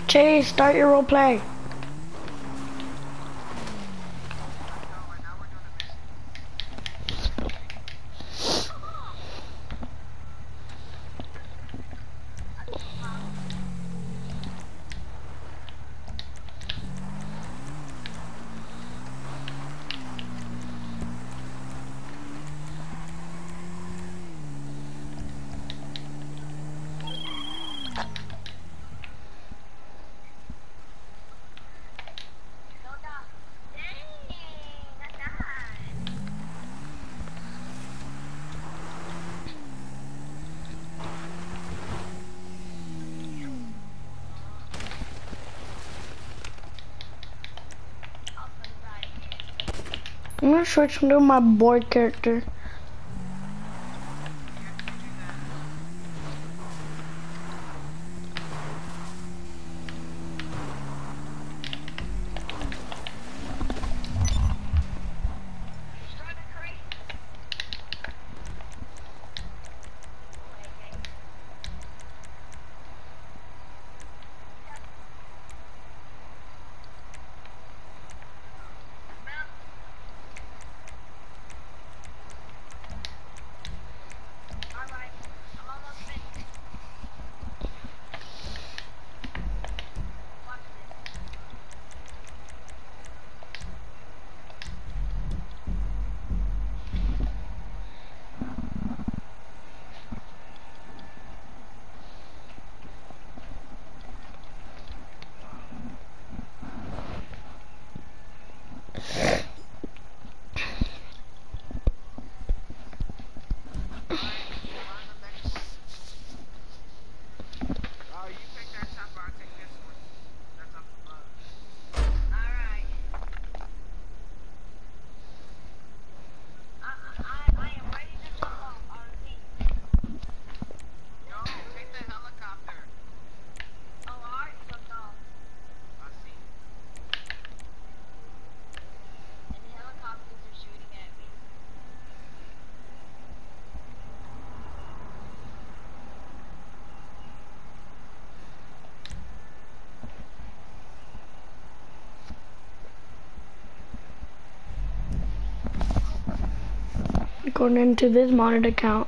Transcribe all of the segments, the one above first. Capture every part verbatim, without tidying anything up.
Chase, start your role play. I'm gonna switch into my boy character. Going into this modded account.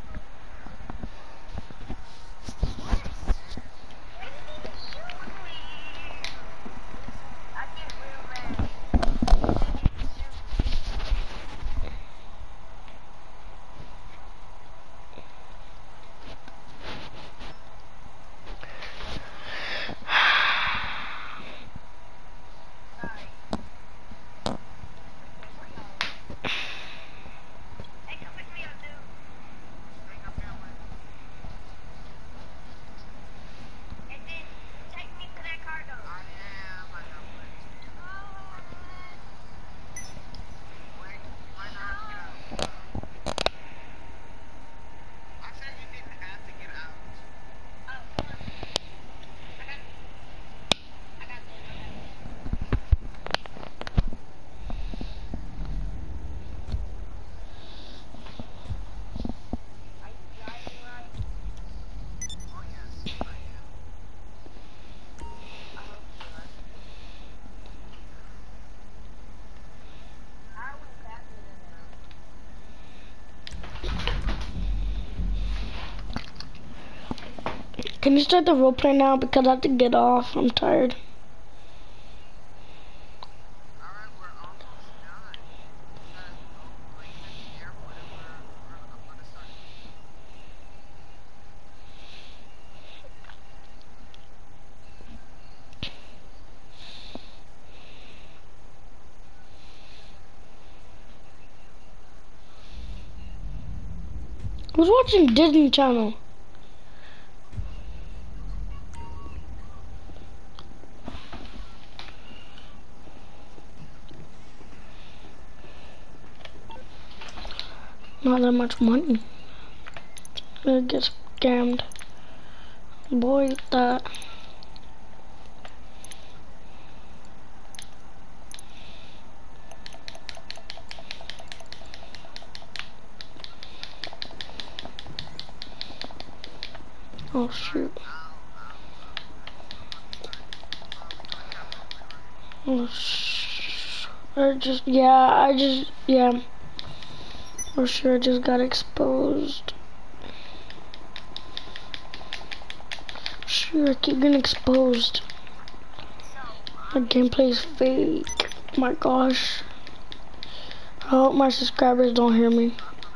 Can you start the roleplay now? Because I have to get off. I'm tired. Alright, we're almost done. Because, oh, like, at the airport, and we're, we're, I'm gonna start. Who's watching Disney Channel? Not that much money. Gonna get scammed. Boy, that. Oh shoot. Oh, sh I just, yeah, I just, yeah. For sure, I just got exposed. Sure, I keep getting exposed. My gameplay is fake. Oh my gosh. I hope my subscribers don't hear me.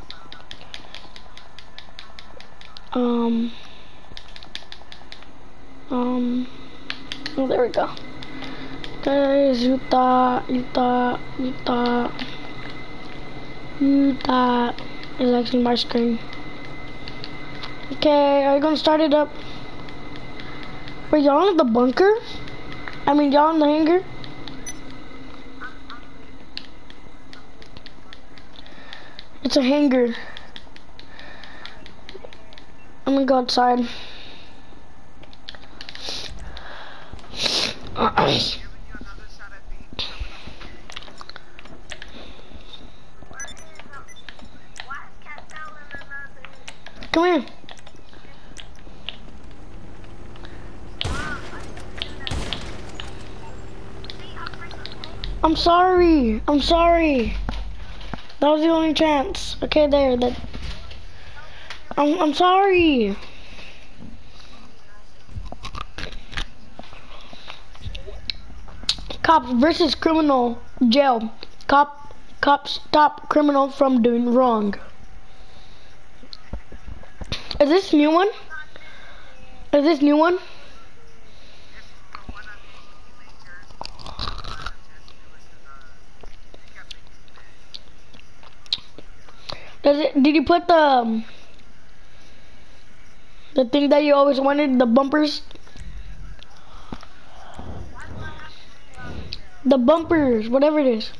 Um. Um. Oh, there we go. Guys, you thought, you thought, you thought, you thought is actually my screen. Okay, are you gonna start it up? Wait, y'all in the bunker? I mean, y'all in the hangar? It's a hangar. I'm gonna go outside. Come here. I'm sorry. I'm sorry. That was the only chance. Okay, there. That. I'm. I'm sorry. Cops versus criminal. Jail. Cop. Cops stop criminal from doing wrong. Is this new one? Is this new one? Does it, did you put the um, the thing that you always wanted, the bumpers? The bumpers, whatever it is.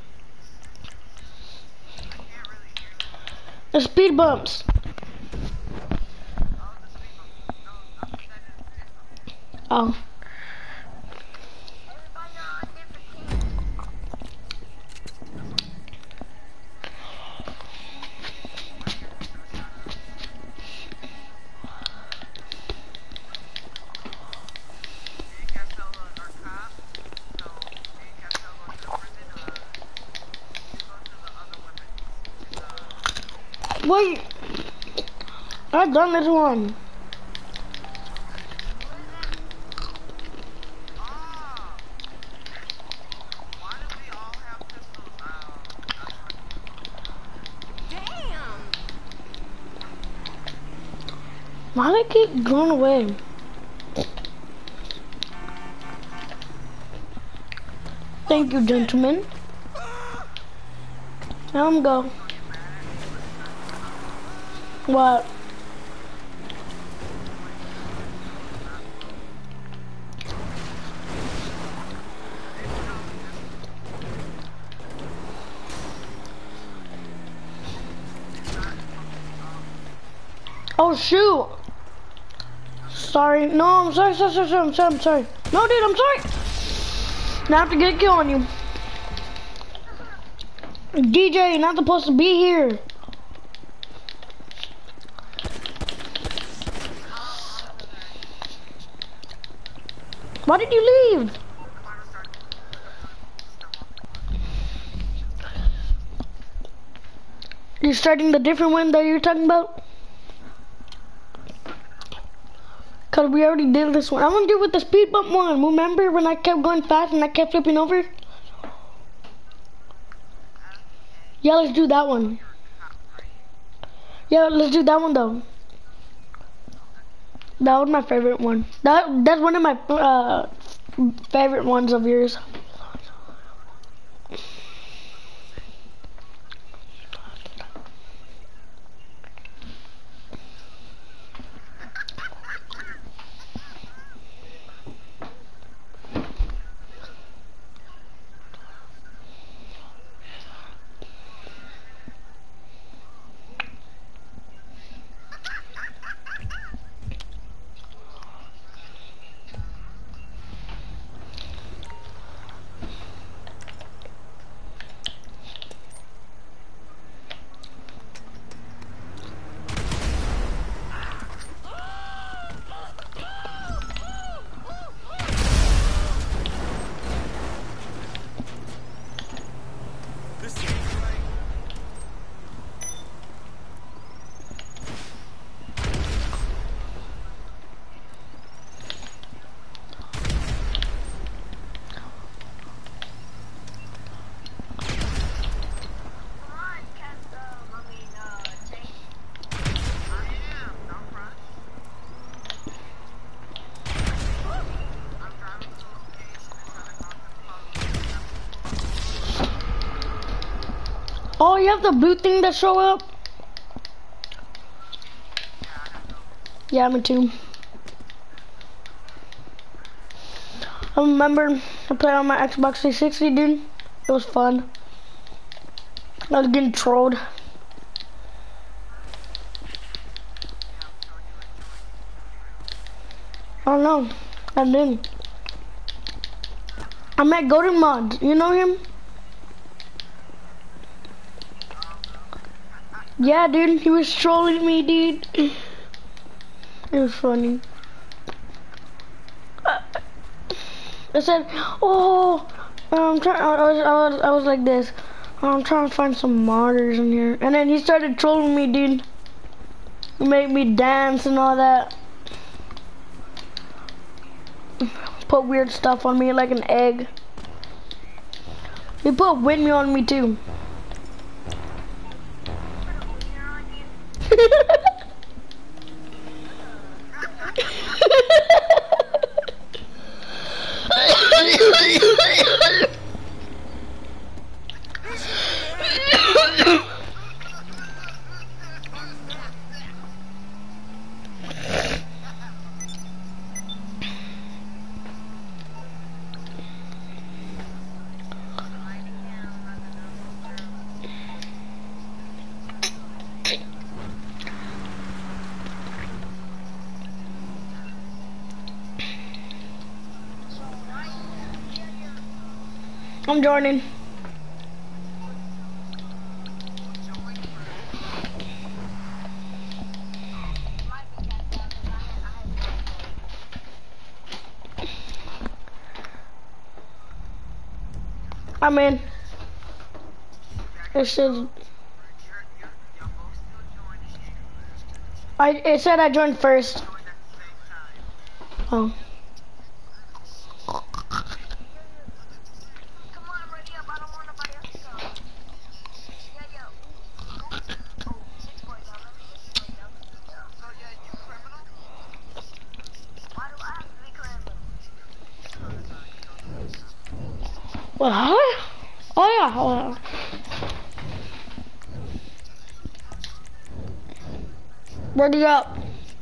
The speed bumps. Oh. Wait, I've done this one. Why do they keep going away? Thank you, gentlemen. Now I'm go. What? Oh shoot! Sorry. No, I'm sorry, sorry, sorry, sorry, I'm sorry, I'm sorry. No, dude, I'm sorry. Now I have to get a kill on you. D J, you're not supposed to be here. Why did you leave? You're starting the different one that you're talking about? Cause we already did this one. I want to do with the speed bump one. Remember when I kept going fast and I kept flipping over? Yeah, let's do that one. Yeah, let's do that one though. That was my favorite one. That that's one of my uh, favorite ones of yours. Oh, you have the blue thing that show up? Yeah, me too. I remember I played on my Xbox three sixty, dude. It was fun. I was getting trolled. I don't know. I didn't. I met Golden Mod. You know him? Yeah, dude. He was trolling me, dude. It was funny. I said, "Oh, I'm trying." I was, I was, I was like this. I'm trying to find some martyrs in here, and then he started trolling me, dude. He made me dance and all that. Put weird stuff on me like an egg. He put windmill on me too. I'm joining. I'm in. It says I. It said I joined first. Oh. Well, huh? Oh yeah. Oh, yeah. Ready up.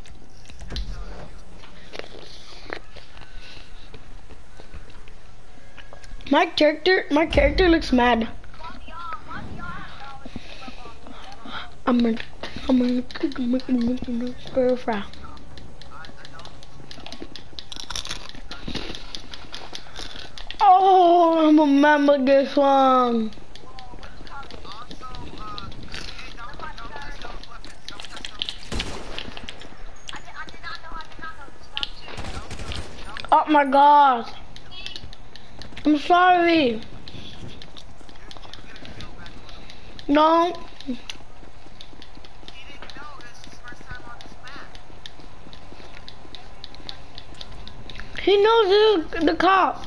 My character, my character looks mad. I'm gonna, I'm gonna, I'm gonna, I'm gonna stir fry. Oh, I'm a remember this one. Oh my God. I'm sorry. No. He knows the, the cop.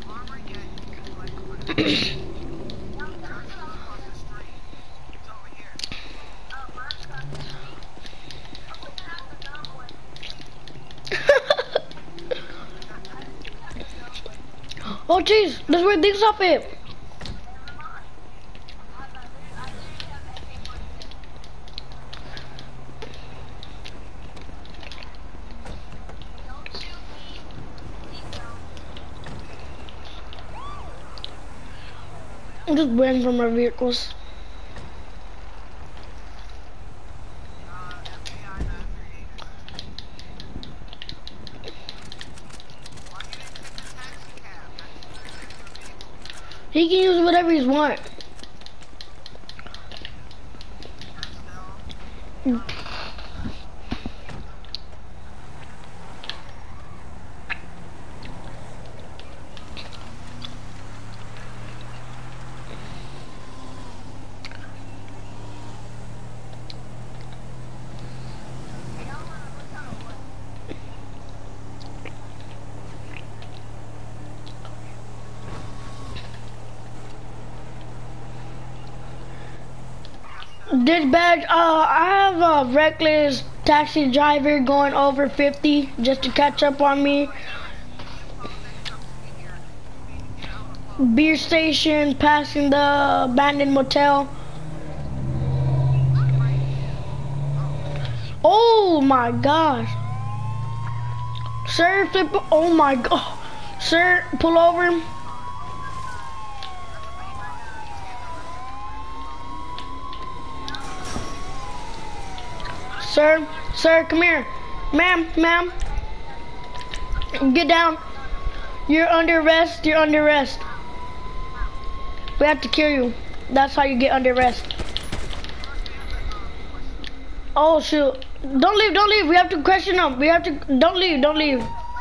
Oh jeez, there's where things up it. I'm just running from our vehicles. He can use whatever he wants. This badge, uh, I have a reckless taxi driver going over fifty just to catch up on me. Beer station, passing the abandoned motel. Oh my gosh. Sir, flip. Oh my god. Sir, pull over. Sir, sir, come here. Ma'am, ma'am. Get down. You're under arrest. You're under arrest. We have to kill you. That's how you get under arrest. Oh shoot. Don't leave, don't leave. We have to question them. We have to, don't leave, don't leave.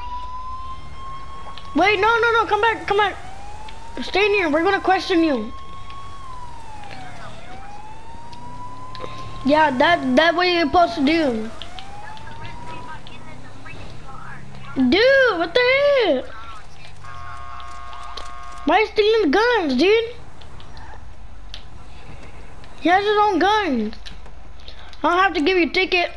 Wait, no, no, no, come back, come back. Stay in here, we're gonna question you. Yeah, that, that what you're supposed to do. Dude, what the heck? Why are you stealing the guns, dude? He has his own guns. I don't have to give you a ticket.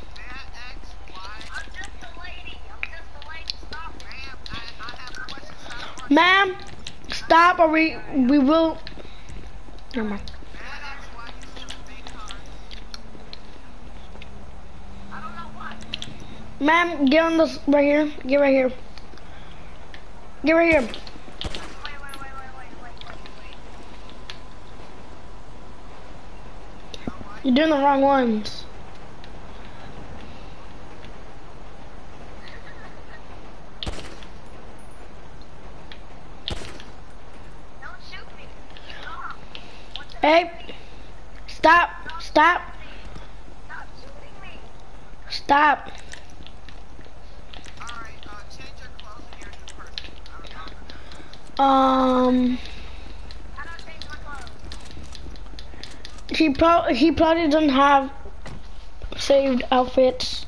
Ma'am, stop or we we will. Never mind. Ma'am, get on this right here. Get right here. Get right here. You're doing the wrong ones. Hey, stop, stop, stop. Um, he probably he probably doesn't have saved outfits.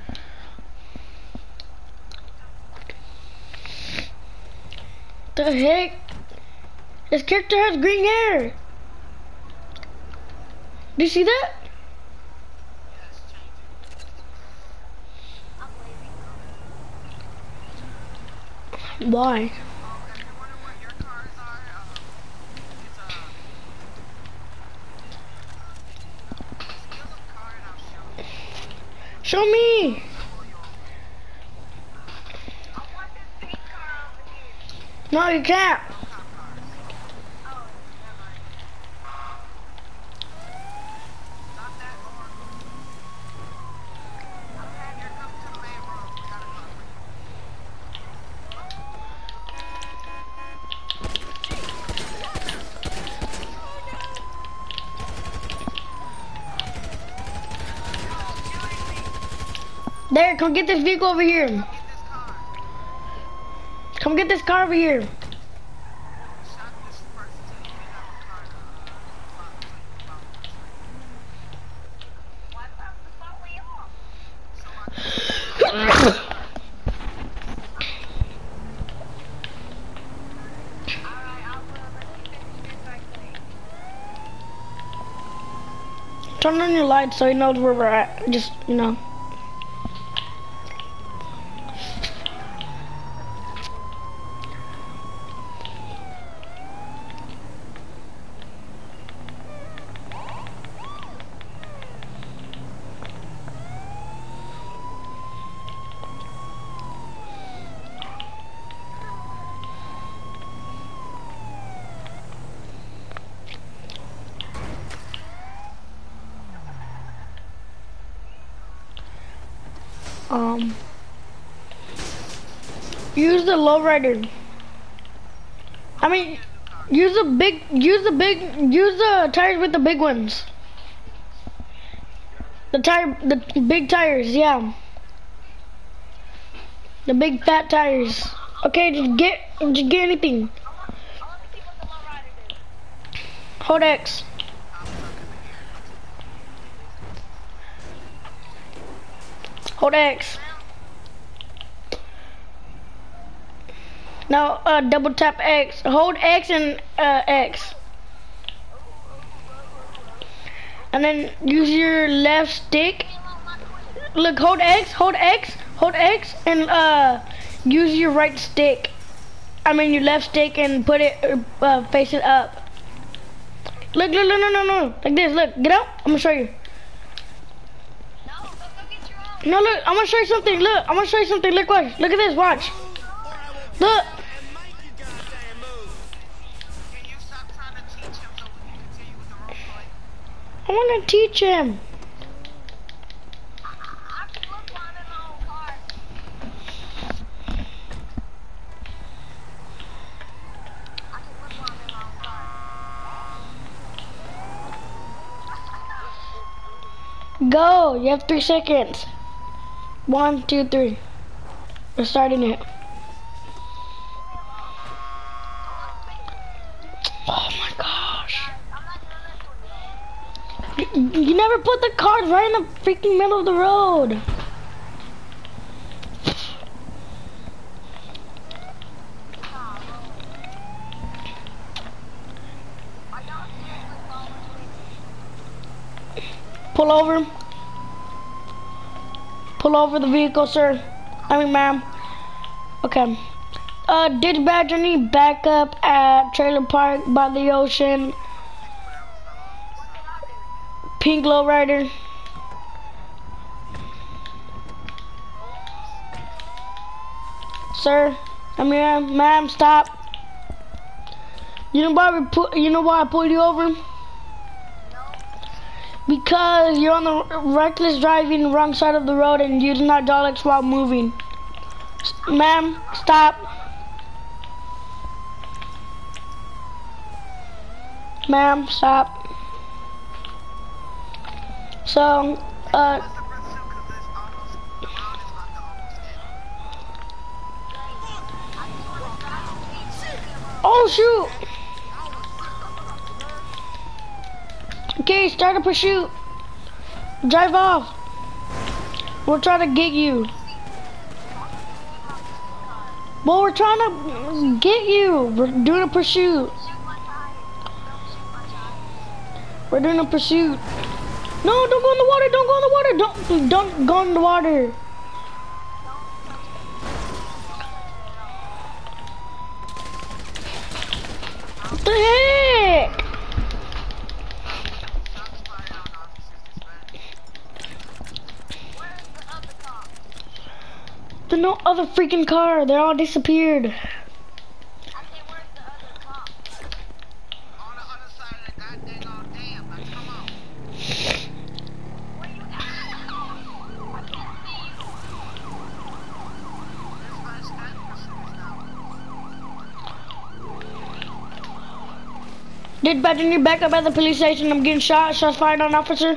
The heck? His character has green hair. Do you see that? Why? Show me. No, you can't. There, come get this vehicle over here. Come get this car over here. Turn on your lights so he knows where we're at. Just, you know. Um, use the lowrider. I mean, use the big, use the big, use the tires with the big ones. The tire, the big tires, yeah. The big fat tires. Okay, just get, just get anything. Hold X. Hold X. Now, uh, double tap X. Hold X and uh, X. And then use your left stick. Look, hold X, hold X, hold X, and uh, use your right stick. I mean your left stick and put it, uh, face it up. Look, look, look, no, no, no, like this. Look, get out. I'm gonna show you. No, go, go get No, look, I'm gonna show you something. Look, I'm gonna show you something. Look, watch. Look at this. Watch. Look. Can you stop trying to teach him so we can continue with the role play? I wanna teach him. I can look on in my own car. I can look on in my own car. Go. You have three seconds. One, two, three. We're starting it. Oh my gosh. I'm not gonna let you. You, you never put the cars right in the freaking middle of the road. Are y'all seriously following me? Pull over. Pull over the vehicle, sir. I mean, ma'am. Okay. Uh, ditch badge, I need backup at trailer park by the ocean. Pink lowrider. Sir, I mean, ma'am, stop. You know why we put? You know why I pulled you over? Because you're on the reckless driving, wrong side of the road, and using hydraulics while moving. Ma'am, stop. Ma'am, stop. So, uh, What's the pursuit? Because it's almost, the round is about to almost end. oh shoot. Okay, start a pursuit. Drive off. We're trying to get you. Well, we're trying to get you. We're doing a pursuit. We're doing a pursuit. No, don't go in the water. Don't go in the water. Don't, don't go in the water. What the heck? Shots fired on officers dispatched. Where's the other car? There's no other freaking car. They all disappeared. I said, where's the other car? On the other side of the goddamn old dam. Like, come on. Where you at? I can't see you. Dispatch that pursuit is now. Did badge need backup at the police station. I'm getting shot. Shots fired on officer.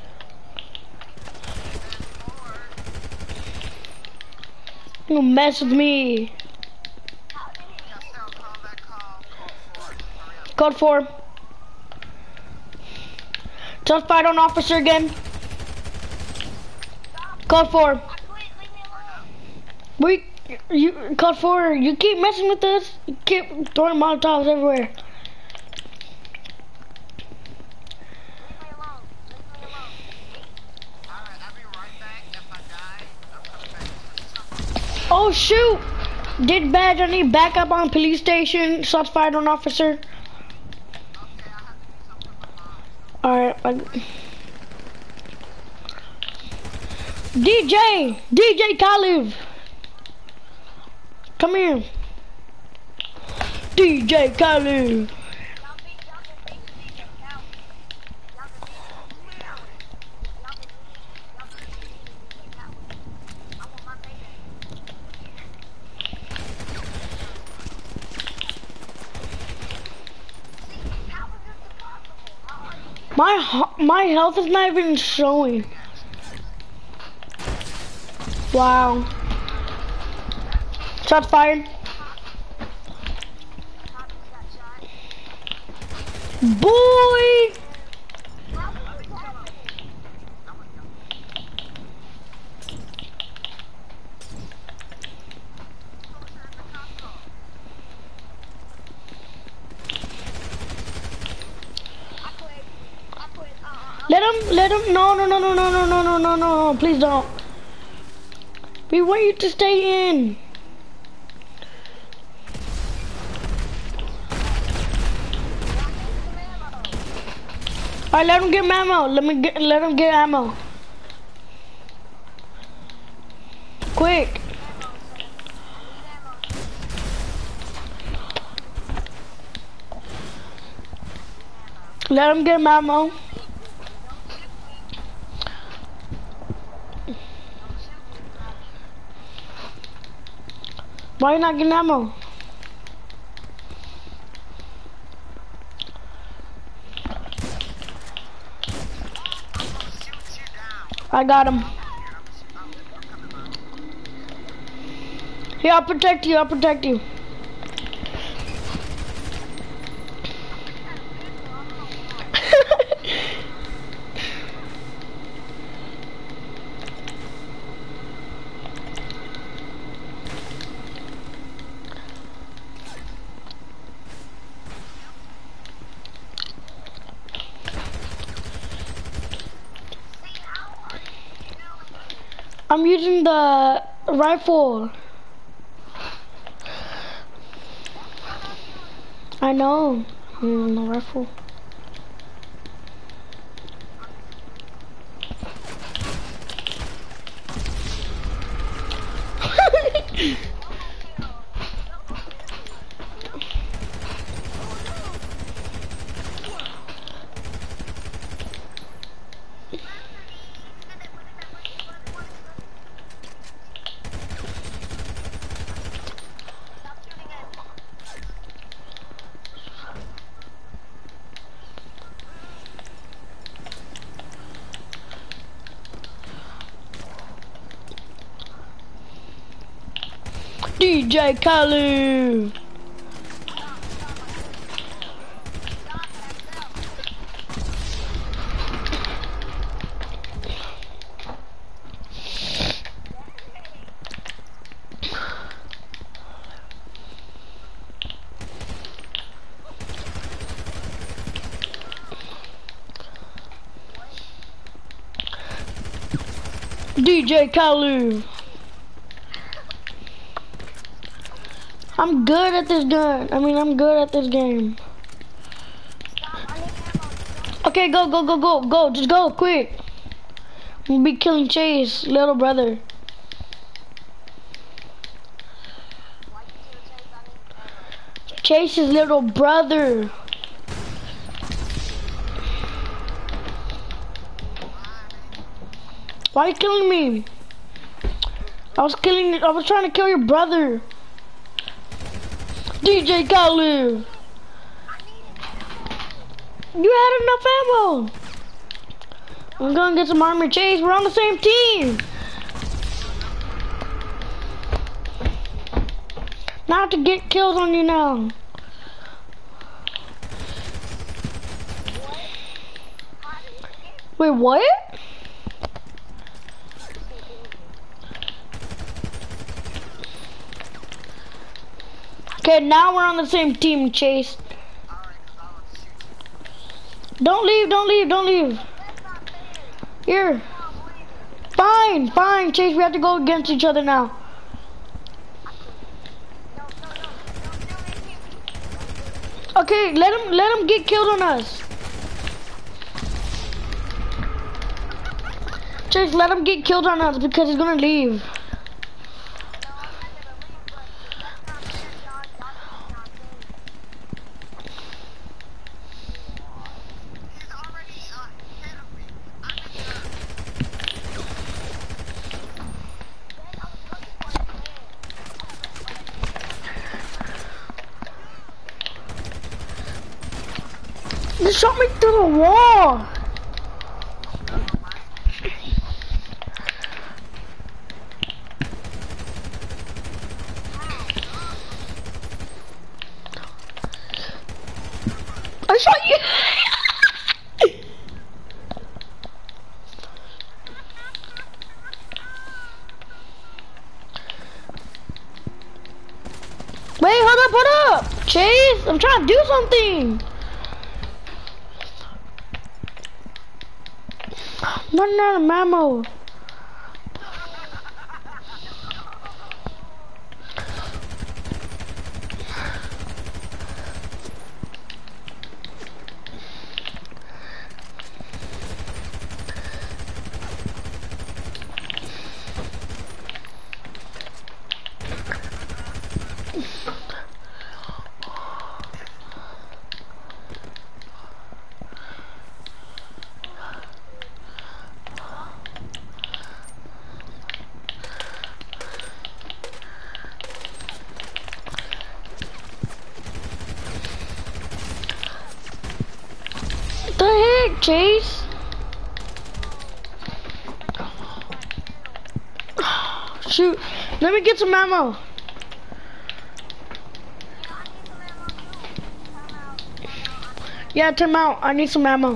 You mess with me. Castell, call that call. Code four. Hurry up. Code four. Shots fired on officer again. Code four. I quit, leave me alone. We, you, code four. You keep messing with us. You keep throwing Molotovs everywhere. Leave me alone. Leave me alone. Alright, I'll be right back. If I die, I'm coming back. Something. Oh shoot! Did badge. I need backup on police station. Shots fired on officer. Okay, I have to do something with my mom. Alright. I- D J! D J Khalif! Come here. D J Khalif! Y'all be, y'all can beat me in count. Y'all can beat me in count. Y'all can beat me, y'all can beat me in count. I want my payday. See, how is this impossible? How are you killing My ho- my health is not even showing. Wow. Shots fired. Tommy got shot? Boy! How is this happening? I quit. I quit. Uh, uh, uh. Let him, let him, no, no, no, no, no, no, no, no, no, no, please don't. We want you to stay in. Alright, let him get ammo. Let me get, let him get ammo. quick. Let him get him ammo. Why you not getting ammo? I got him. Here, I'll protect you, I'll protect you. I'm using the rifle. I know. I'm using the rifle. D J Khaled. D J Khaled. I'm good at this gun. I mean, I'm good at this game. Okay, go, go, go, go, go. Just go, quick. I'm gonna be killing Chase, little brother. Chase's little brother. Why are you killing me? I was killing, I was trying to kill your brother. D J Khaled. You had enough ammo. I'm gonna get some armor. Chase, we're on the same team. Not to get kills on you now. Wait, what? Okay, now we're on the same team, Chase. Don't leave, don't leave, don't leave. Here. Fine, fine, Chase, we have to go against each other now. Okay, let him let him get killed on us. Chase, let him get killed on us because he's gonna leave. You shot me through the wall. I shot you. Wait, hold up, hold up. Chase, I'm trying to do something. I'm running out of ammo. The heck, Chase? Shoot, let me get some ammo. Yeah, time out. I need some ammo.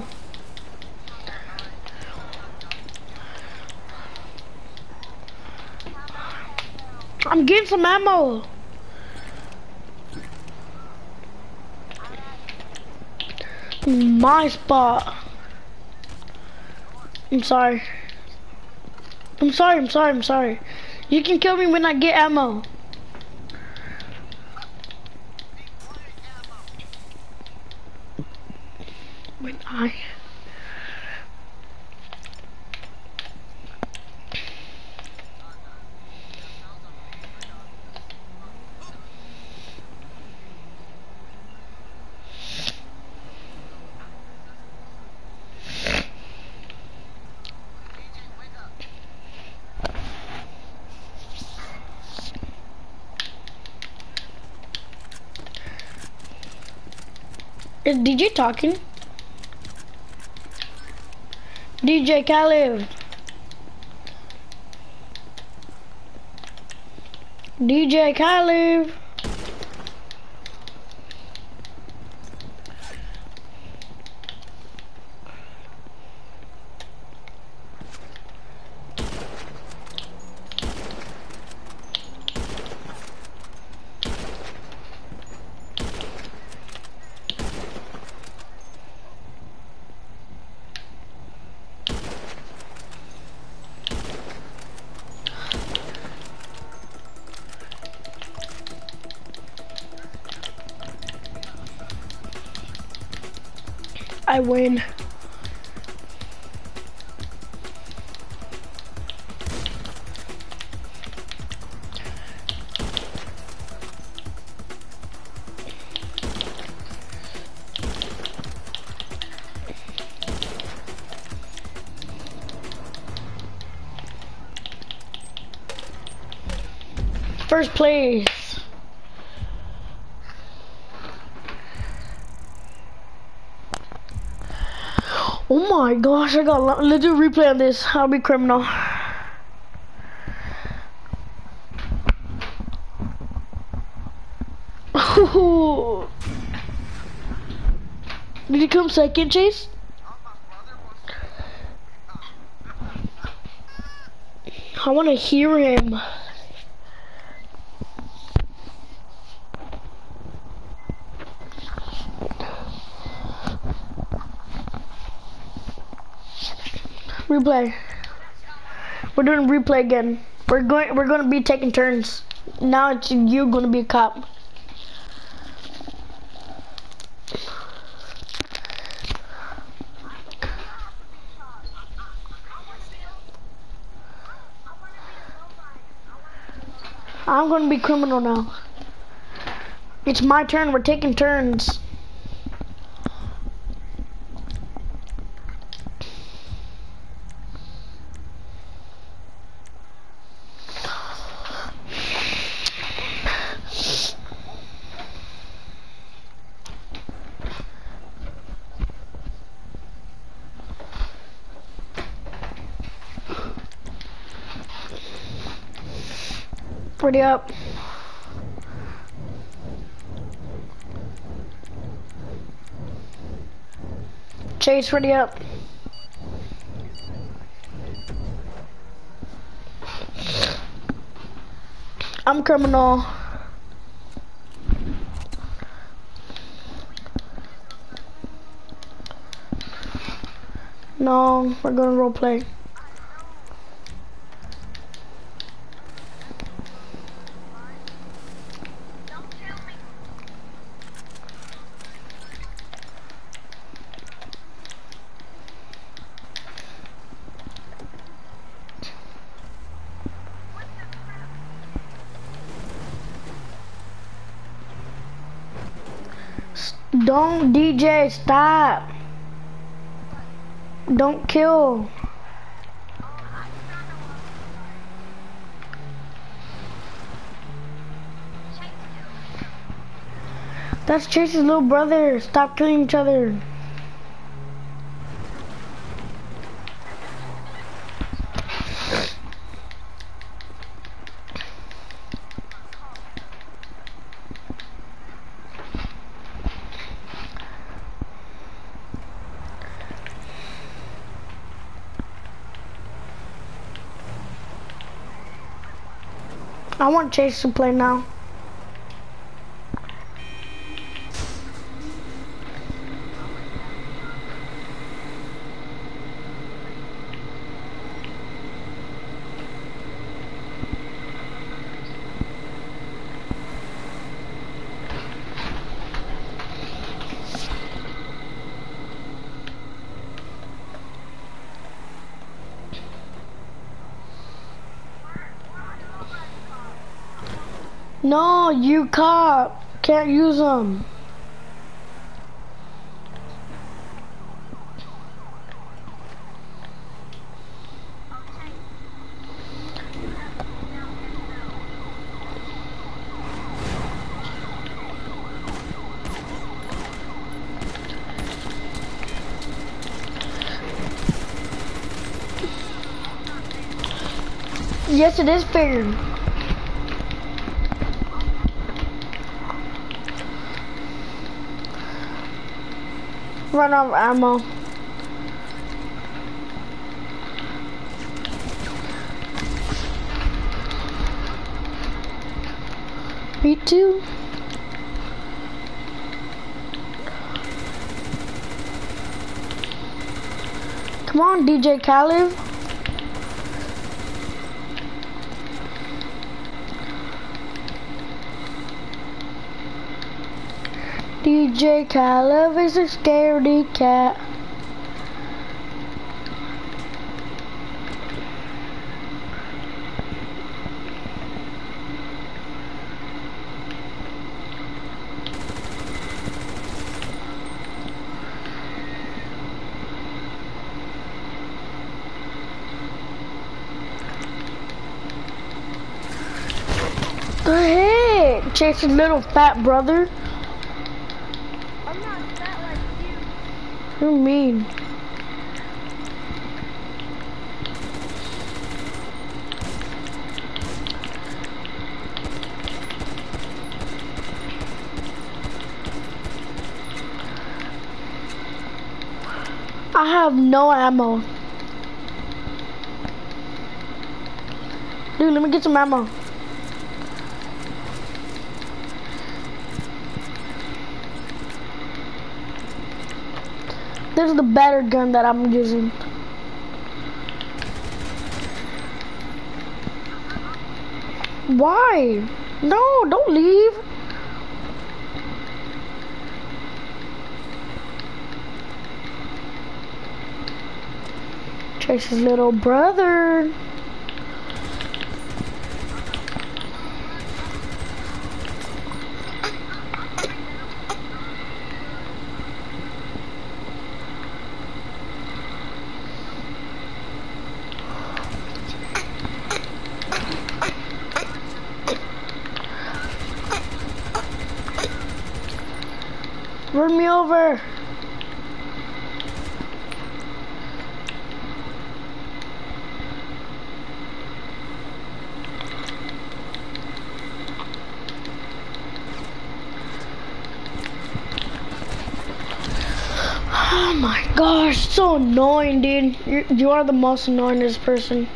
I'm getting some ammo. My spot. I'm sorry. I'm sorry, I'm sorry, I'm sorry. You can kill me when I get ammo. When I... Is D J talking? D J Khaled. D J Khaled. I win. First place. Oh my gosh, I got, let's do a replay on this. I'll be criminal. Did he come second, Chase? I want to hear him. Replay. We're doing replay again. We're going. We're going to be taking turns. Now it's you going to be a cop. I'm going to be criminal now. It's my turn. We're taking turns. Ready up. Chase, ready up. I'm criminal. No, we're gonna role play. Don't D J, stop. Don't kill. That's Chase's little brother. Stop killing each other. I want Chase to play now. No, you cop. Can't use them. Yes, it is fair. Run out of ammo. Me too. Come on, D J Khaled. D J Khaled is a scaredy cat. The heck? Chase's little fat brother. I'm not fat like you. You're mean. I have no ammo. Dude, let me get some ammo. This is the better gun that I'm using. Why? No, don't leave. Chase's little brother. Run me over. Oh my gosh, so annoying, dude. You're, you are the most annoyingest person.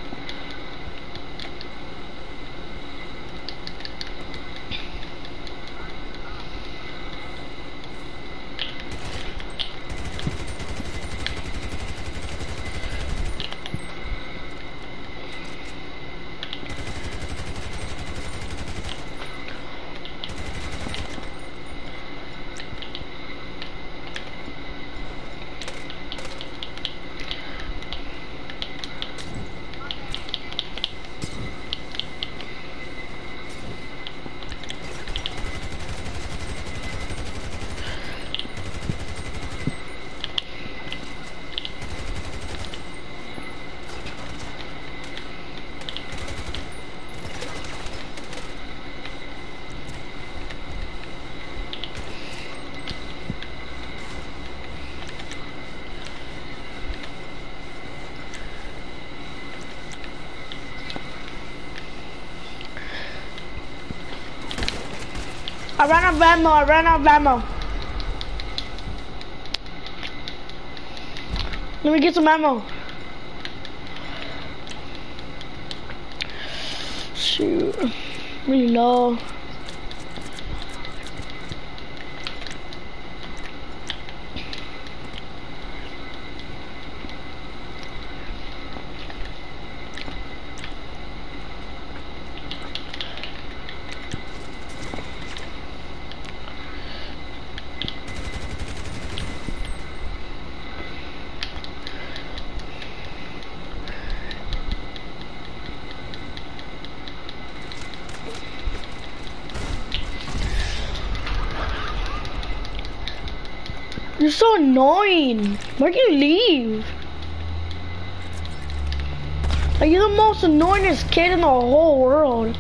I ran out of ammo, I ran out of ammo. Let me get some ammo. shoot. Really low. You're so annoying. Why'd you leave? Like, you're the most annoyingest kid in the whole world.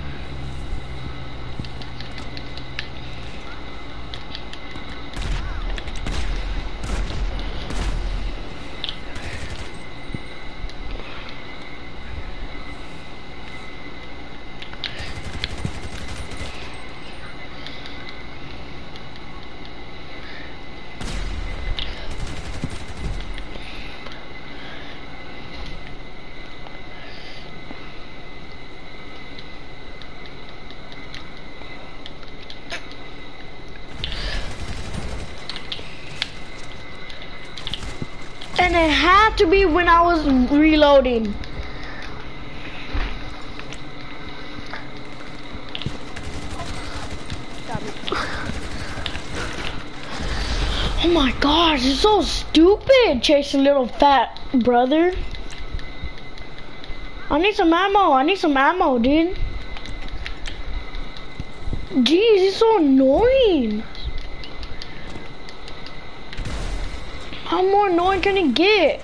And it had to be when I was reloading. Oh my gosh, it's so stupid chasing little fat brother. I need some ammo, I need some ammo, dude. Jeez, he's so annoying. How more annoying can it get?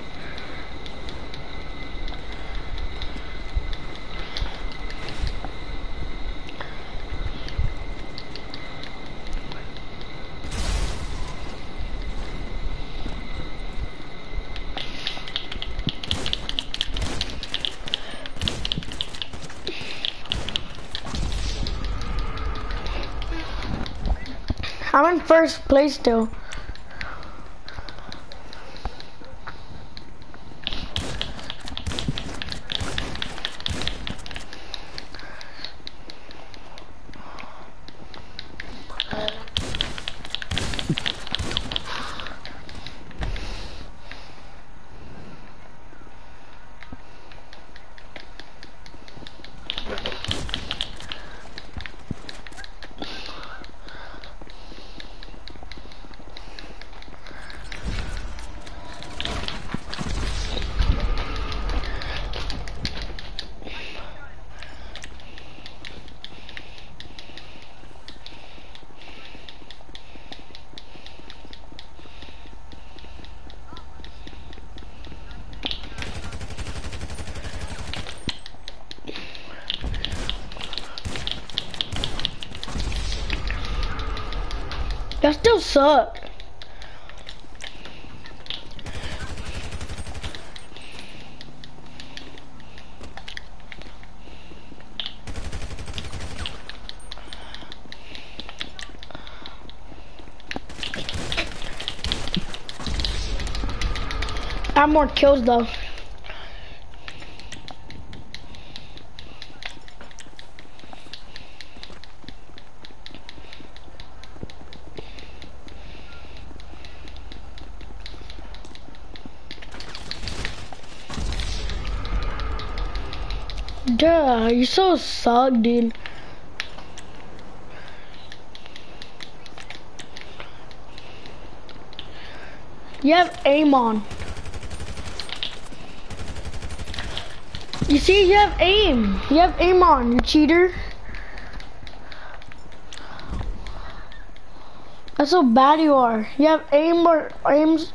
I'm in first place still. That still suck. I have more kills though. Duh, you so suck, dude. You have aim on. You see, you have aim. You have aim on, you cheater. That's how bad you are. You have aim or aims.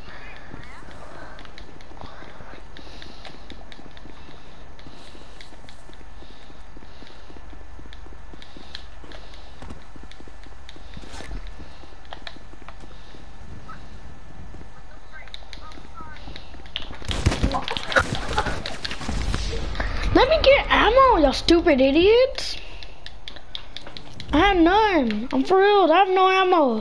Let me get ammo, y'all stupid idiots. I have none. I'm for real. I have no ammo.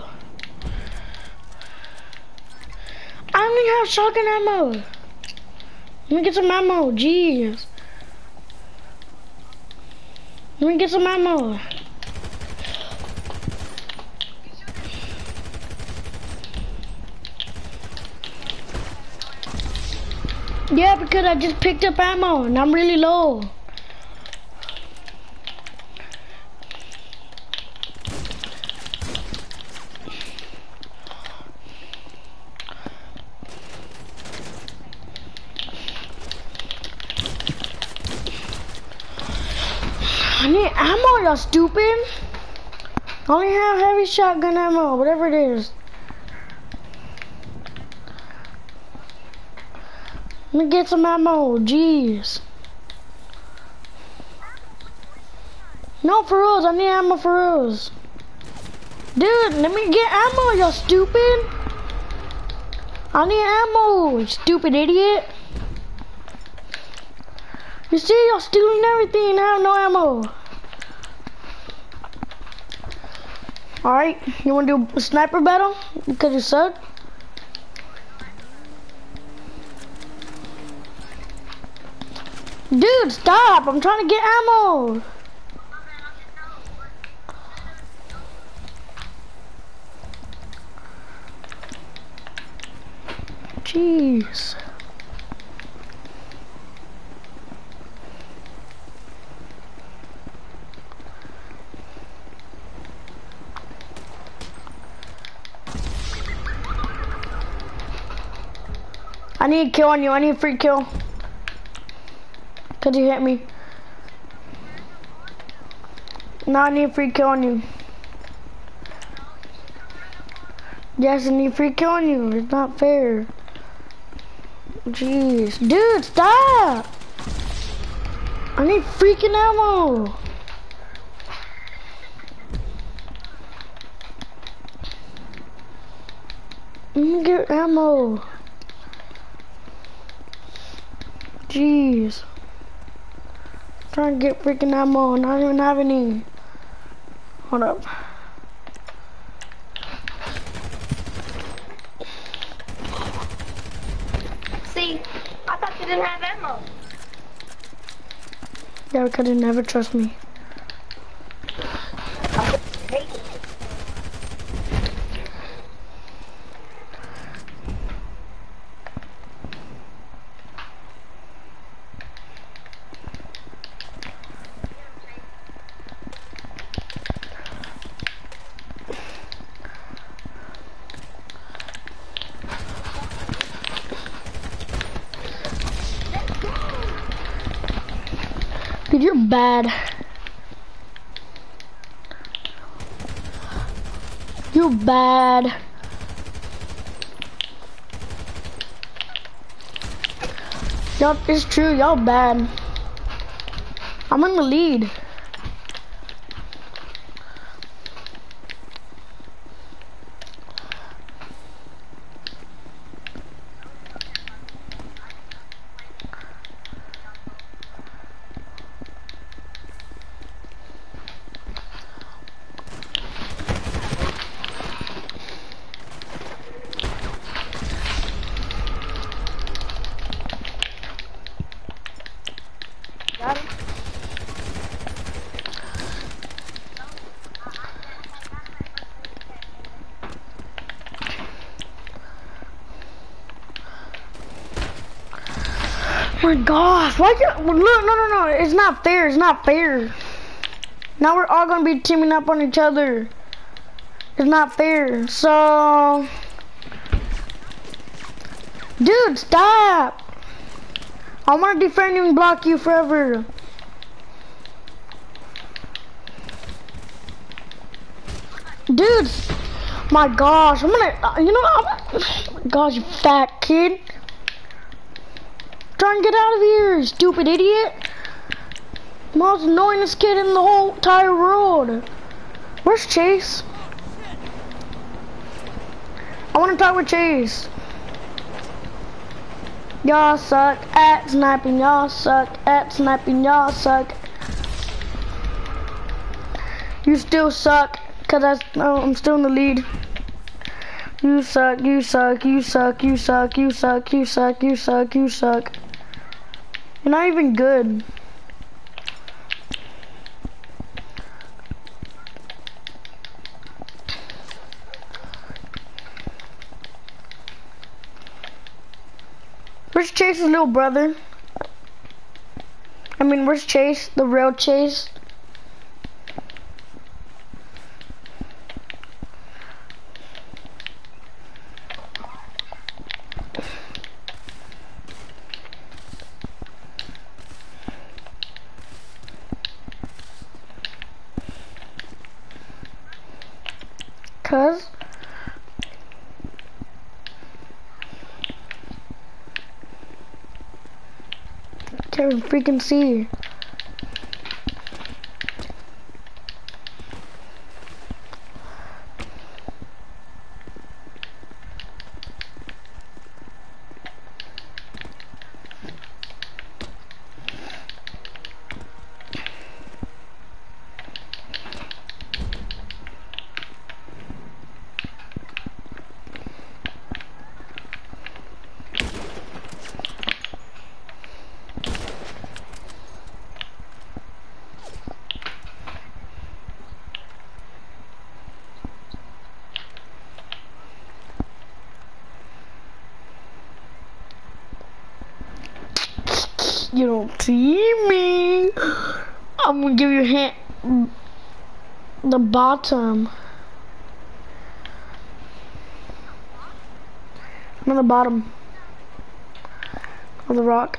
I only have shotgun ammo. Let me get some ammo. Jeez. Let me get some ammo. Yeah, because I just picked up ammo and I'm really low. I need ammo, y'all stupid. I only have heavy shotgun ammo, whatever it is. Let me get some ammo, jeez. No, for reals, I need ammo for reals. Dude, let me get ammo, y'all stupid. I need ammo, you stupid idiot. You see, y'all stealing everything and I have no ammo. Alright, you wanna do a sniper battle? Because you suck? Dude, stop! I'm trying to get ammo! Jeez. I need a kill on you, I need a free kill. Cause you hit me. No, I need a free kill on you. Yes, I need a free kill on you. It's not fair. Jeez. Dude, stop! I need freaking ammo! Let me get ammo. Jeez. Trying to get freaking ammo and I don't even have any. Hold up. See, I thought you didn't have ammo. Yeah, because you never trust me. I hate it. Dude, you're bad. You're bad. Y'all, it's true, y'all bad. I'm in the lead. Got him? Oh my gosh, why you, look, no, no, no, it's not fair, it's not fair. Now we're all gonna be teaming up on each other. It's not fair, so. Dude, stop. I wanna defend you and block you forever. Dude, my gosh, I'm gonna, you know, I'm, gosh, you fat kid. Try and get out of here, you stupid idiot. Most annoyingest kid in the whole entire world. Where's Chase? I want to talk with Chase. Y'all suck at sniping, y'all suck at sniping, y'all suck. You still suck, cause I, oh, I'm still in the lead. You suck, you suck, you suck, you suck, you suck, you suck, you suck, you suck. You're not even good. Where's Chase's little brother? I mean, where's Chase? The real Chase? Cuz can't freaking see. You don't see me. I'm gonna give you a hint. The bottom. I'm on the bottom of the rock.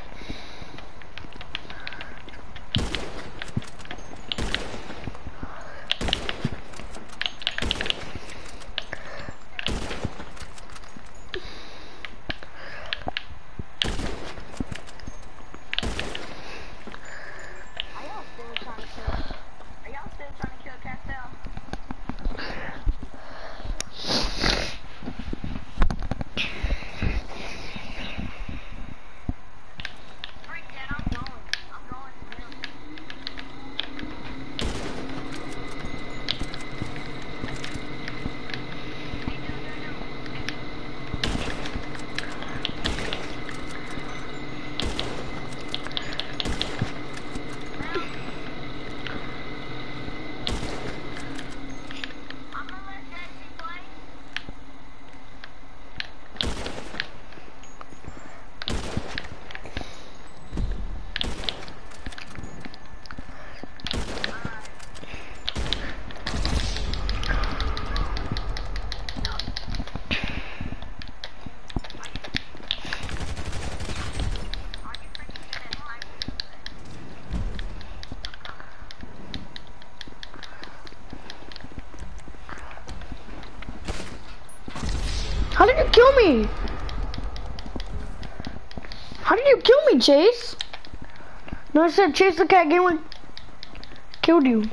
How did you kill me? How did you kill me, Chase? No, I said Chase the cat gamer killed you.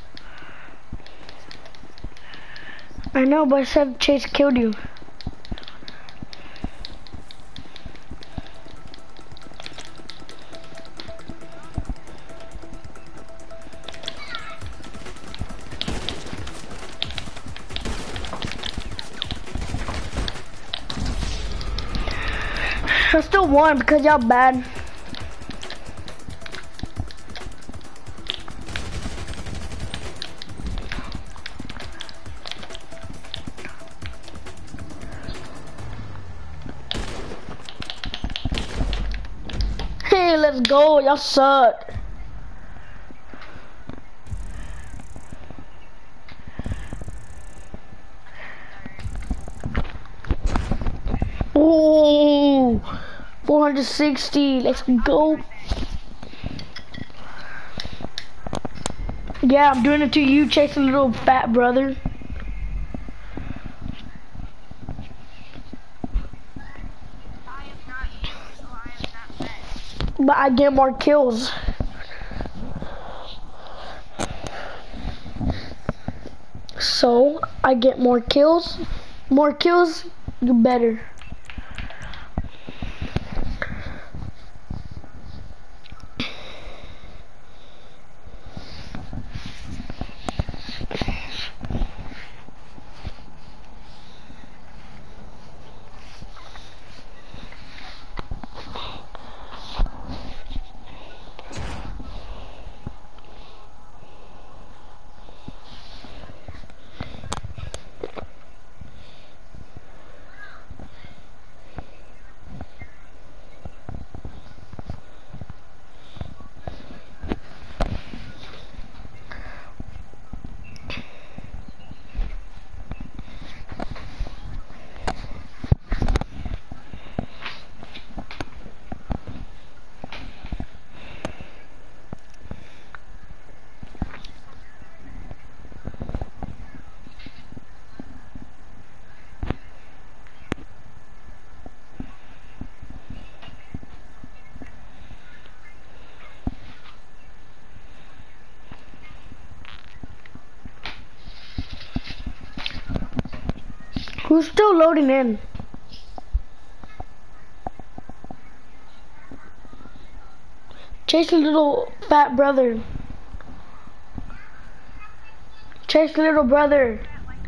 I know, but I said Chase killed you. I still won because y'all bad. Hey, let's go. Y'all suck. Oh, four hundred sixty. Let's go. Yeah, I'm doing it to you, chasing little fat brother. But I get more kills. So I get more kills. More kills, you better. Who's still loading in? Chase little fat brother. Chase little brother.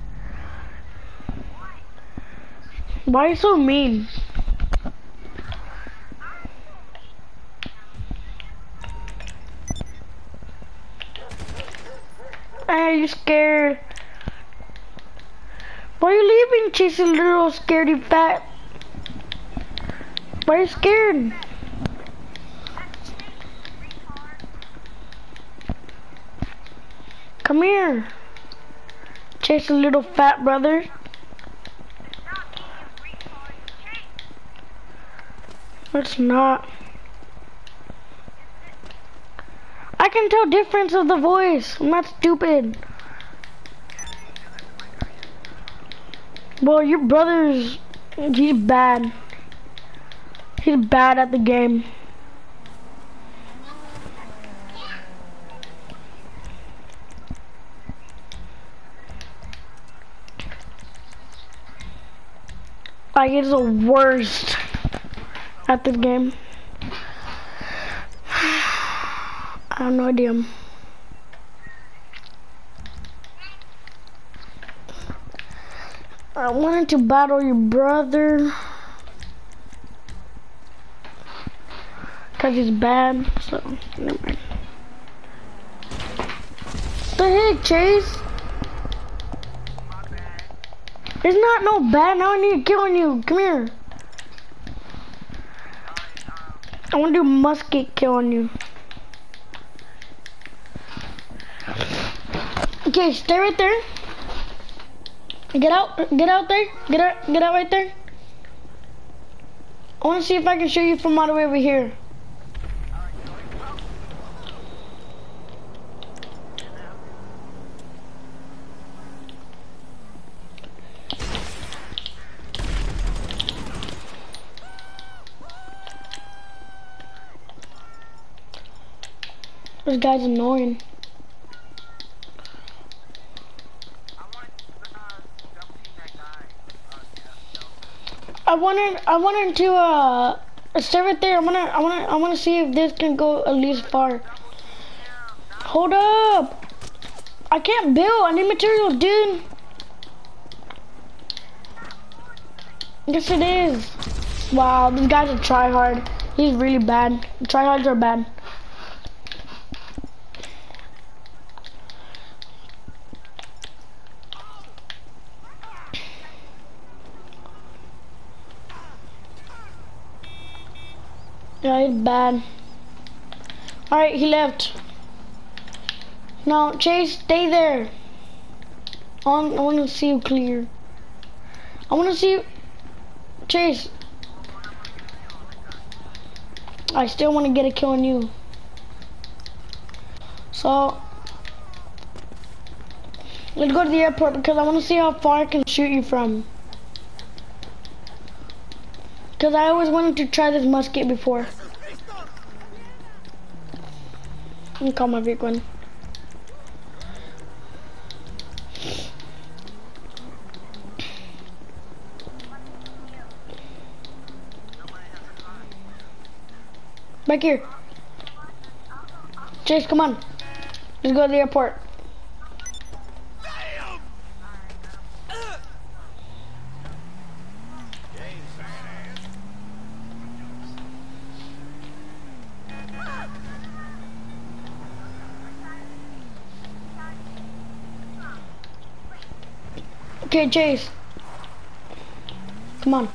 Why are you so mean? Are you scared? Why are you leaving, Chase, you little scaredy fat? Why are you scared? Come here. Chase, a little fat brother. It's not. I can tell difference of the voice. I'm not stupid. Well, your brother's, he's bad. He's bad at the game. Like, he's the worst at this game. I have no idea. I wanted to battle your brother because he's bad, so never mind. What the heck, Chase? It's not no bad. Now I need to kill on you. Come here. I want to do musket kill on you. Okay, stay right there. Get out, get out there, get out, get out right there. I want to see if I can shoot you from all the way over here. This guy's annoying. I wanted, I wanted to uh stay right there. I wanna, I wanna, I wanna see if this can go at least far. Hold up! I can't build. I need materials, dude. Yes, it is. Wow, this guy's a tryhard. He's really bad. Tryhards are bad. Yeah, he's bad. Alright, he left. No, Chase, stay there. I want, I want to see you clear. I want to see you. Chase. I still want to get a kill on you. So, let's go to the airport because I want to see how far I can shoot you from. Because I always wanted to try this musket before. Let me call my big one. Back here. Chase, come on. Let's go to the airport. Okay, Chase. Come on.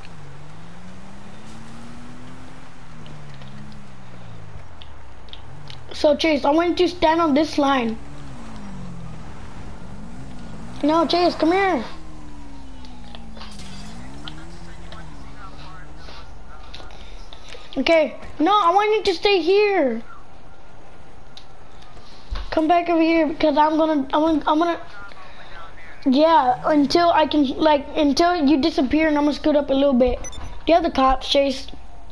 So, Chase, I want you to stand on this line. No, Chase, come here. Okay. No, I want you to stay here. Come back over here because I'm gonna, I'm gonna, I'm gonna. Yeah, until I can, like, until you disappear and I'm gonna scoot up a little bit. Do you have the cops, Chase?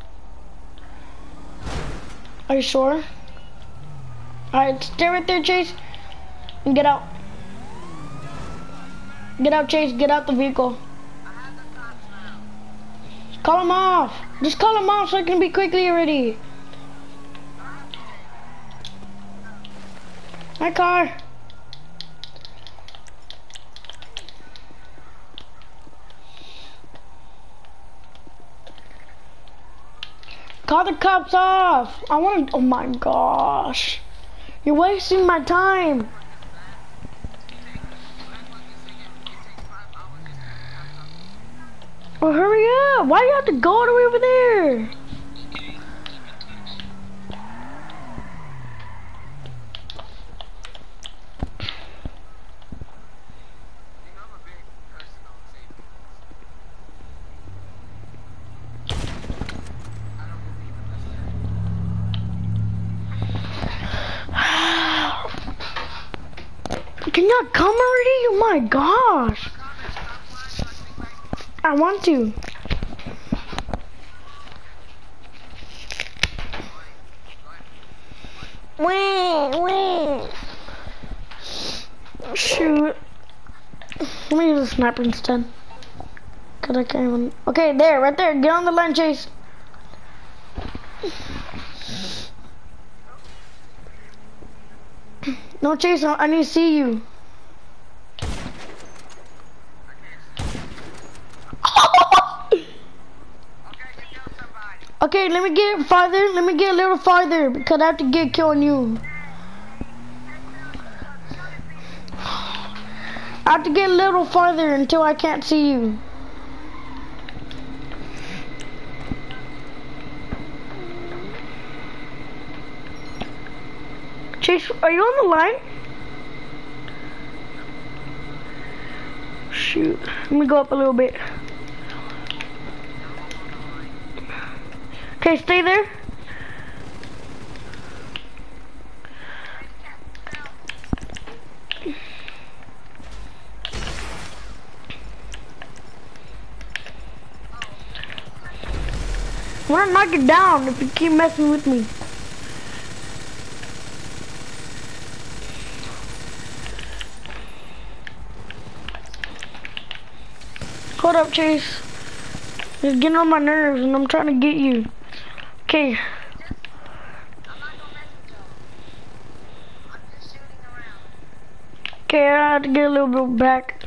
Are you sure? Alright, stay right there, Chase. And get out. Get out, Chase. Get out the vehicle. I have Call him off. Just call him off so I can be quickly already. My car. Call the cops off. I want to. Oh my gosh. You're wasting my time. Well, hurry up. Why do you have to go all the way over there? Can y'all come already? Oh my gosh. I want to. Wait, wait. Shoot. Let me use a sniper instead. Cause I can't even. Okay, there, right there. Get on the line, Chase. No, Chase, I I need to see you. Okay, let me get farther. Let me get a little farther because I have to get killing you. I have to get a little farther until I can't see you. Chase, are you on the line? Shoot, let me go up a little bit. Okay, stay there. I'm gonna knock it down if you keep messing with me. Hold up, Chase. It's getting on my nerves and I'm trying to get you. Okay. I'm not gonna mess with y'all. I'm just shooting around. Okay, I have to get a little bit back.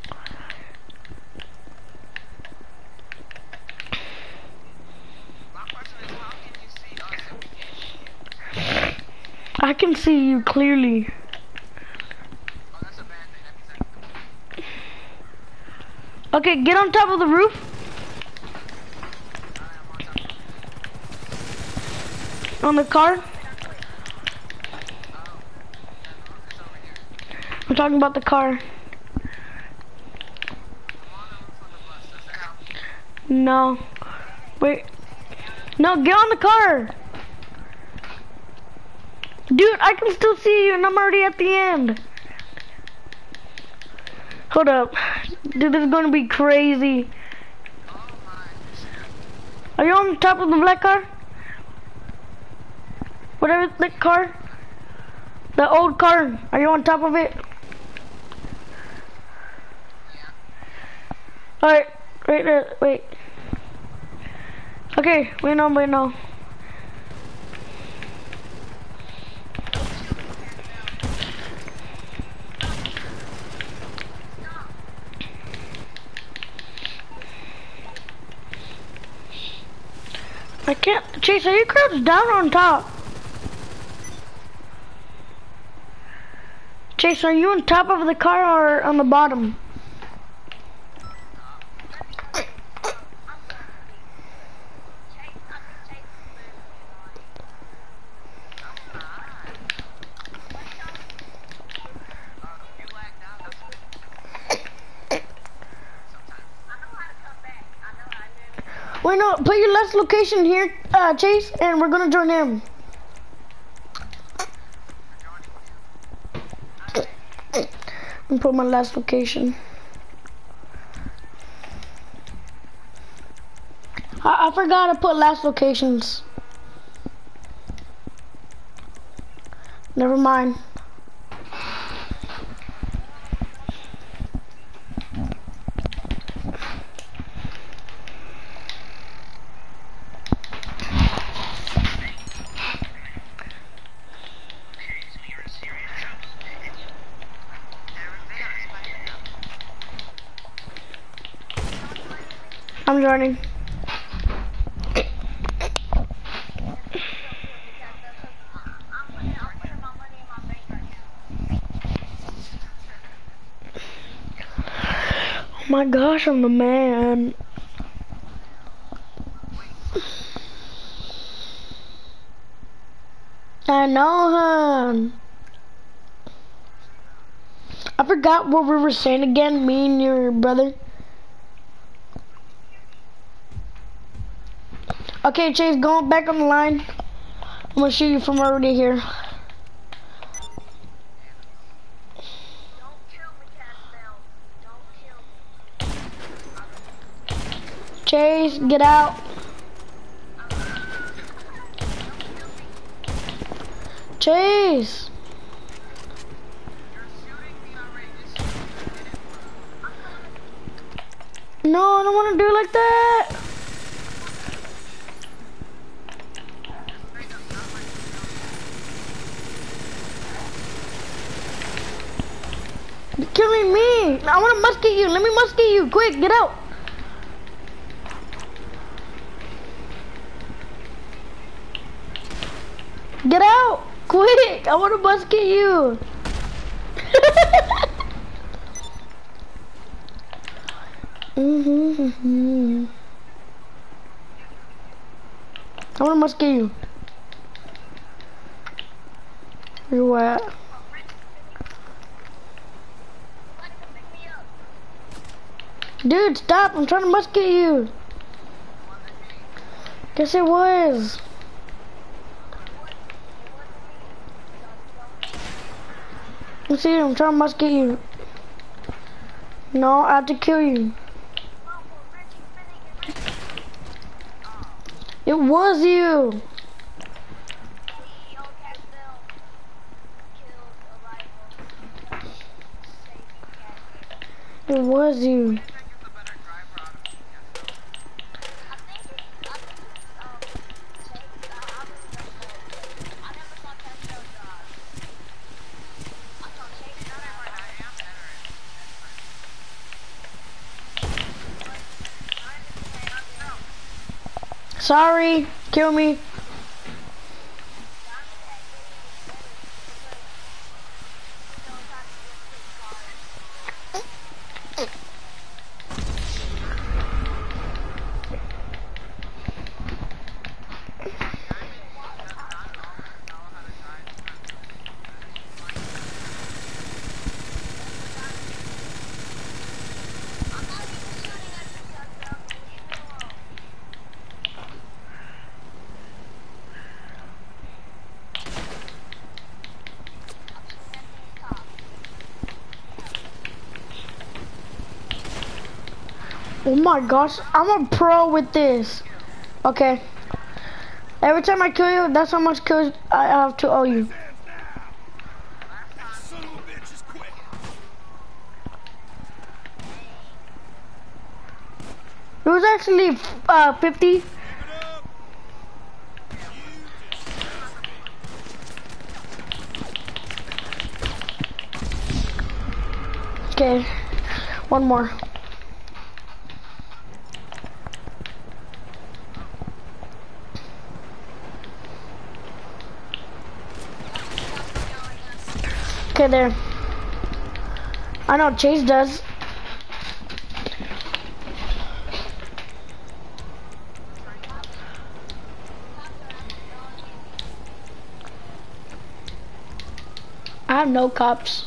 My question is, how can you see us if we can't see you? I can see you clearly. Oh, that's a bad thing. That means I can. Okay, get on top of the roof. Alright, I'm on top of it. On the car. Oh, it's over here. I'm talking about the car. I'm on the roof of the bus. Does that help? No. Wait. No, get on the car. Dude, I can still see you and I'm already at the end. Hold up. Dude, this is gonna be crazy. Oh my. Are you on top of the black car? Whatever the car? The old car. Are you on top of it? Yeah. Alright, right there, wait. Okay, wait no, wait no. I can't. Chase, are you crouched down or on top? Chase, are you on top of the car or on the bottom? You lagged out. That's good. Sometimes. Wait, no, put your last location here, uh, Chase, and we're gonna join him. And put my last location. I, I forgot to put last locations. Never mind. running. Oh my gosh, I'm the man. I know, hon. I forgot what we were saying again, me and your brother. Okay, Chase, go back on the line. I'm gonna shoot you from already here. Chase, get out. Chase. No, I don't want to do it like that. You're killing me. I want to musket you. Let me musket you. Quick, get out. Get out. Quick. I want to musket you. Mm-hmm. I want to musket you. Where you at? Dude, stop! I'm trying to musket you. Guess it was. You see, I'm trying to musket you. No, I have to kill you. It was you. It was you. Sorry, kill me. Oh my gosh, I'm a pro with this. Okay. Every time I kill you, that's how much kills I have to owe you. It was actually uh, fifty. Okay, one more. Okay, there. I know Chase does. I have no cops.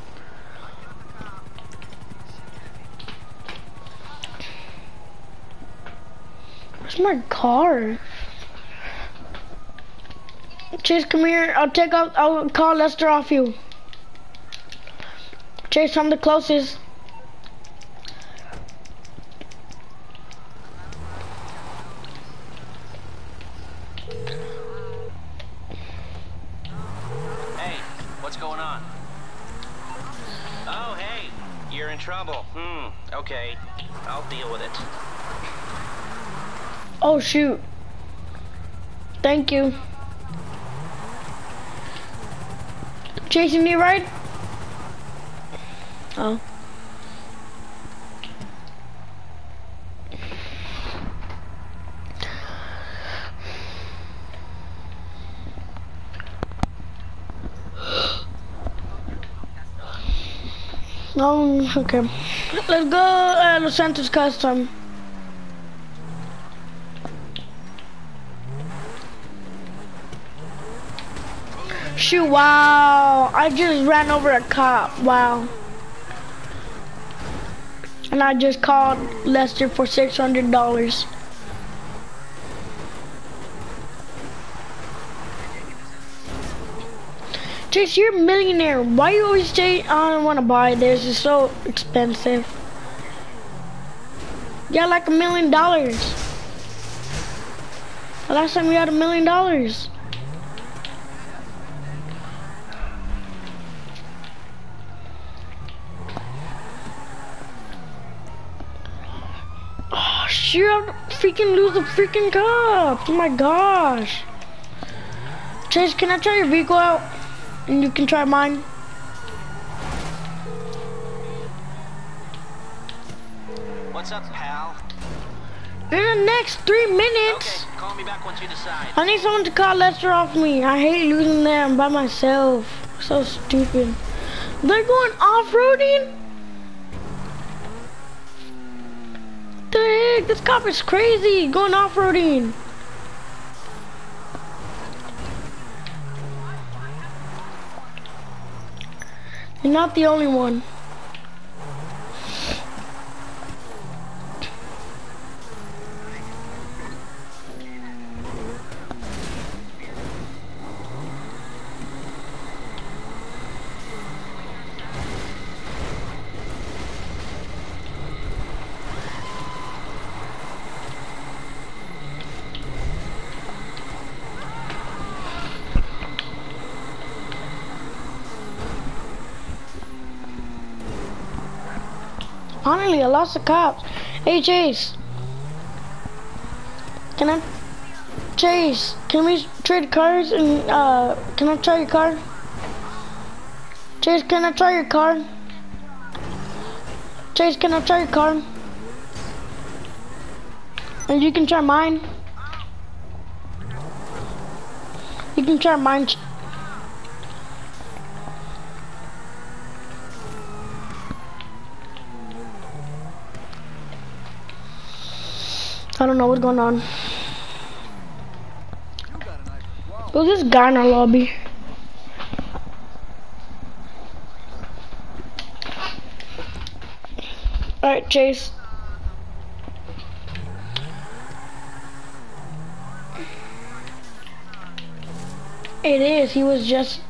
Where's my car? Chase, come here. I'll take out. I'll call Lester off you. Chase, I'm the closest. Hey, what's going on? Oh, hey, you're in trouble. Hmm, okay. I'll deal with it. Oh, shoot. Thank you. Chasing me, right? Oh. Um, okay. Let's go uh, Los Santos Custom. Shoot, wow. I just ran over a cop. Wow. And I just called Lester for six hundred dollars. Chase, you're a millionaire. Why you always say, I don't want to buy this, it's so expensive. You got like a million dollars. The last time you had a million dollars. Oh, shit, I freaking lose the freaking cup. Oh my gosh. Chase, can I try your vehicle out? And you can try mine. What's up, pal? In the next three minutes. Okay, call me back once you decide. I need someone to call Lester off me. I hate losing them by myself. So stupid. They're going off-roading? The heck? This cop is crazy. Going off-roading. You're not the only one. Finally, I lost the cops. Hey, Chase. Can I... Chase, can we trade cars and, uh, can I try your car? Chase, can I try your car? Chase, can I try your car? And you can try mine. You can try mine. I don't know what's going on. Who's this guy in our lobby? Alright, Chase. It is, he was just...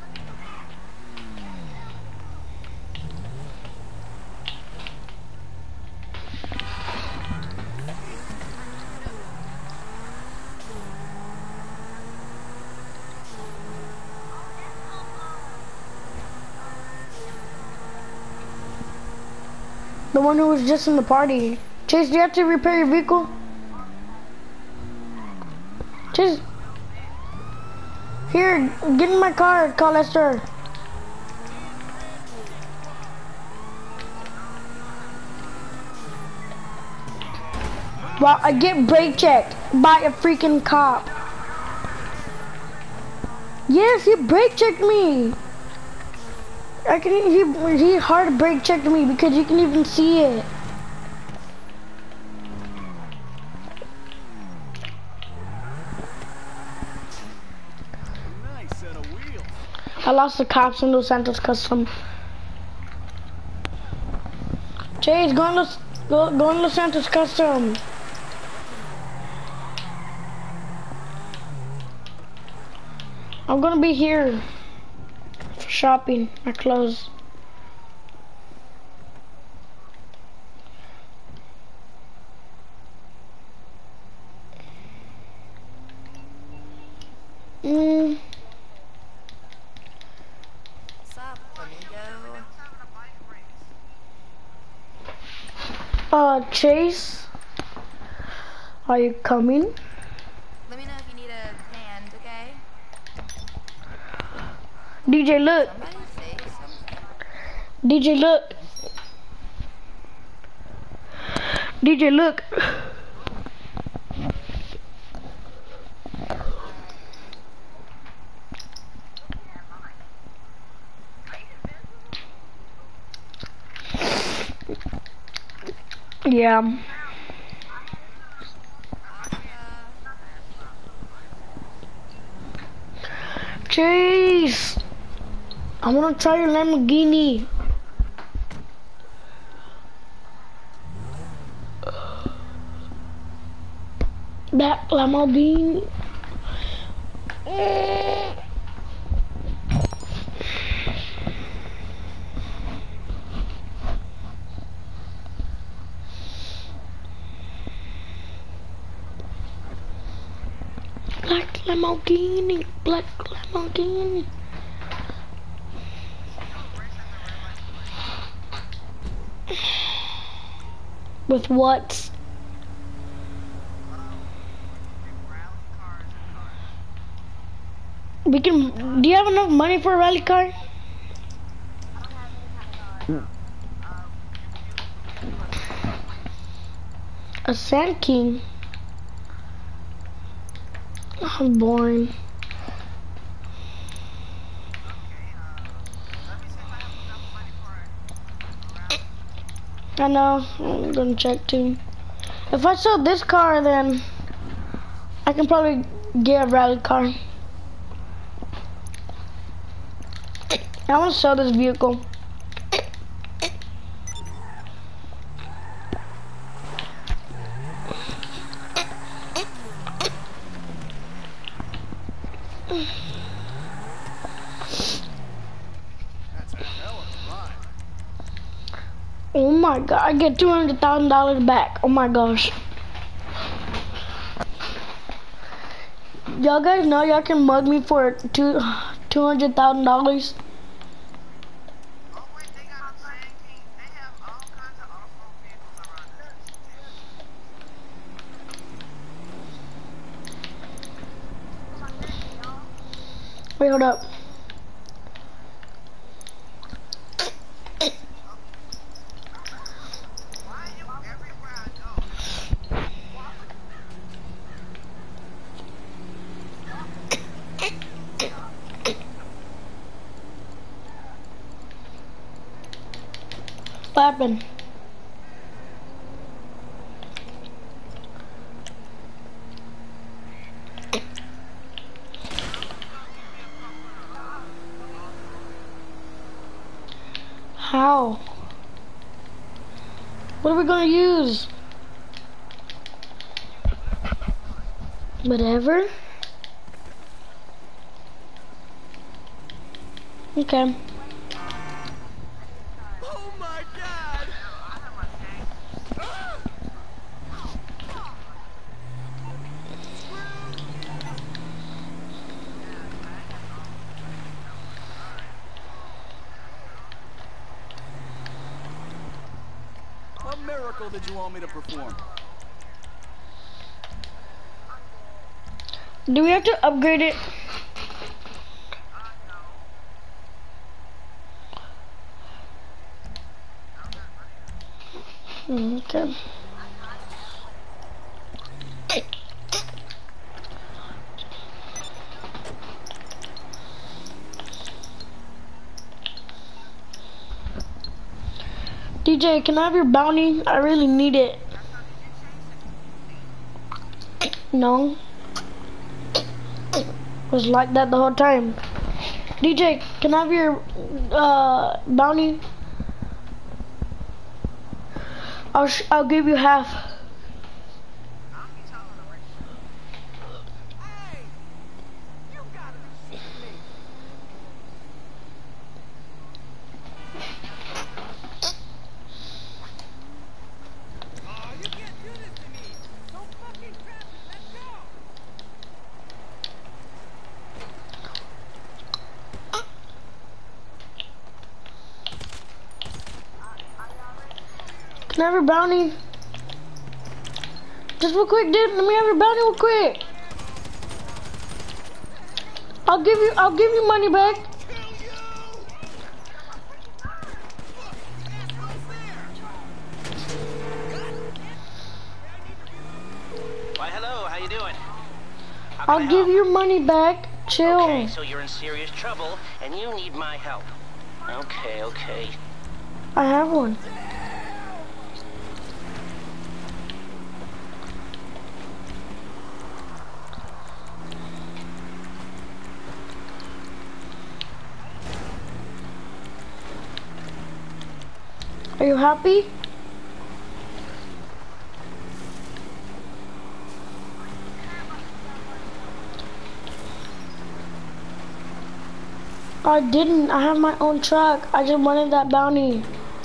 The one who was just in the party. Chase, do you have to repair your vehicle? Chase. Here, get in my car, call Lester. Well, I get brake checked by a freaking cop. Yes, he brake checked me. I can, he, he hard brake checked me because you can even see it. Nice set of wheels. I lost the cops in Los Santos Custom. Chase, go in Los, go, go in Los Santos Custom. I'm gonna be here for shopping my clothes. Mm. What's up, amigo? Uh, Chase, are you coming? Let me know if you need a hand, okay? D J, look. Somebody say something. D J, look. D J, look. Yeah. Chase, I wanna try your Lamborghini. That Lamborghini. Black Lamborghini, black Lamborghini. With what? We can. Do you have enough money for a rally car? A Sand King. I'm boring. I know. I'm gonna check too. If I sell this car, then I can probably get a rally car. I want to sell this vehicle. Oh my god, I get two hundred thousand dollars back. Oh my gosh. Y'all guys know y'all can mug me for two two hundred thousand dollars. Oh wait, they got a Sand King. They have all kinds of off-road vehicles around this. Wait, hold up. Why are you everywhere I go? What happened? How? What are we gonna use? Whatever. Okay. Oh my god! What miracle did you want me to perform? Do we have to upgrade it? Mm, okay. D J, can I have your bounty? I really need it. No. Was like that the whole time. D J, can I have your uh, bounty? I'll sh I'll give you half. Hey! You gotta be shitting me! Oh, you can't do this to me! Don't fucking trap me! Let's go! Can I have your bounty? Just real quick, dude. Let me have your bounty real quick. I'll give you. I'll give you money back. Why, hello, how you doing? How can I I'll give help? you money back. Chill. Okay, so you're in serious trouble, and you need my help. Okay, okay. I have one. Are you happy? I didn't. I have my own truck. I just wanted that bounty.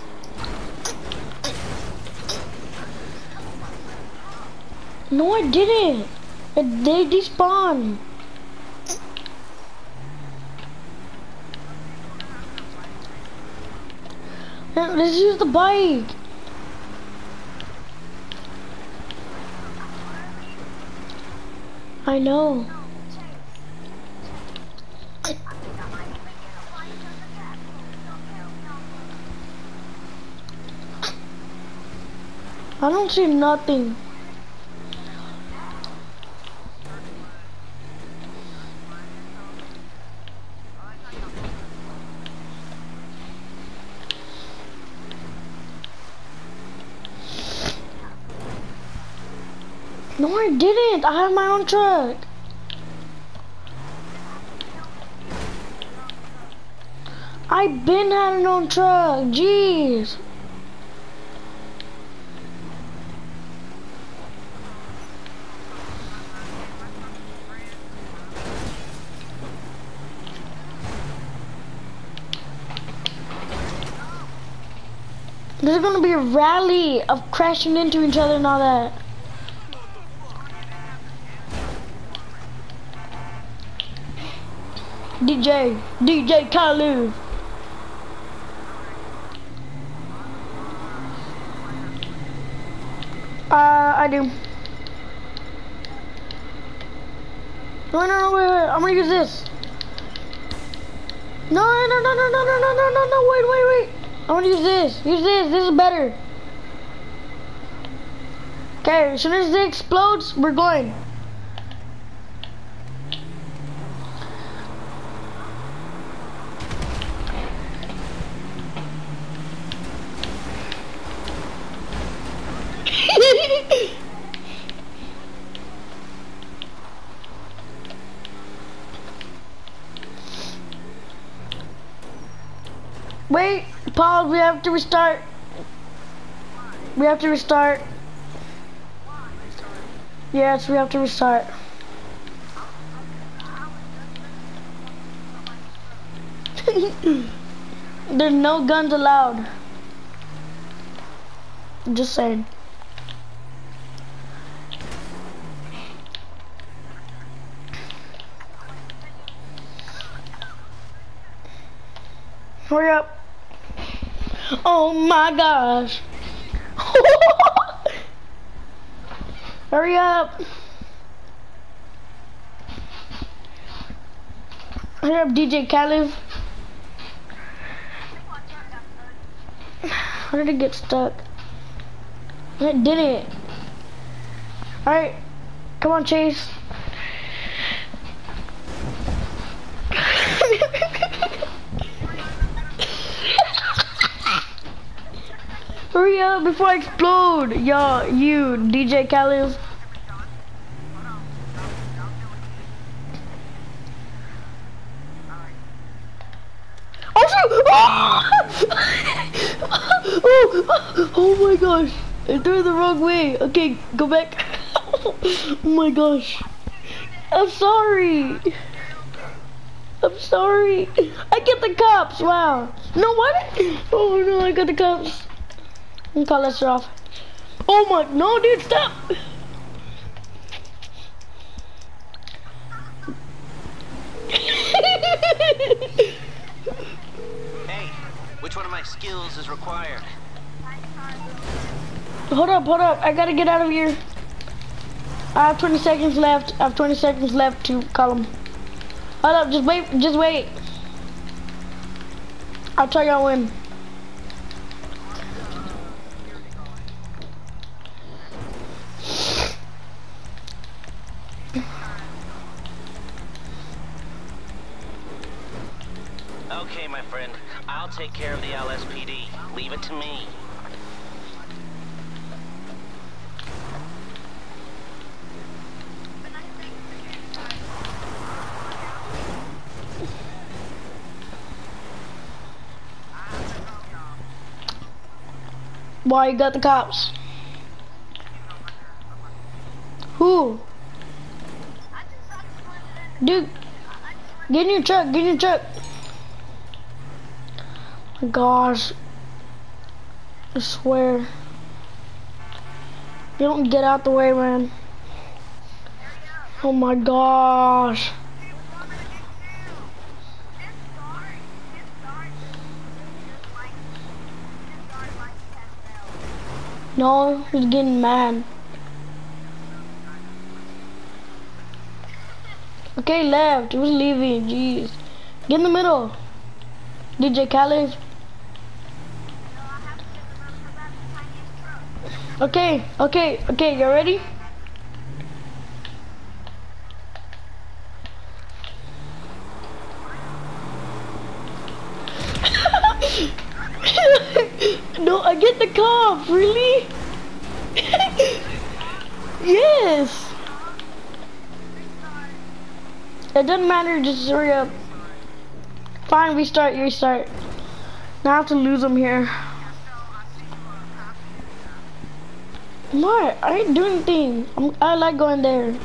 No, I didn't. It, they despawn. Yeah, let's use the bike. I know. I don't see nothing. No, I didn't. I have my own truck. I been had an own truck. Jeez. There's gonna be a rally of crashing into each other and all that. D J, D J Khaled. Uh, I do. No, no, no, wait, wait. I'm gonna use this. No, no, no, no, no, no, no, no, no, no, wait, wait, wait. I want to use this. Use this. This is better. Okay, as soon as it explodes, we're going. Wait, pause, we have to restart. We have to restart. Yes, we have to restart. There's no guns allowed. Just saying. Hurry up. Oh my gosh. Hurry up. Hurry up, D J Khaled. How did it get stuck? It didn't. Alright. Come on, Chase. Hurry up before I explode. Yo, you, D J Khaled. Oh, shoot! Oh! Oh my gosh. I threw it the wrong way. Okay, go back. Oh my gosh. I'm sorry. I'm sorry. I get the cops. Wow. No, what? Oh no, I got the cops. I'm call Lester off. Oh my, no dude, stop! Hey, which one of my skills is required? Hold up, hold up. I gotta get out of here. I have twenty seconds left. I have twenty seconds left to call him. Hold up, just wait, just wait. I'll tell y'all when. Okay, my friend. I'll take care of the L S P D. Leave it to me. Why you got the cops? Who? I just I just wanted to Dude, get in your truck, get in your truck. My gosh. I swear. You don't get out the way, man. Oh my gosh. No, he's getting mad. Okay, left. He was leaving. Jeez. Get in the middle. D J Khaled. Okay, okay, okay. You ready? No, I get the cop. Really? Yes. It doesn't matter. Just hurry up. Fine, restart. Restart. Now I have to lose him here. What? I ain't doing anything. I'm, I like going there.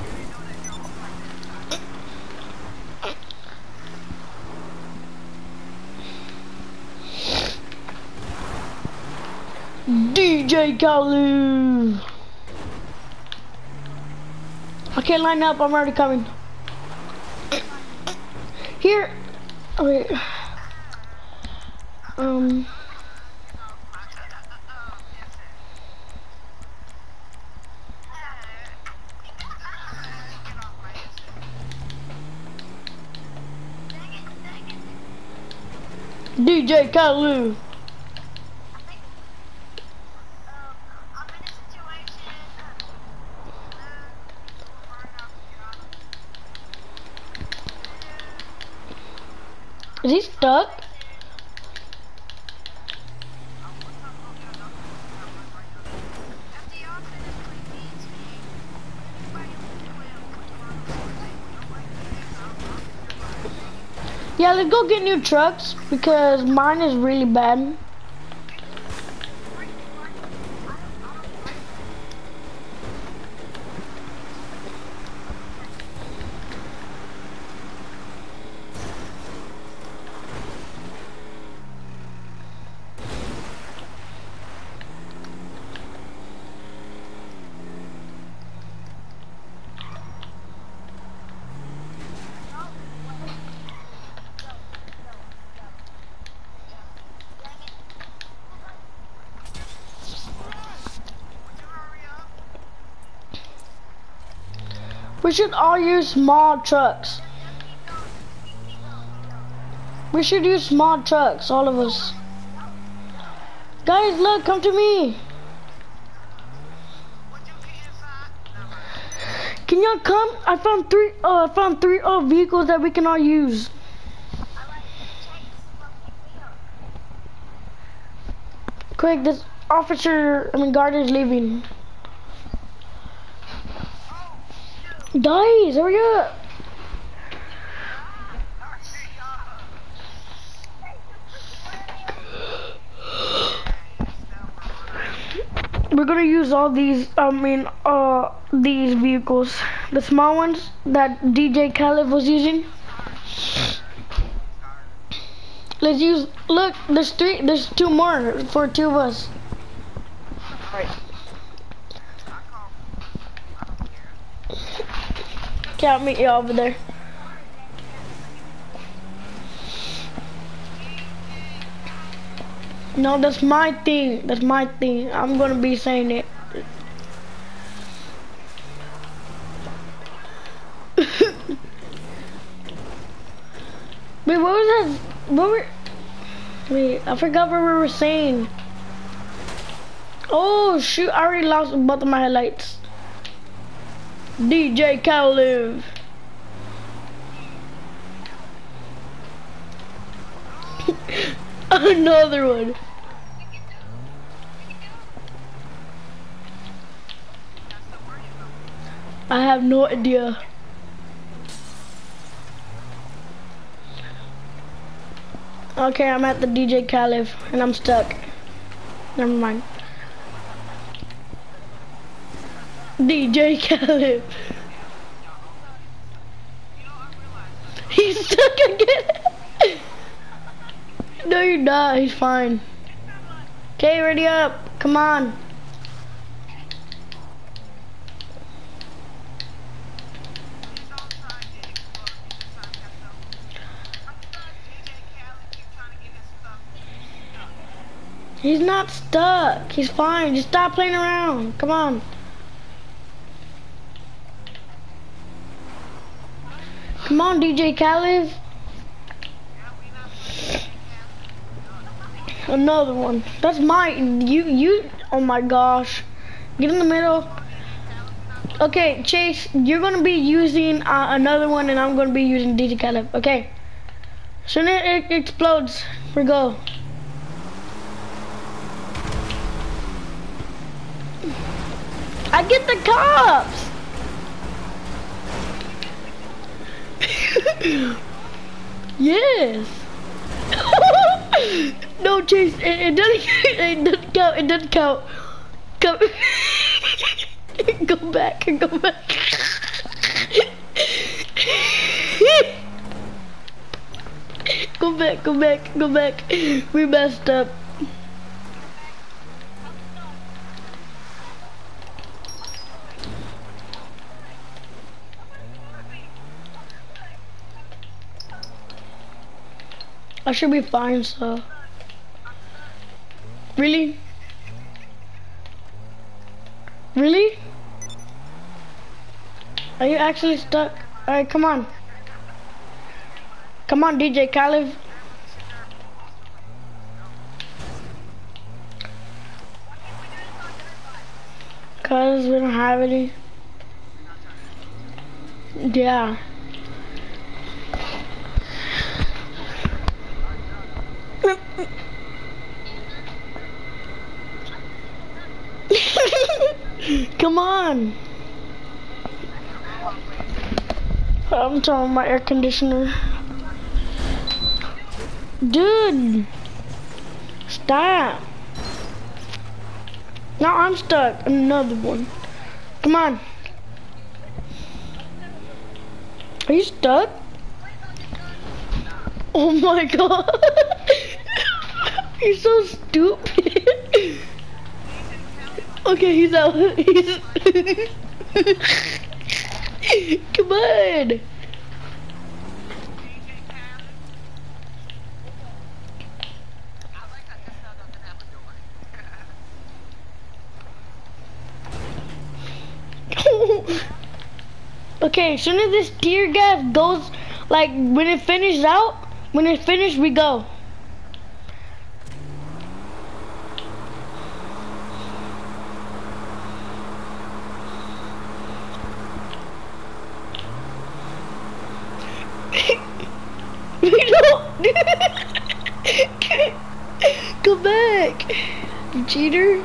D J Khaled. Okay, line up. I'm already coming. Here. Okay. Um. D J Khaled. Is he stuck? Yeah, let's go get new trucks because mine is really bad. We should all use small trucks. We should use small trucks, all of us. Guys, look, come to me. Can y'all come? I found three. Uh, I found three uh, vehicles that we can all use. Quick, this officer, I mean guard is leaving. Guys, hurry up! We're gonna use all these, I mean, uh, these vehicles. The small ones that D J Khaled was using. Let's use, look, there's three, there's two more for two of us. Right. Okay, I'll meet you over there. No, that's my thing. That's my thing. I'm gonna be saying it. Wait, what was that? What were? Wait, I forgot what we were saying. Oh shoot! I already lost both of my headlights. D J Khaled. Another one. I have no idea. Okay, I'm at the D J Khaled and I'm stuck. Never mind. D J Khaled. He's stuck again. No, you're not. He's fine. Okay, ready up. Come on. He's not stuck. He's fine. Just stop playing around. Come on. Come on, D J Khaled. Another one. That's mine. You, you. Oh my gosh. Get in the middle. Okay, Chase, you're gonna be using uh, another one, and I'm gonna be using D J Khaled. Okay. Soon as it explodes, we go. I get the cops. Yes. No, Chase, it, it doesn't. It doesn't count. It doesn't count. Come. Go back. Go back. Go back. Go back. Go back. We messed up. I should be fine, so. Really? Really? Are you actually stuck? Alright, come on. Come on, D J Khaled. Cause we don't have any. Yeah. Come on. I'm turning my air conditioner. Dude. Stop. Now I'm stuck. Another one. Come on. Are you stuck? Oh my god. You're so stupid. Okay, he's out. He's Come on. Okay, as soon as this tear gas goes, like when it finishes out, when it finishes, we go. We don't. Go back, you cheater.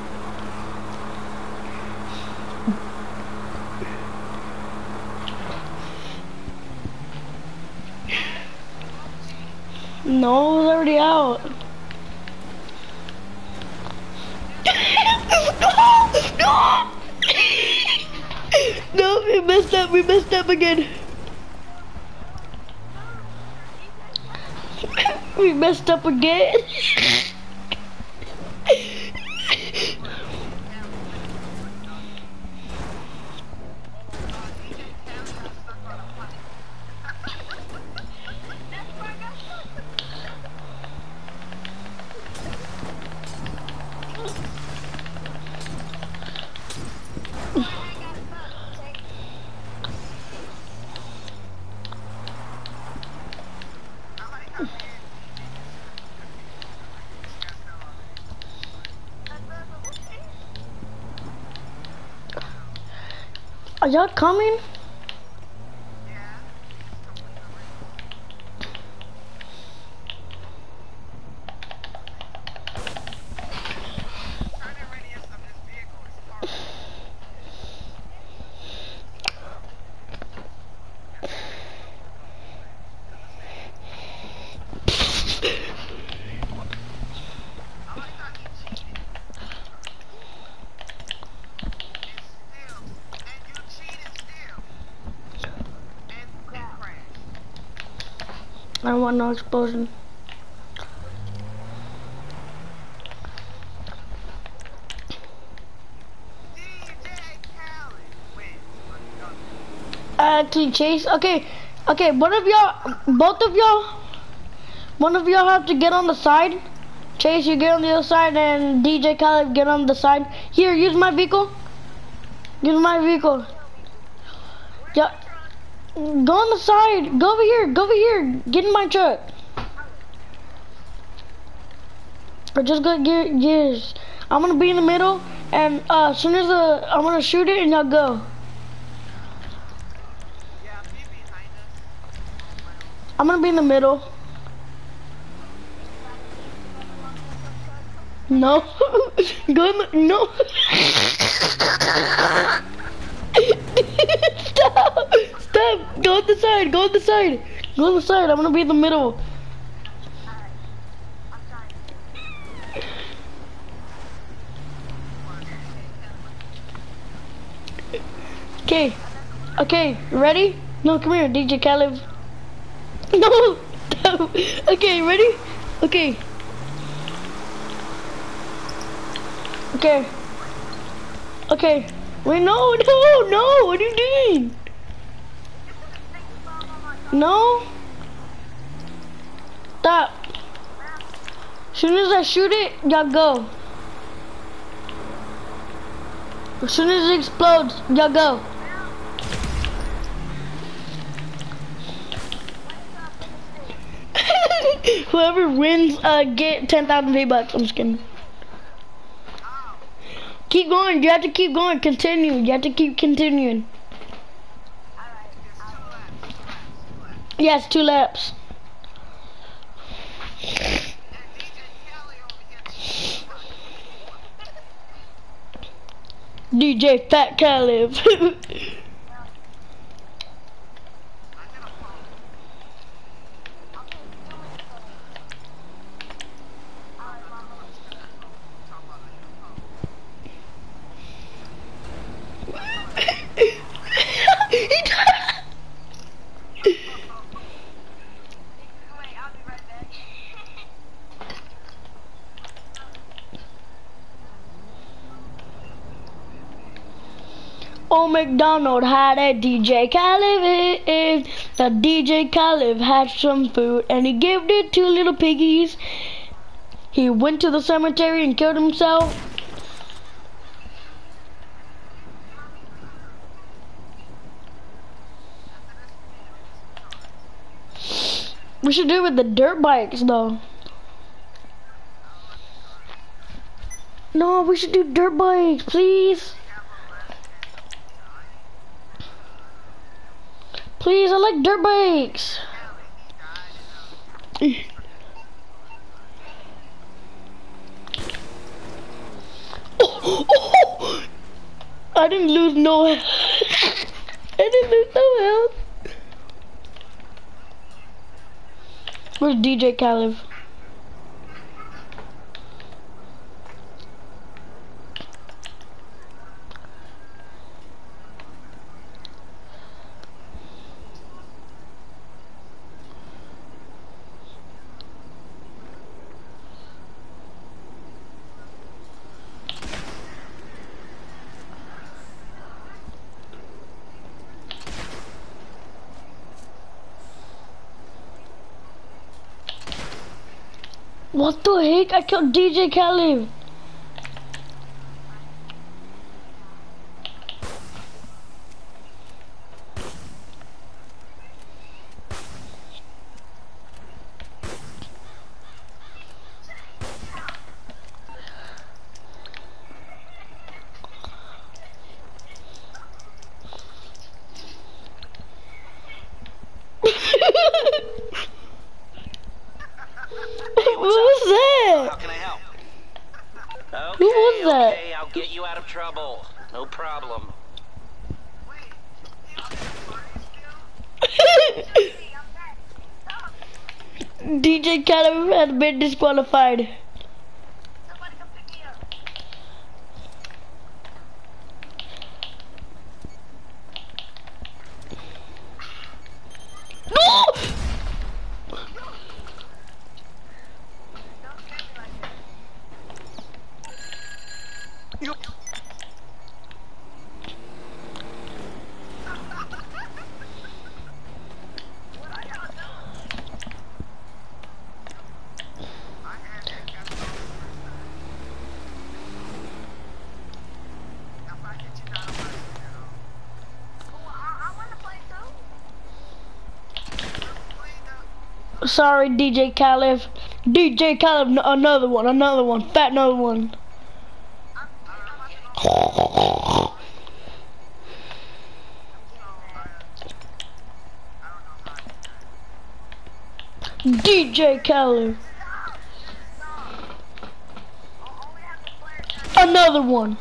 No, it was already out. No, no. No, we messed up, we messed up again. We messed up again. Are y'all coming? I don't want no explosion. D J Khaled wins. Actually, Chase. Okay, okay. One of y'all, both of y'all, one of y'all have to get on the side. Chase, you get on the other side, and D J Khaled get on the side. Here, use my vehicle. Use my vehicle. Yeah. Go on the side. Go over here. Go over here. Get in my truck. Or just go get yes. I'm gonna be in the middle, and uh, as soon as the I'm gonna shoot it, and y'all go. Yeah, be behind us. I'm gonna be in the middle. No. Go in the, no. Stop. Stop. Go on the side. Go on the side. Go on the side. I'm gonna be in the middle. Okay. Okay. Ready? No, come here, D J Khaled. No. No. Okay. Ready? Okay. Okay. Okay. Wait, no, no, no. What are you doing? No. Stop. As soon as I shoot it, y'all go. As soon as it explodes, y'all go. Whoever wins, uh, get ten thousand V-Bucks. I'm just kidding. Keep going. You have to keep going. Continue. You have to keep continuing. Yes, two laps. D J Fat Khaled. Old MacDonald had a D J Khaled. The D J Khaled had some food and he gave it to little piggies. He went to the cemetery and killed himself. We should do it with the dirt bikes though. No, we should do dirt bikes, please. Please, I like dirt bikes. Oh, oh, I didn't lose no health. I didn't lose no health. Where's D J Khaled? What the heck? I killed D J Khaled. What was that? How can I help? Okay, Who was that? okay, I'll get you out of trouble. No problem. D J Khaled has been disqualified. Somebody come pick me up. No! Sorry, D J Khaled. D J Khaled, n- another one, another one, fat another one. D J Khaled. Another one.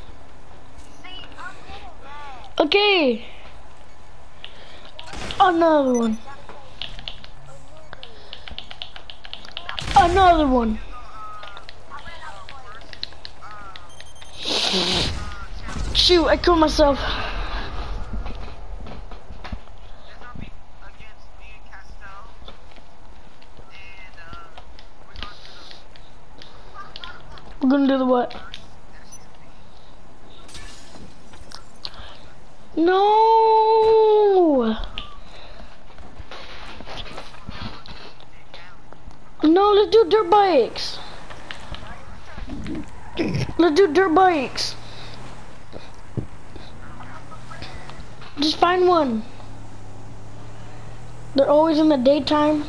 Okay. Another one. Another one. Shoot, I killed myself. It's gonna be against me and Castel. And uh, we're gonna do We're gonna do the what? the No. No, let's do dirt bikes. Let's do dirt bikes. Just find one. They're always in the daytime.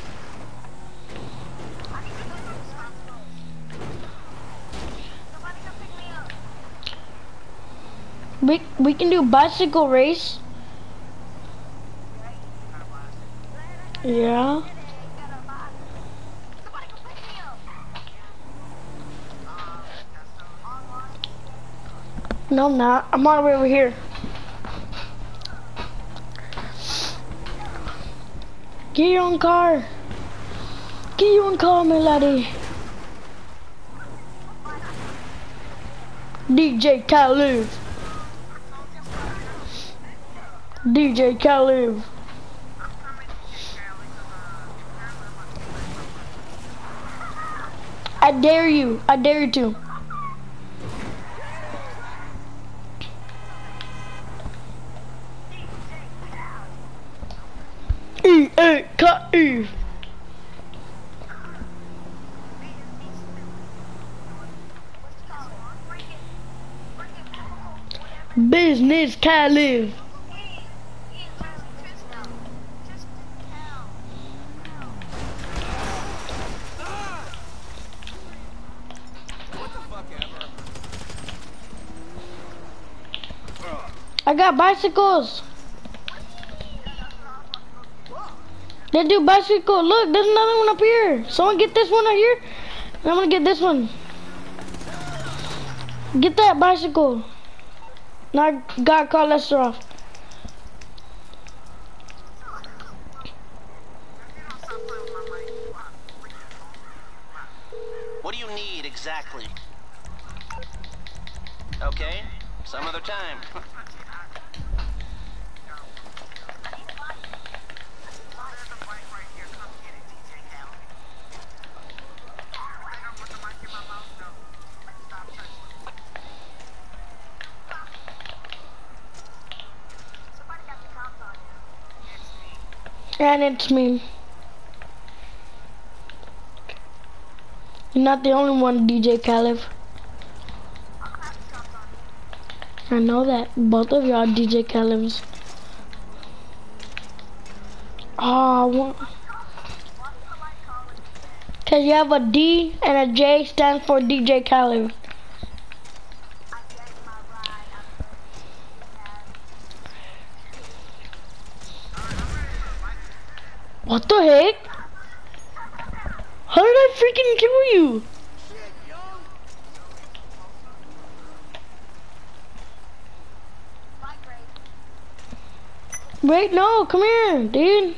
We we can do bicycle race. Yeah. No, I'm not. I'm all the way over here. Get your own car. Get your own car, my laddie. D J Khaled. D J Khaled. I dare you. I dare you to. E A K E. Business Khaled. What the fuck ever? I got bicycles. They do bicycle. Look, there's another one up here. Someone get this one right here. And I'm gonna get this one. Get that bicycle. Now I gotta call Lester off. What do you need exactly? Okay, some other time. And it's me. You're not the only one, D J Khaled. I know that. Both of y'all D J Khaleds. Oh, I want... Cause you have a D and a J stands for D J Khaled. What the heck? How did I freaking kill you? Wait, no, come here, dude.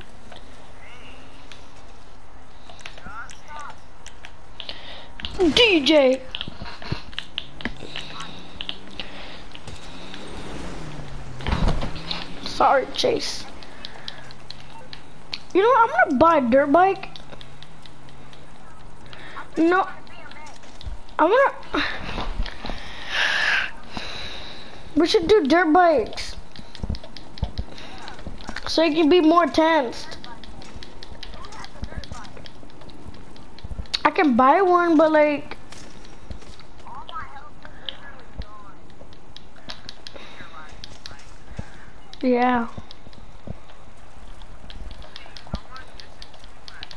D J. Sorry, Chase. You know what? I'm gonna buy a dirt bike. No. I'm gonna... We should do dirt bikes. So it can be more tensed. I can buy one, but like... Yeah.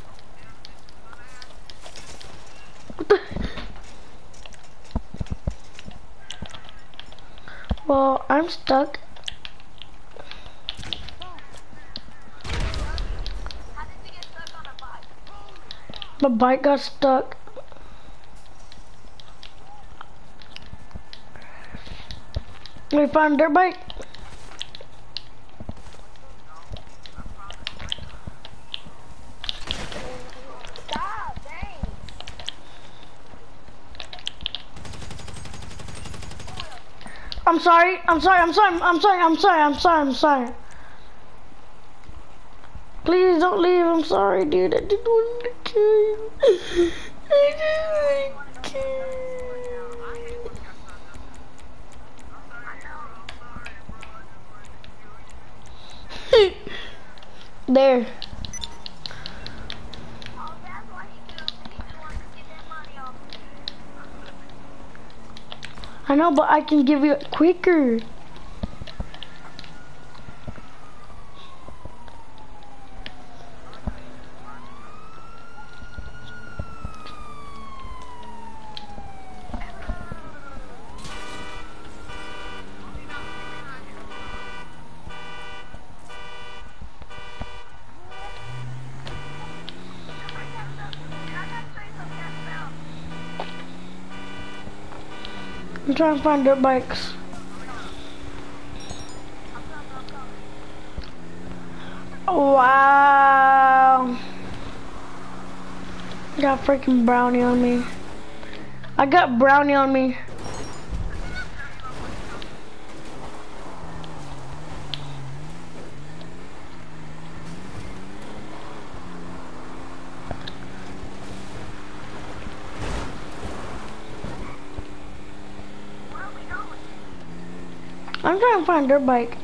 Well, I'm stuck. How did you get stuck on a bike? My bike got stuck. We found a dirt bike. Stop, dang. I'm sorry. I'm sorry. I'm sorry. I'm sorry. I'm sorry. I'm sorry. I'm sorry. Please don't leave. I'm sorry, dude. I didn't want to kill you. I didn't want to kill you. There. Oh, that's why he killed me. He just wanted to get that money off me. I know, but I can give you it quicker. I'm trying to find dirt bikes. Wow. Got freaking brownie on me. I got brownie on me. I'm trying to find a dirt bike.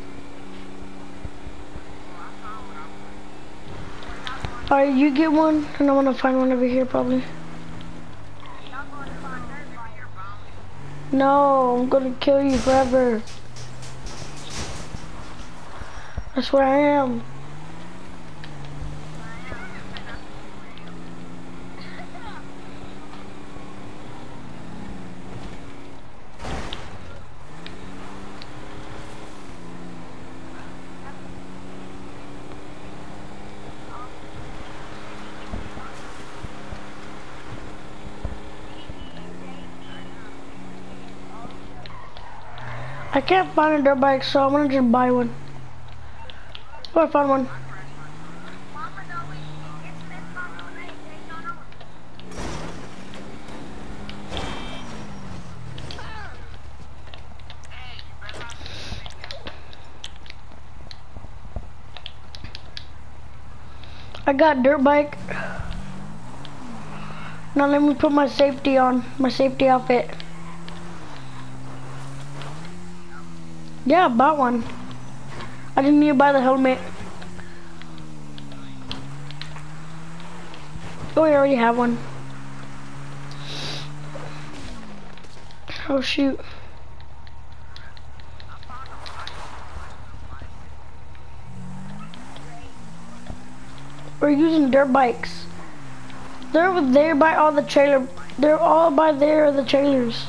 Alright, you get one, and I'm gonna find one over here probably. No, I'm gonna kill you forever. That's where I am. I can't find a dirt bike, so I'm gonna just buy one. Oh, I found one. Mama, no, we it's this mama when they take on over. I got dirt bike. Now let me put my safety on, my safety outfit. Yeah, I bought one. I didn't need to buy the helmet. Oh, I already have one. Oh shoot. We're using dirt bikes. They're over there by all the trailer. They're all by there are the trailers.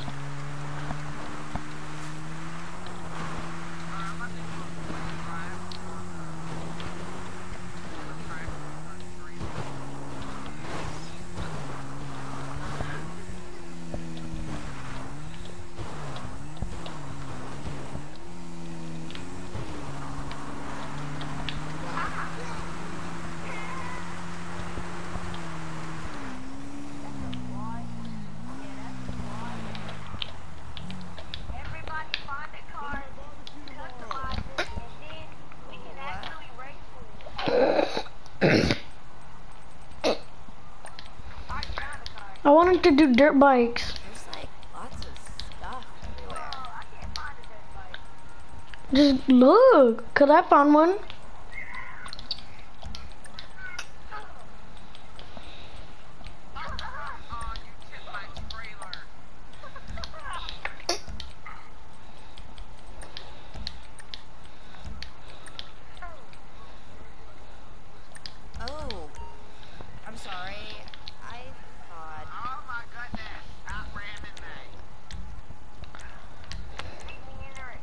Everybody find a car, customize it, and then we can actually race with it. I found a car. I wanted to do dirt bikes. There's like lots of stuff everywhere. Oh, I can't find a dirt bike. Just look, cause I found one. Oh, you tipped my trailer. Oh, I'm sorry. I thought. Oh my goodness. Outran in me. Meet me in the race.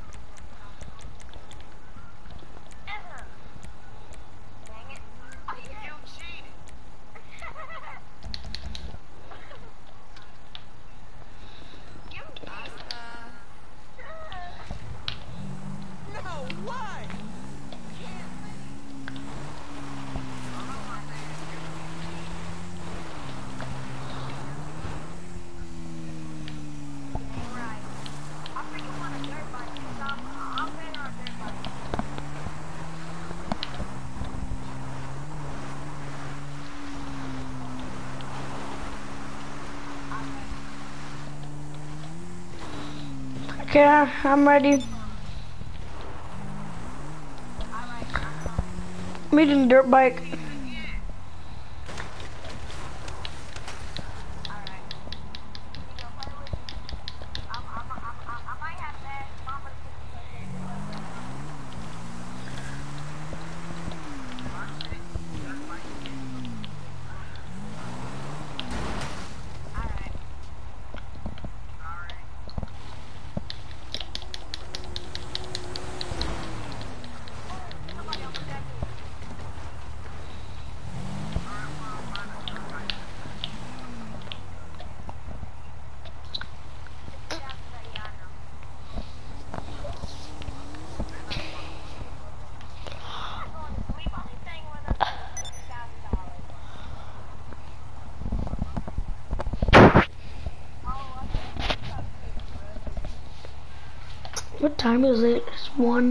Okay, I'm ready. Meeting dirt bike. What time is it? It's one.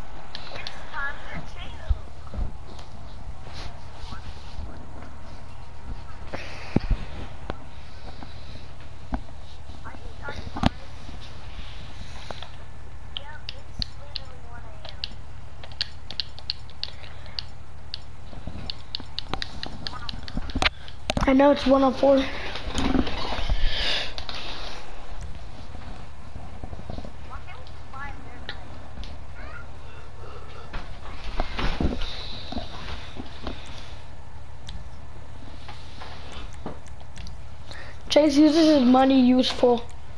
I know it's one oh four. Chase uses his money useful.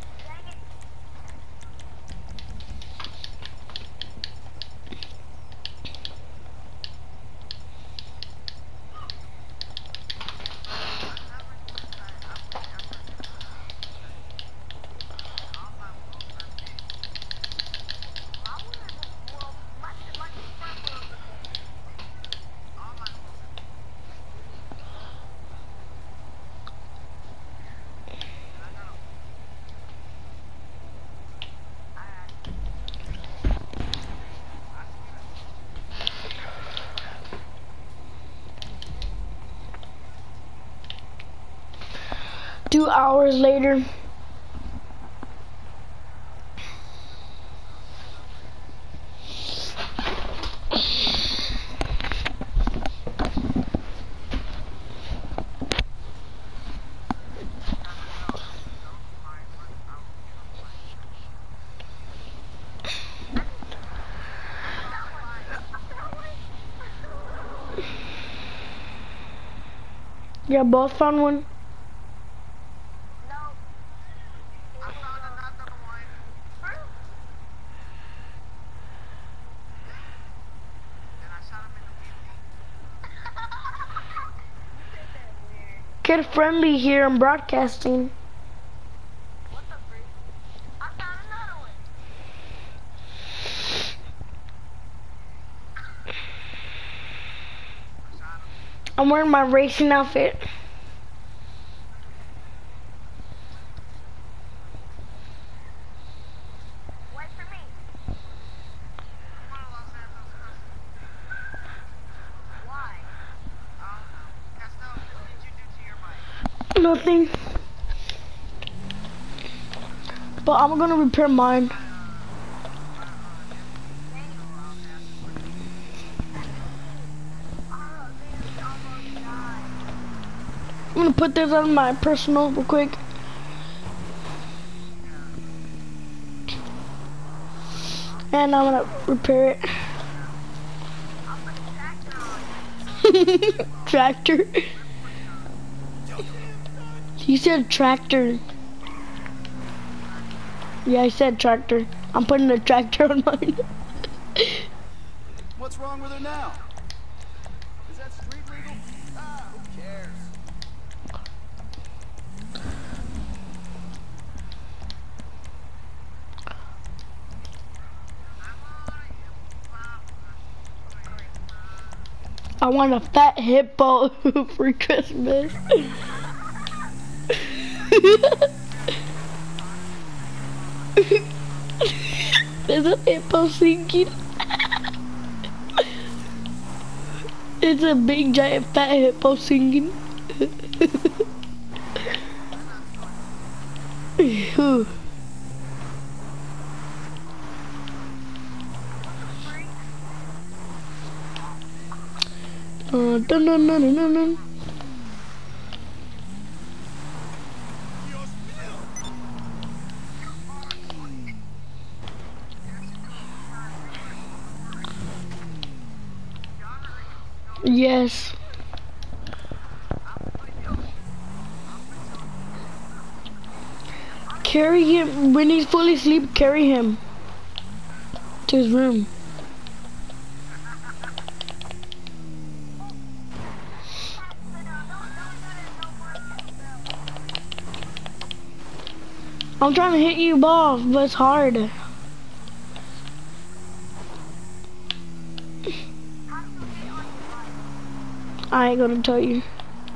Two hours later. Yeah, both found one. Kid friendly here in broadcasting. What the freak? I found another one. I'm wearing my racing outfit. Wait for me. Why? Nothing. But I'm gonna repair mine. I'm gonna put this on my personal real quick. And I'm gonna repair it. Tractor. You said tractor. Yeah, I said tractor. I'm putting a tractor on mine. What's wrong with her now? Is that street legal? Ah, who cares? I want a fat hippo for Christmas. There's a hippo singing. It's a big giant fat hippo singing. dun, dun, dun, dun, dun. Yes. Carry him when he's fully asleep. Carry him to his room. I'm trying to hit you, boss, but it's hard. I ain't gonna tell you.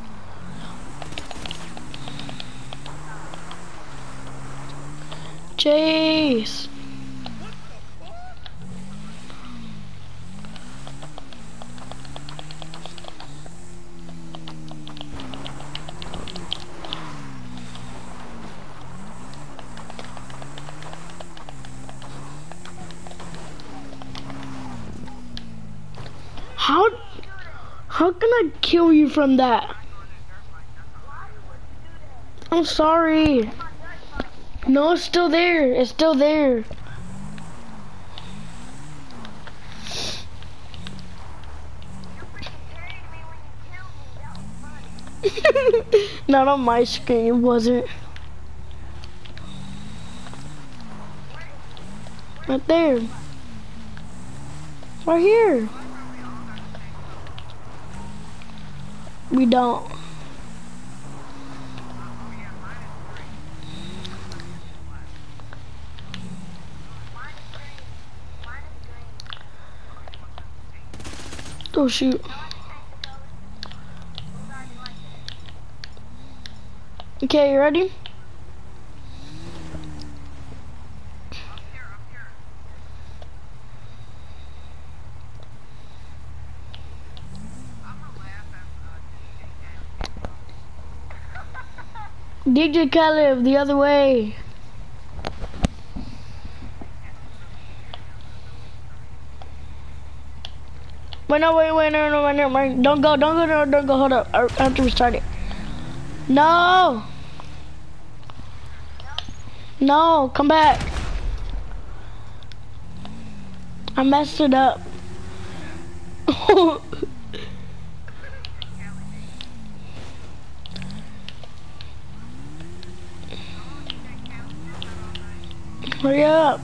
Chase. How, how can I kill you from that? I'm sorry. No, it's still there. It's still there. Not on my screen, it wasn't. Right there. Right here. We don't. Oh shoot. Okay, you ready? D J Khaled, the other way. Wait, no, wait, wait, no, no, wait, no, wait. Don't go, don't go, no, don't go, hold up. I have to restart it. No! No, come back. I messed it up. Hurry up.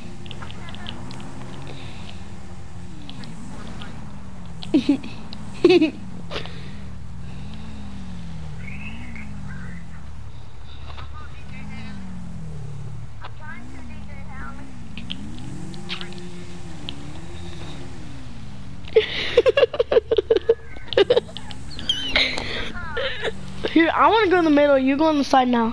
Here, I want to go in the middle. You go on the side now.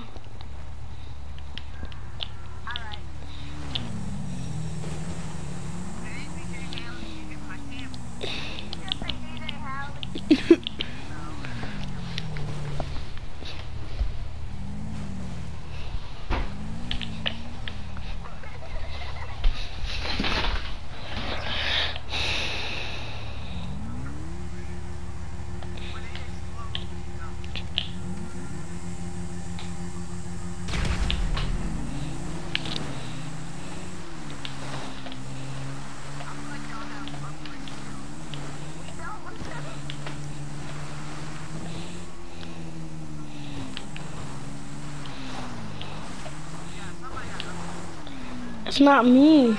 It's not me.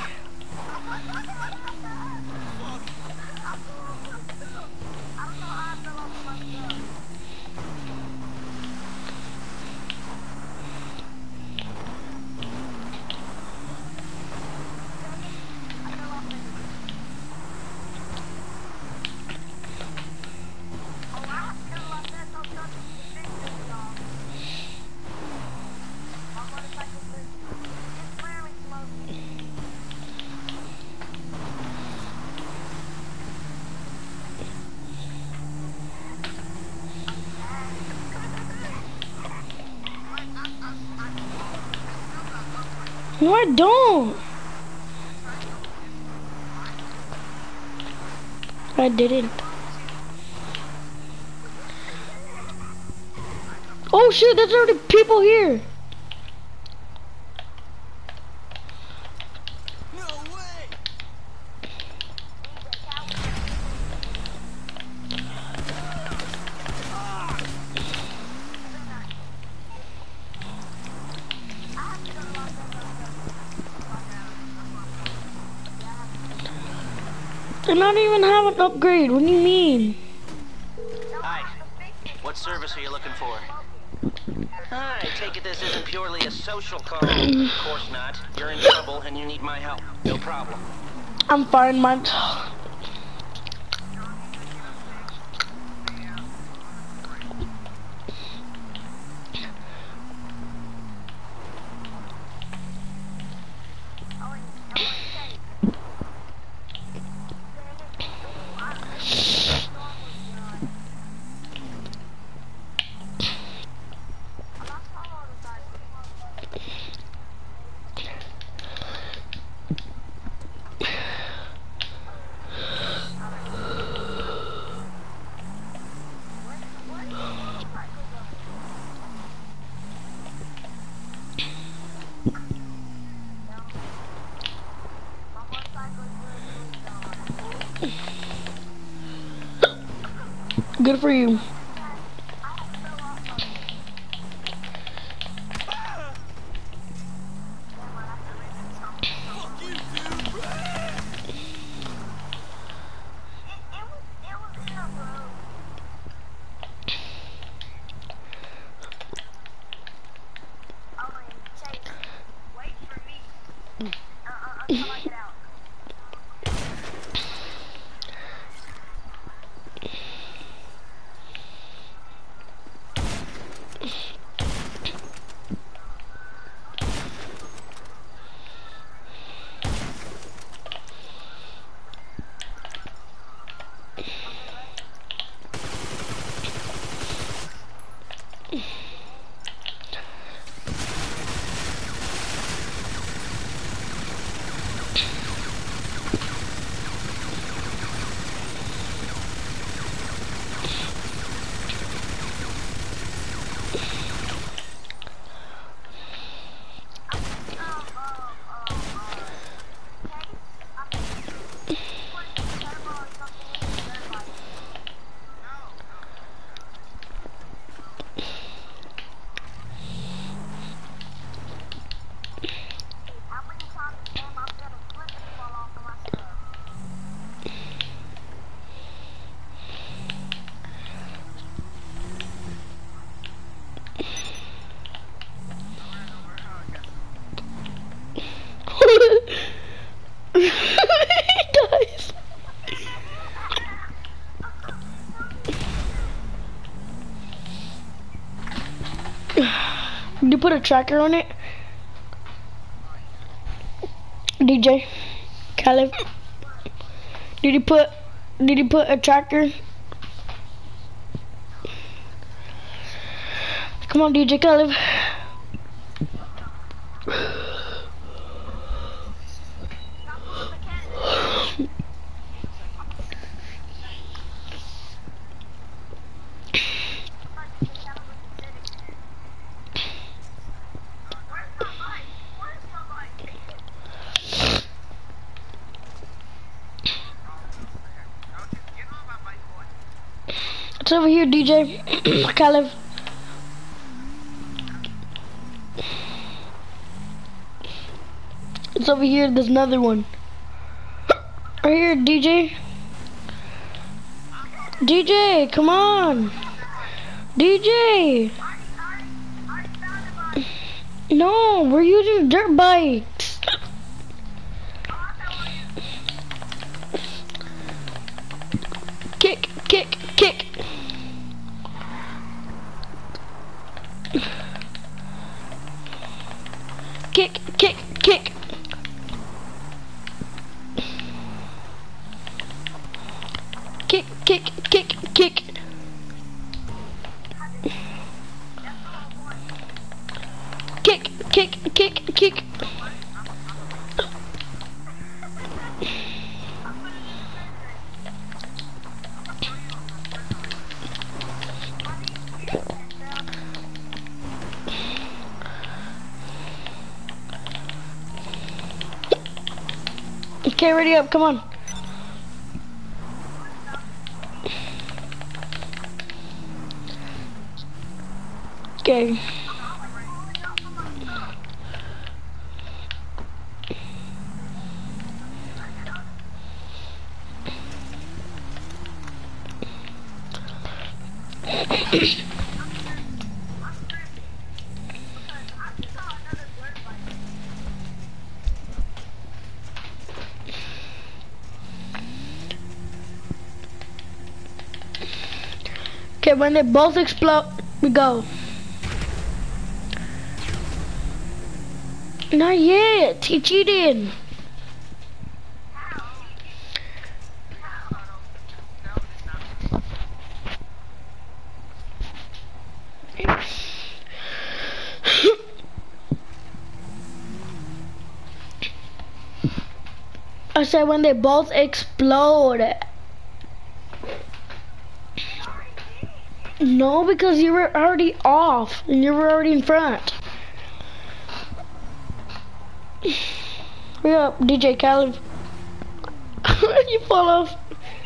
No, I don't. I didn't. Oh shit, there's already people here. No way! They not even have an upgrade. What do you mean? Hi. What service are you looking for? I take it this isn't purely a social call. Of course not. You're in trouble and you need my help. No problem. I'm fine, man. Good for you. Fuck you, dude! Guys. Did you put a tracker on it? D J Caleb. Did you put did you put a tracker? Come on, D J Caleb. It's over here, D J Caleb. It's over here. There's another one. Right here, D J. D J, come on. D J. No, we're using dirt bikes. Kick, kick, kick. Kick, kick, kick. Kick, kick, kick, kick. Kick, kick, kick, kick. Okay, ready up, come on. Okay. Okay, when they both explode, we go. Not yet, he cheated. I said when they both explode. No, because you were already off and you were already in front. Hurry up, D J Khaled. You fall off.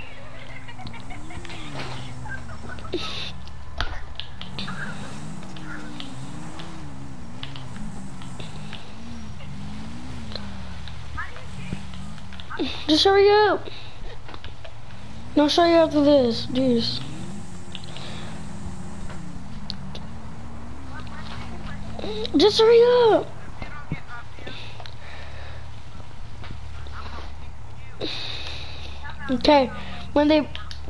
Just hurry up. No, I'll show you after this. Jeez. Just hurry up. Okay, when they...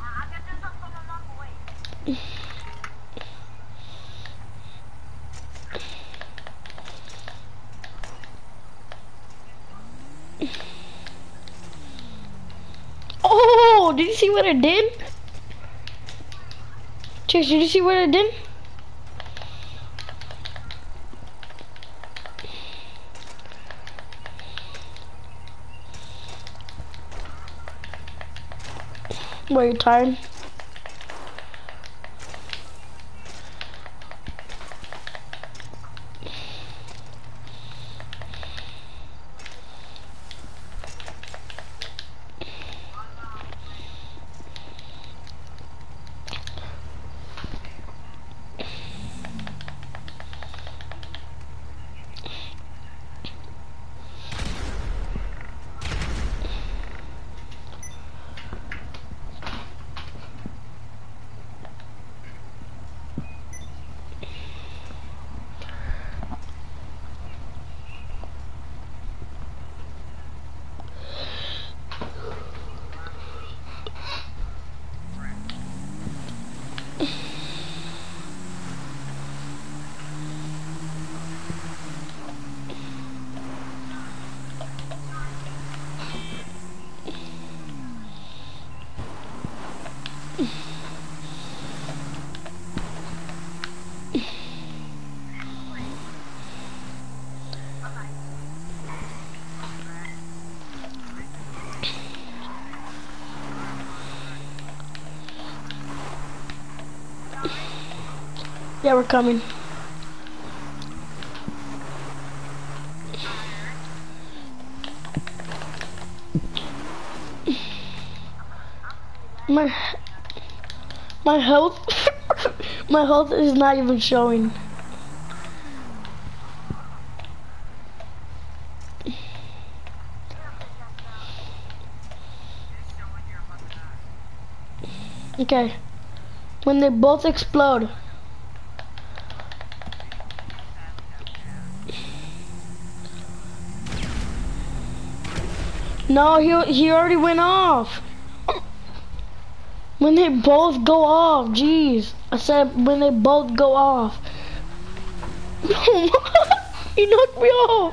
Oh, did you see what it did? Chase, did you see what it did? Were you tired? Yeah, we're coming. My my health my health is not even showing. Okay. When they both explode. No, he he already went off. When they both go off, jeez. I said when they both go off. He knocked me off.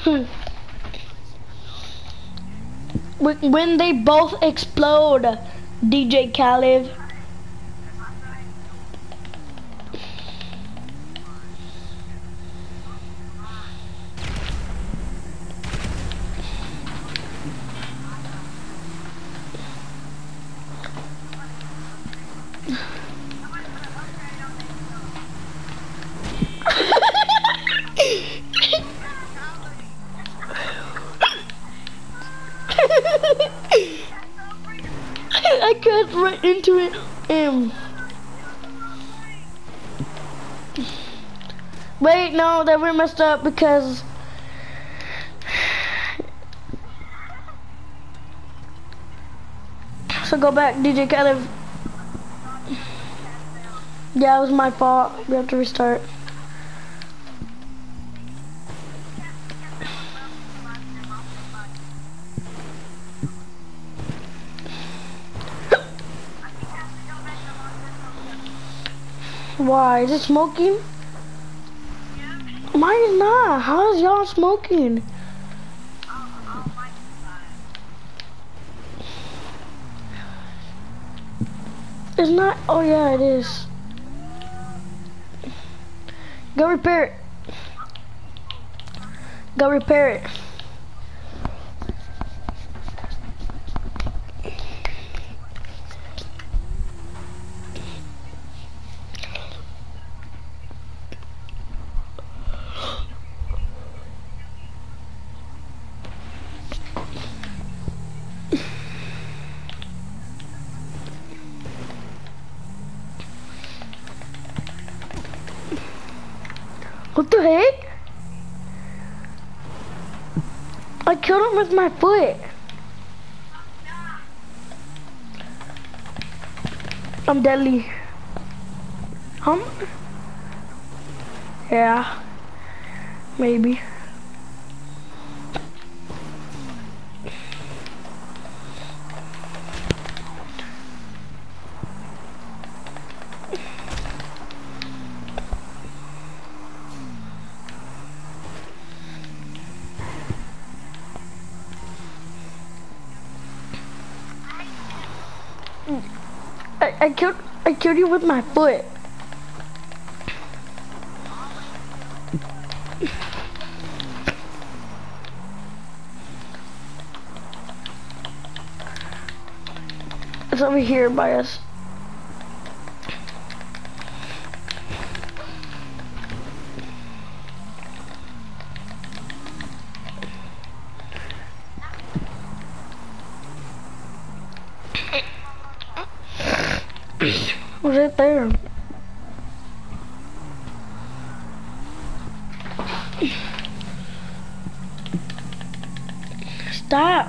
When when they both explode, D J Khaled. I got right into it. Um. Wait, no, that we messed up because so go back, D J Khaled. Yeah, it was my fault. We have to restart. Why? Is it smoking? Mine is not. How is y'all smoking? It's not. Oh yeah, it is. Go repair it. Go repair it. What the heck? I killed him with my foot. I'm deadly. Huh? Yeah. Maybe. I, I killed I killed you with my foot. It's over here by us. Was it there? Stop.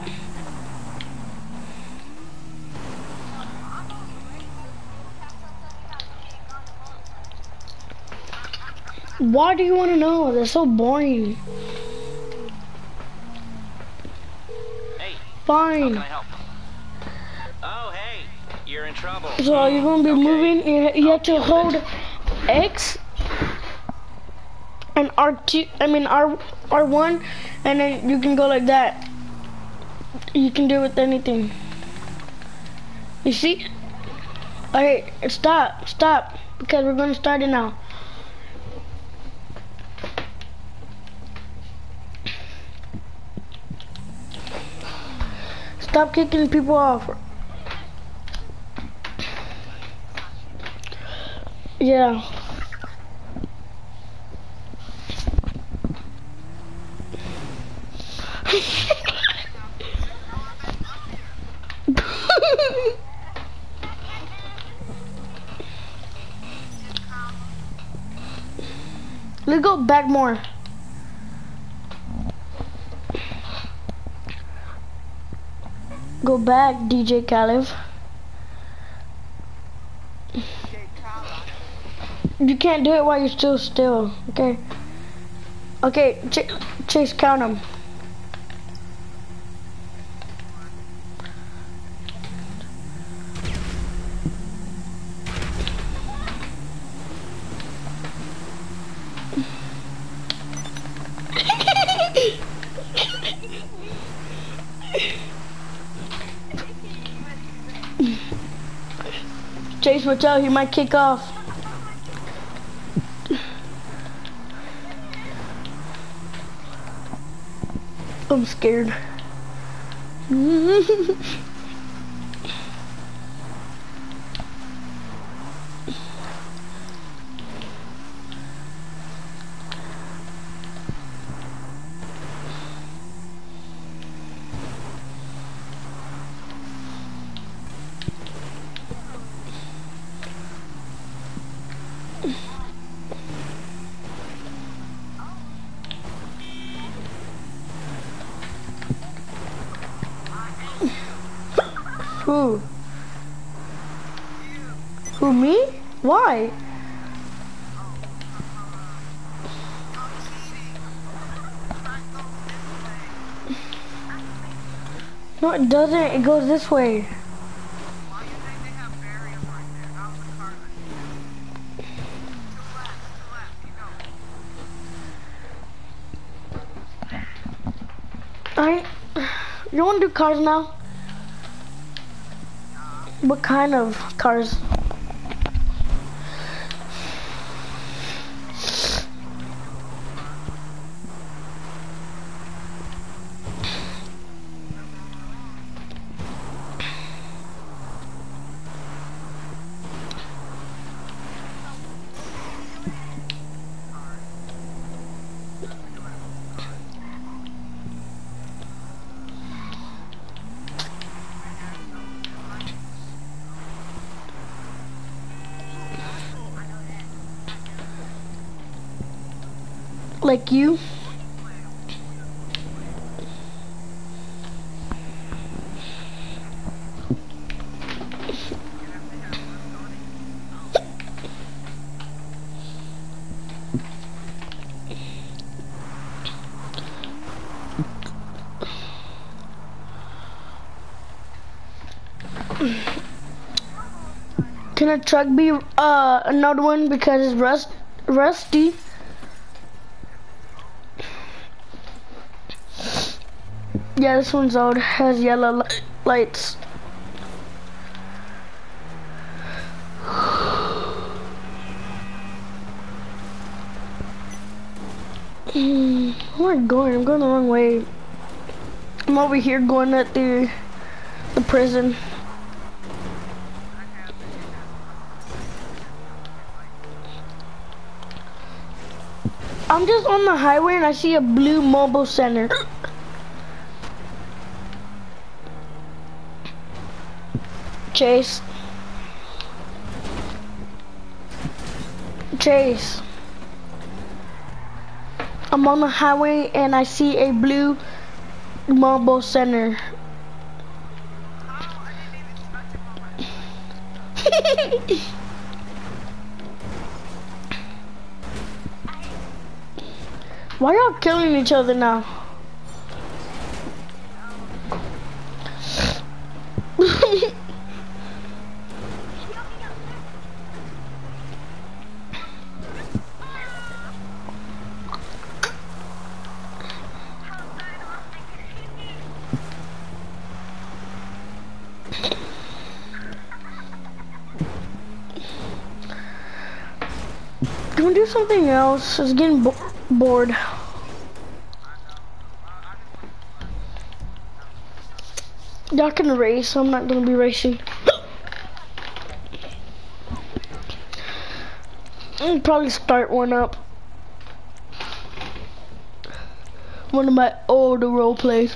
Why do you want to know? That's so boring. Hey, Fine. how can I help? Oh, hey, you're in trouble. So you're gonna be Okay. moving. You, you have to I'll deal with hold X and R two. I mean R R one, and then you can go like that. You can do it with anything. You see? Alright, stop, stop, because we're gonna start it now. Stop kicking people off. Yeah. Let's go back more. Go back, D J Khaled. You can't do it while you're still still, okay? Okay, Ch Chase, count them. Chase, watch out, he might kick off. I'm scared. Who? Who, me? Why? No, it doesn't. It goes this way. Why you think they have barriers right there? How's the car like? Two left, two left, you go. I. You want to do cars now? What kind of cars? Like you? Can a truck be uh another one because it's rust rusty? Yeah, this one's old. Has yellow li lights. Hmm, where am I going? I'm going the wrong way. I'm over here going at the the prison. I'm just on the highway and I see a blue mobile center. Chase. Chase. I'm on the highway and I see a blue mobile center. Why y'all killing each other now? Can we do something else? It's getting bo bored. Y'all can race, so I'm not gonna be racing. I'll probably start one up. One of my older role plays.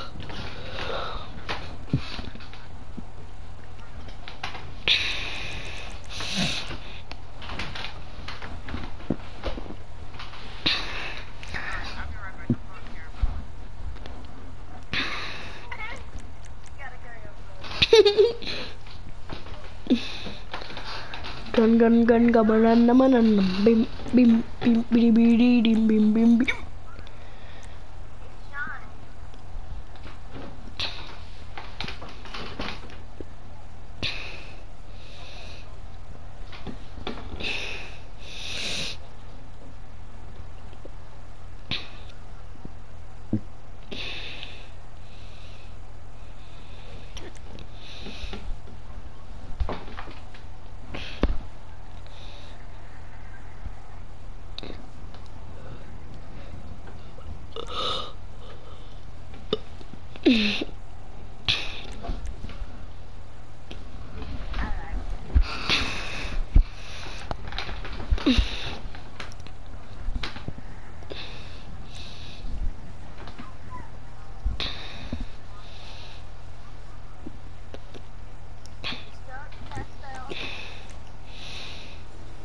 Gun gun gun gabaran naman bim bim bim bim bim bim bim bim bim.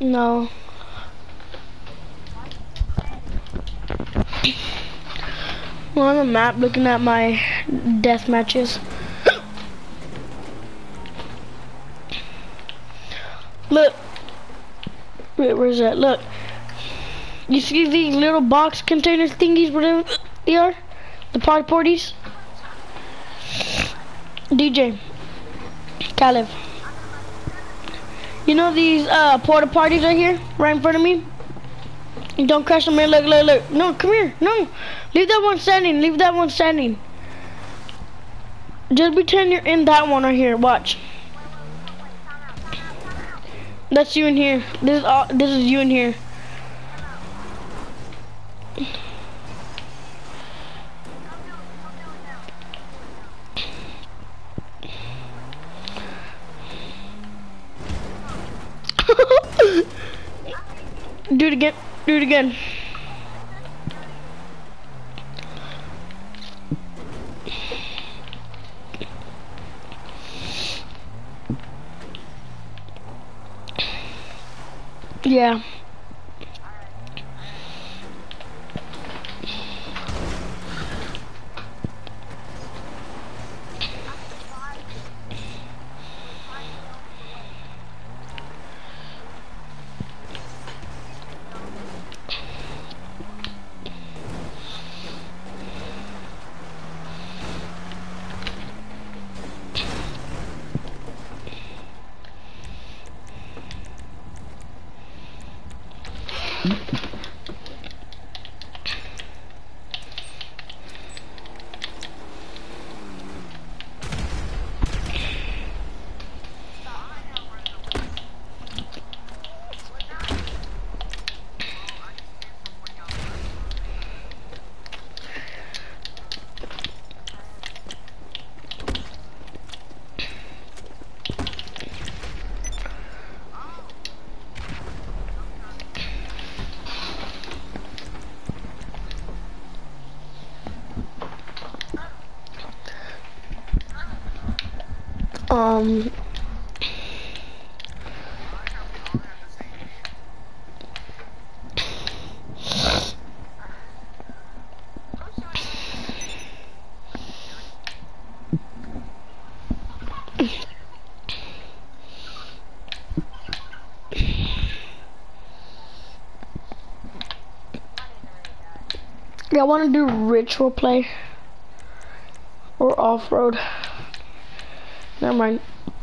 No. I'm on the map looking at my death matches. Look. Wait, where's that? Look. You see these little box container thingies, whatever they are? The party parties? D J. Caleb. You know these uh, porta parties right here? Right in front of me? Don't crash them here. Look, look, look. No, come here. No. Leave that one standing. Leave that one standing. Just pretend you're in that one right here. Watch. That's you in here. This is all, this is you in here. Do it again. Do it again. Yeah. Um, yeah, I want to do ritual play or off-road. Never mind.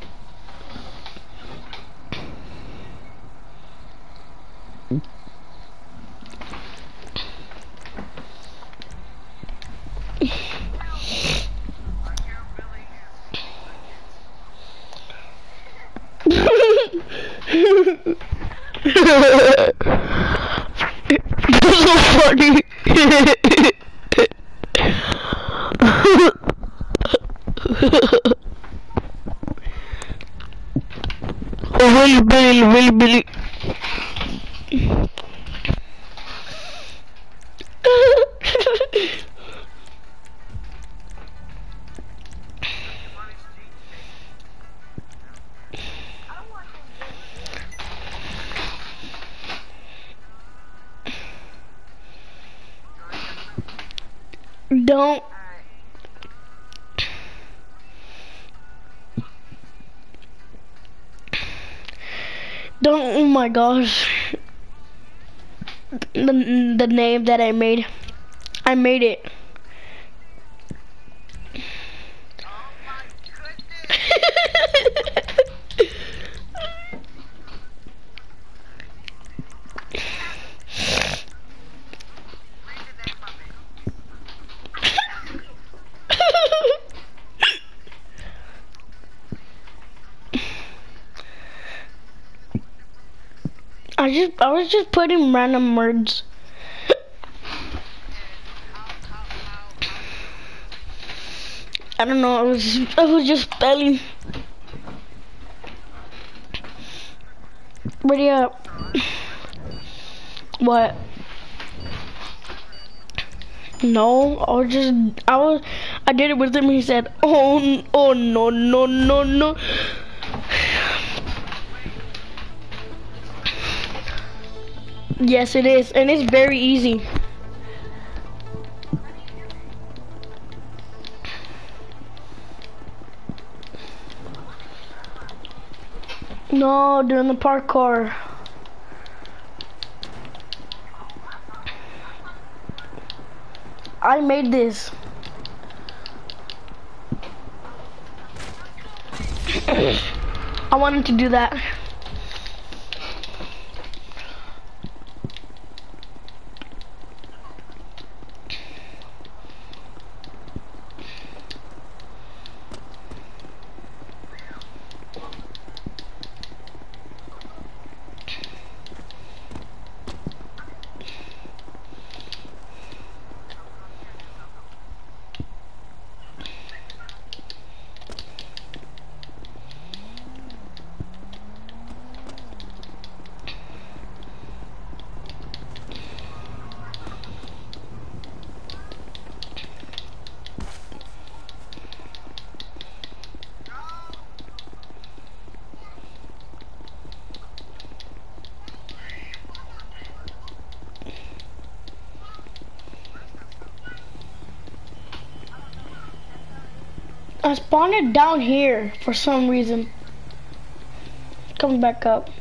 That's so funny. Oh, Billy, Billy, Billy, Billy. Don't. Don't, oh my gosh. The, the name that I made. I made it. Oh my goodness! Read the name of it. I just, I was just putting random words. I don't know, I was, I was just spelling. Ready up. What? No, I was just, I was, I did it with him. He said, oh, n- oh no, no, no, no. Yes, it is, and it's very easy. No, doing the parkour. I made this. I wanted to do that. I spawned it down here for some reason. Coming back up.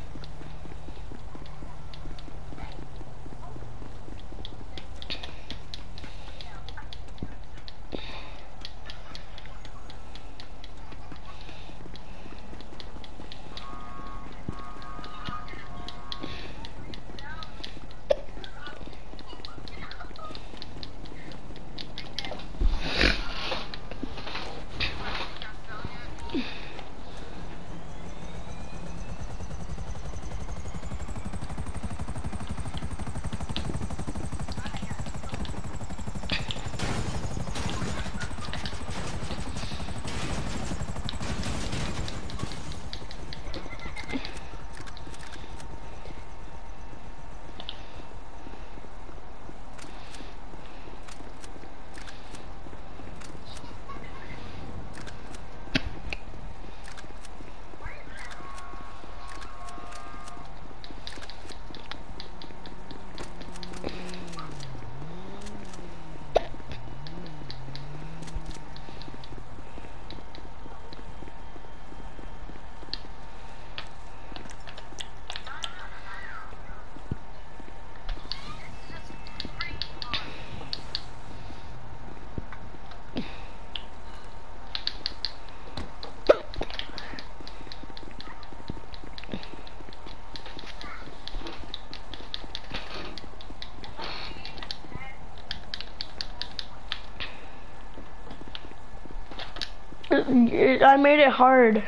I made it hard.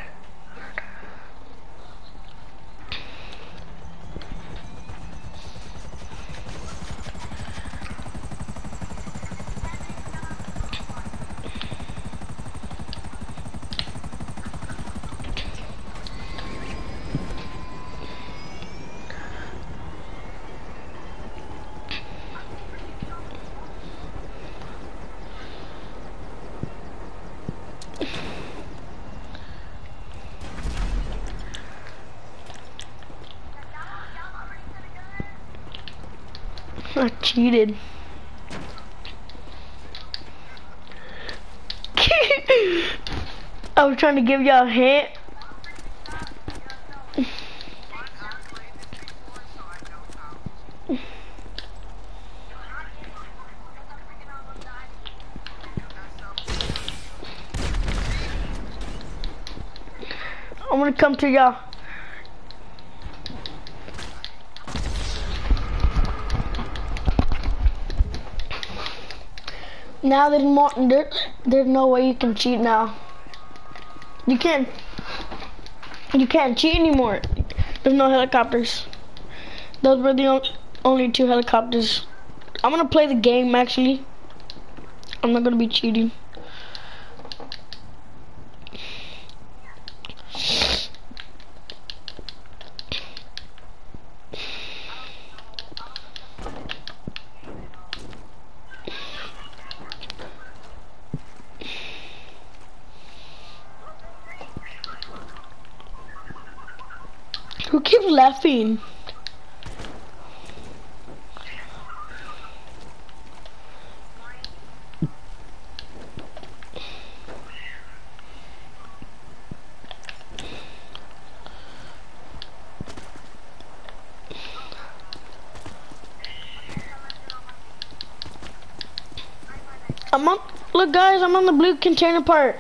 I cheated. I was trying to give y'all a hint. I'm gonna come to y'all. Now there's more, there, there's no way you can cheat now. You can't, you can't cheat anymore. There's no helicopters. Those were the on, only two helicopters. I'm gonna play the game actually. I'm not gonna be cheating. Who keeps laughing? I'm on. Look, guys, I'm on the blue container part.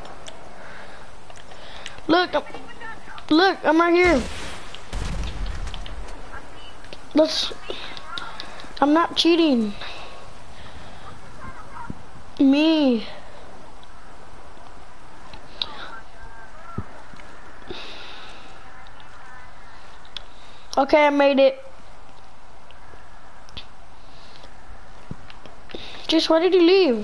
Look, I'm, look, I'm right here. Let's. I'm not cheating. Me. Okay, I made it. Just why did he leave?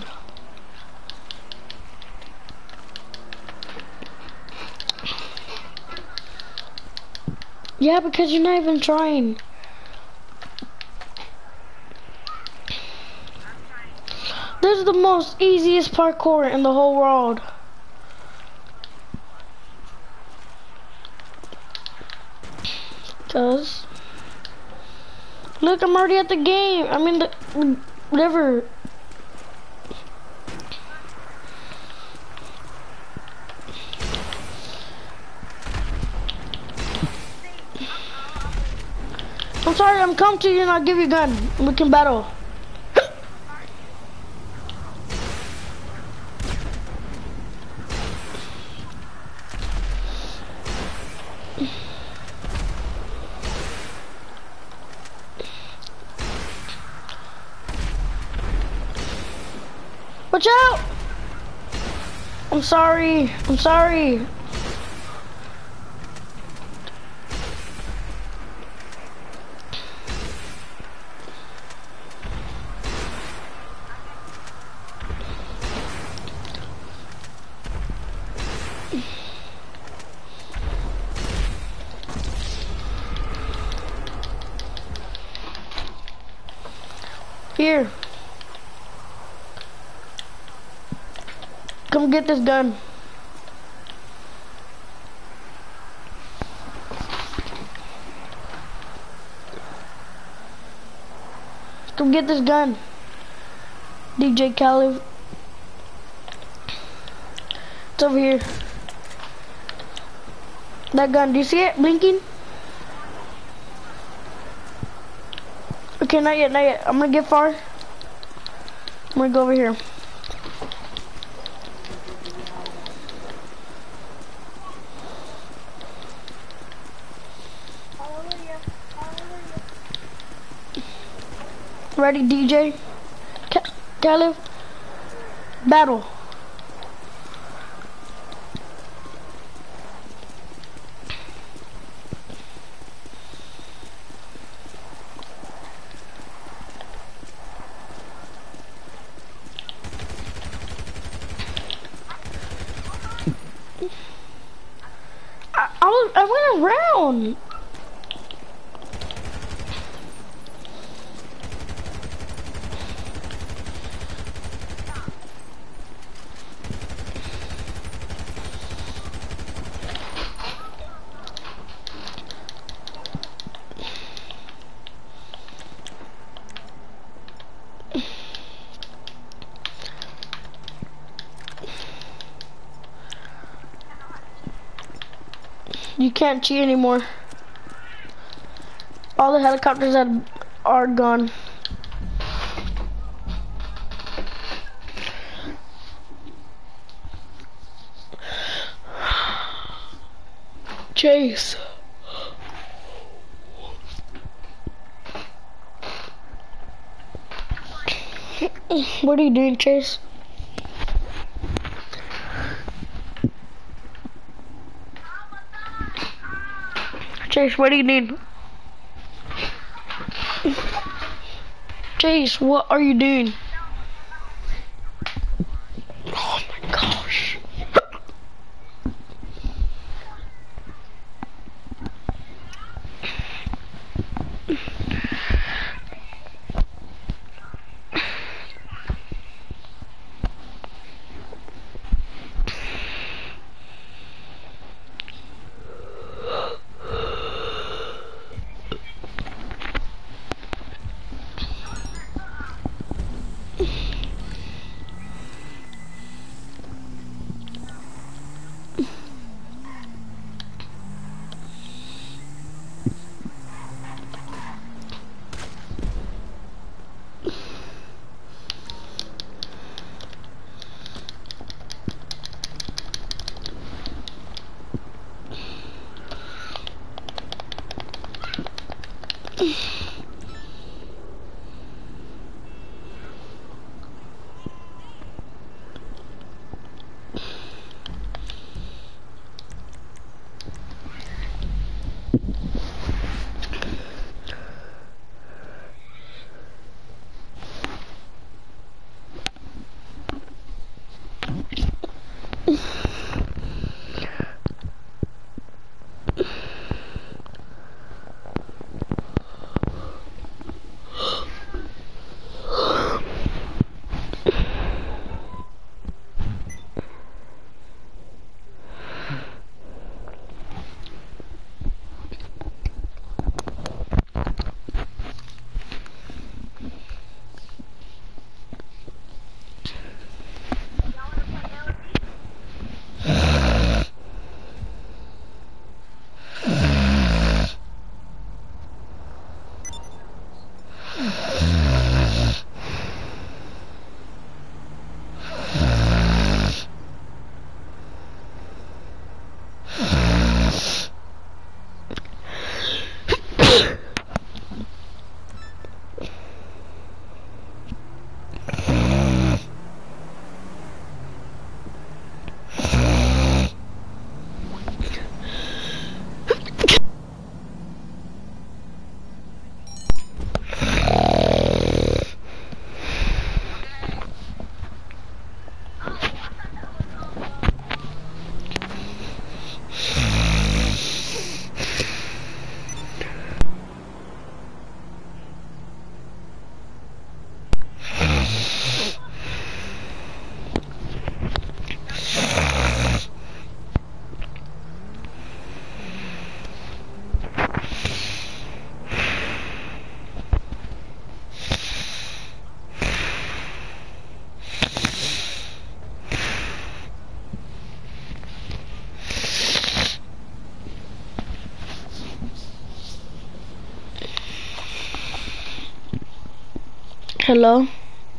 Yeah, because you're not even trying. This is the most easiest parkour in the whole world. Cause look, I'm already at the game. I'm in the river. I'm sorry, I'm coming to you and I'll give you a gun. We can battle. Watch out! I'm sorry. I'm sorry. Here. Come get this gun. Come get this gun. D J Khaled. It's over here. That gun, do you see it blinking? Okay, not yet, not yet. I'm gonna get far. I'm gonna go over here. Ready, D J? Khaled? Battle. I, I, was, I went around. You can't cheat anymore. All the helicopters that are gone. Chase. What are you doing, Chase? Chase, what do you need? Chase, what are you doing? Oh my gosh. Hello?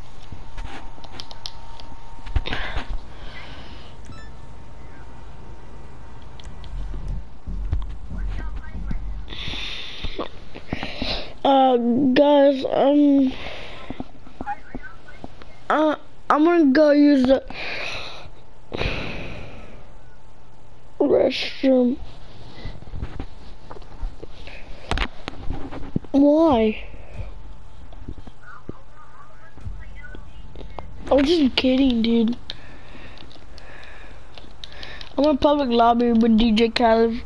Uh, guys, um, uh, I'm gonna go use the restroom. Why? I was just kidding, dude. I'm in public lobby with D J Khaled.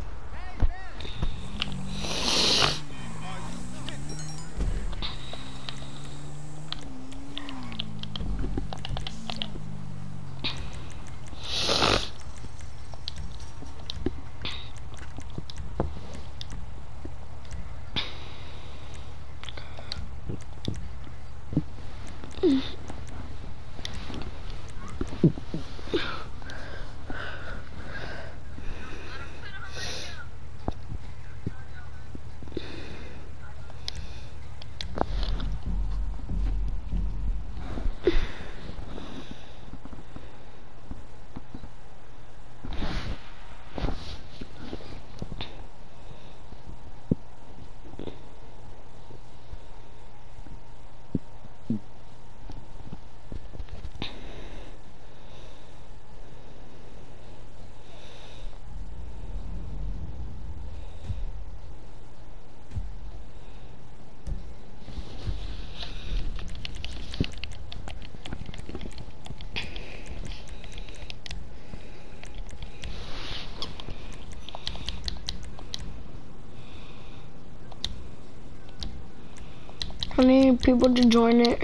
I need people to join it.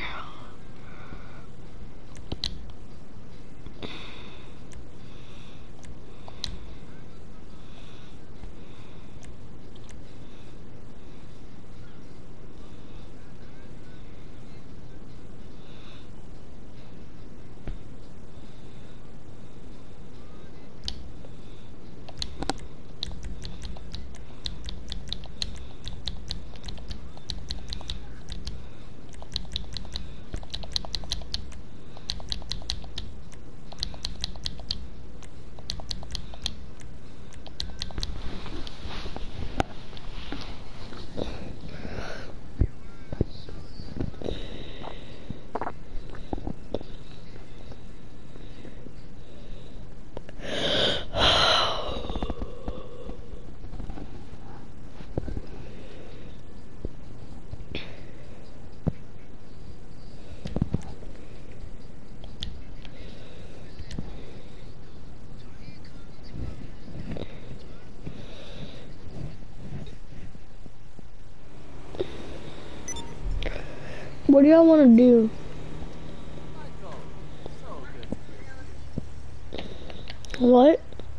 What do y'all want to do? What?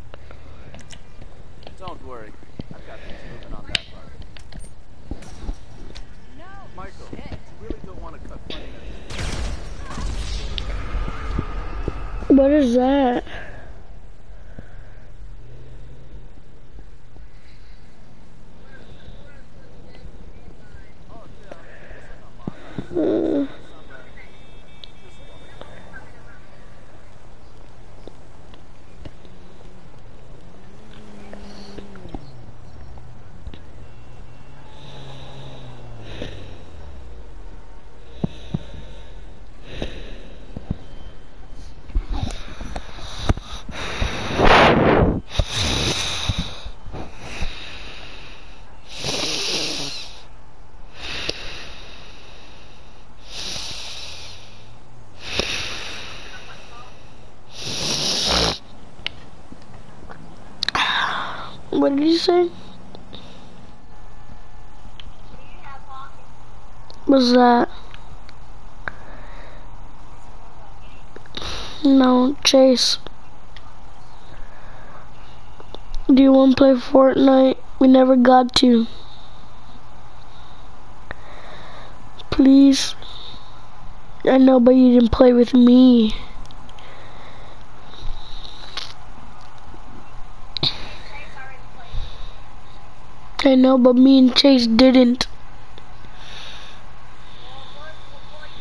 Don't worry. I've got things moving on that part. No. Michael, you really don't want to cut funding at this. What is that? Uh, What did you say? What's that? No, Chase. Do you want to play Fortnite? We never got to. Please. I know, but you didn't play with me. I know, but me and Chase didn't.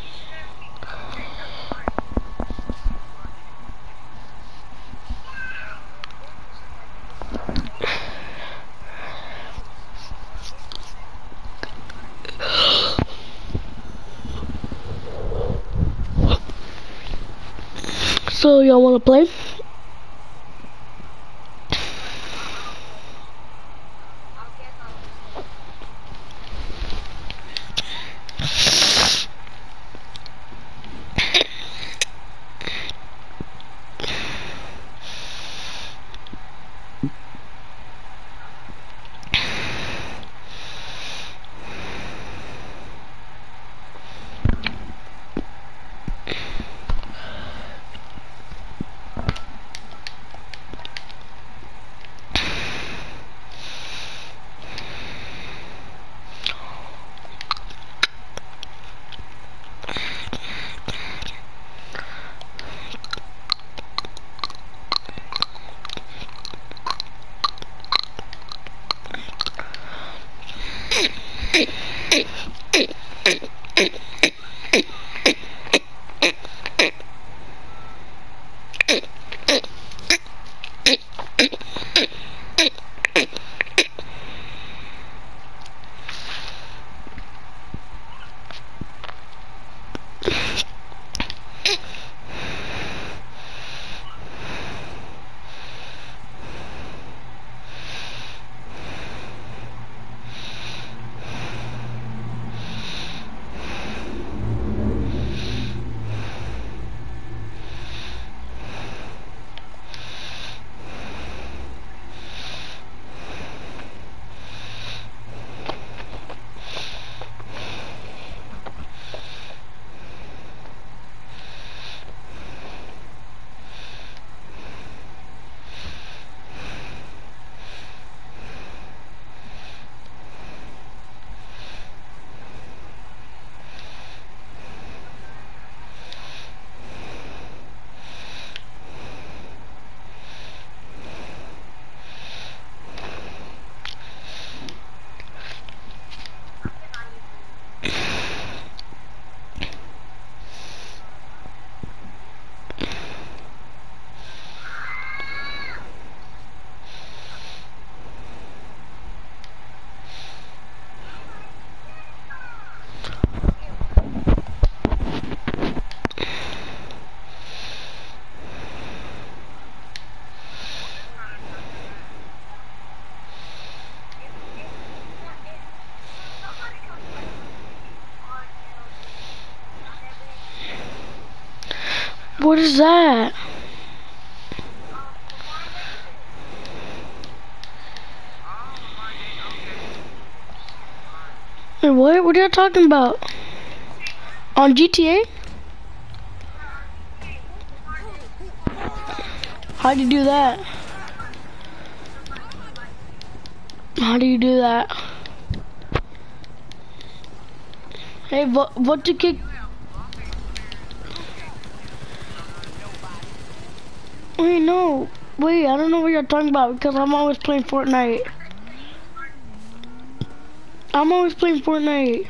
So y'all wanna play? What is that? Wait, what? What are you talking about? On G T A? How do you do that? How do you do that? Hey, what? What to kick? Wait, no. Wait, I don't know what you're talking about because I'm always playing Fortnite. I'm always playing Fortnite.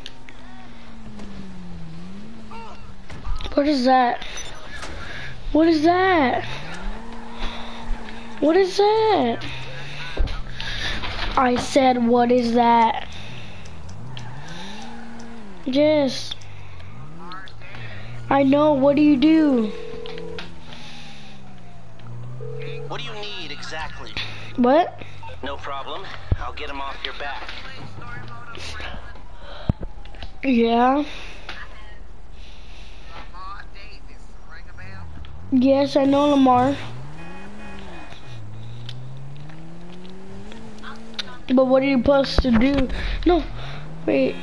What is that? What is that? What is that? I said, what is that? Yes. I know, what do you do? What do you need exactly? What? No problem. I'll get him off your back. Yeah. Lamar Davis, ring a bell? Yes, I know Lamar. But what are you supposed to do? No, wait.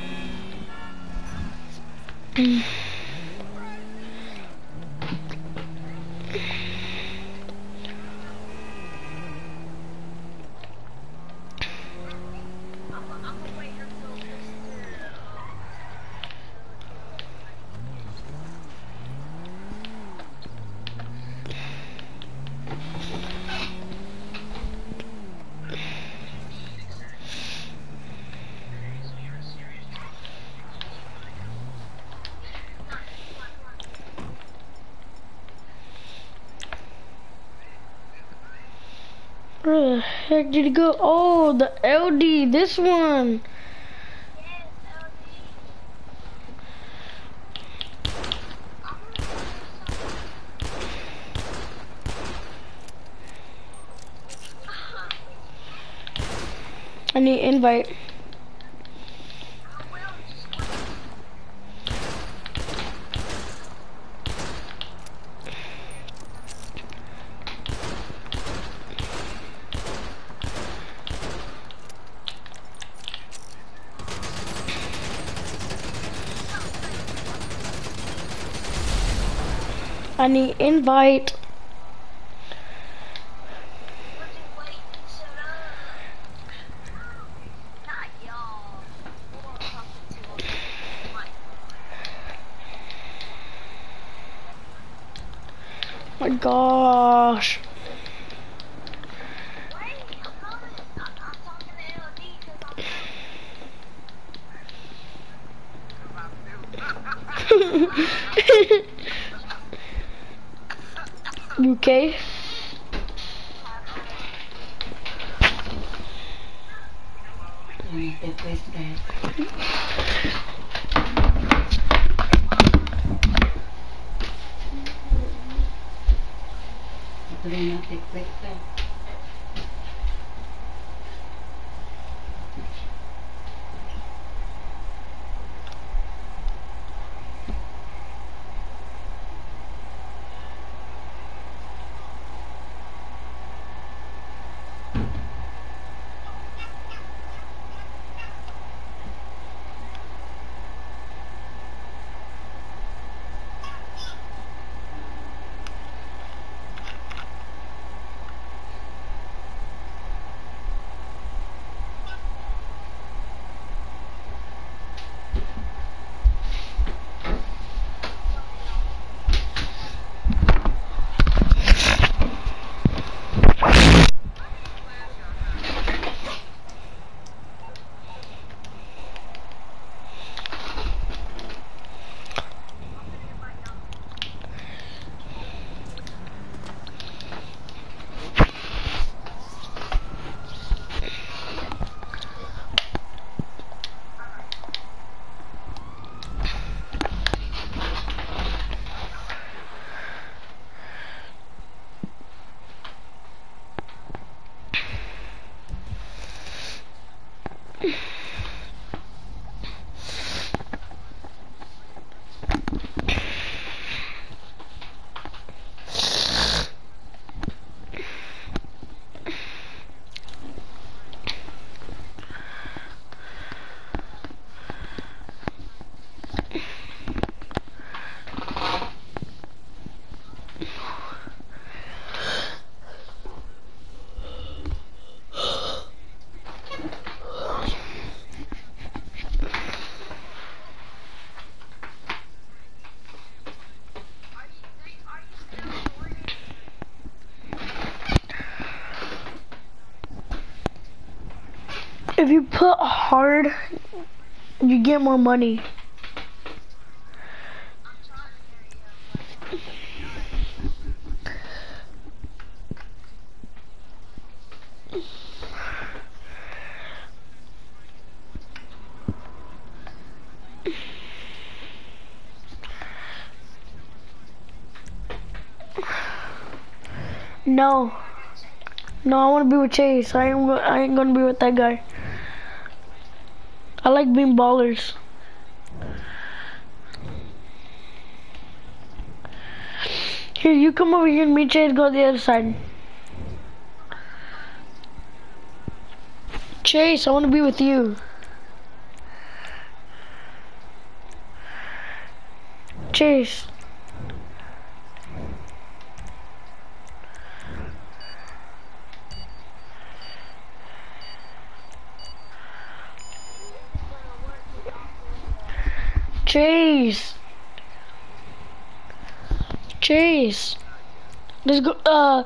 Where the heck did he go? Oh, the L D, this one. I need invite. I need invite. My gosh. You okay? If you put hard, you get more money. No. No, I want to be with Chase. I ain't, I ain't gonna be with that guy. I like being ballers. Here, you come over here and me and Chase go to the other side. Chase, I want to be with you. Chase. Chase. Chase. Let's go. Uh.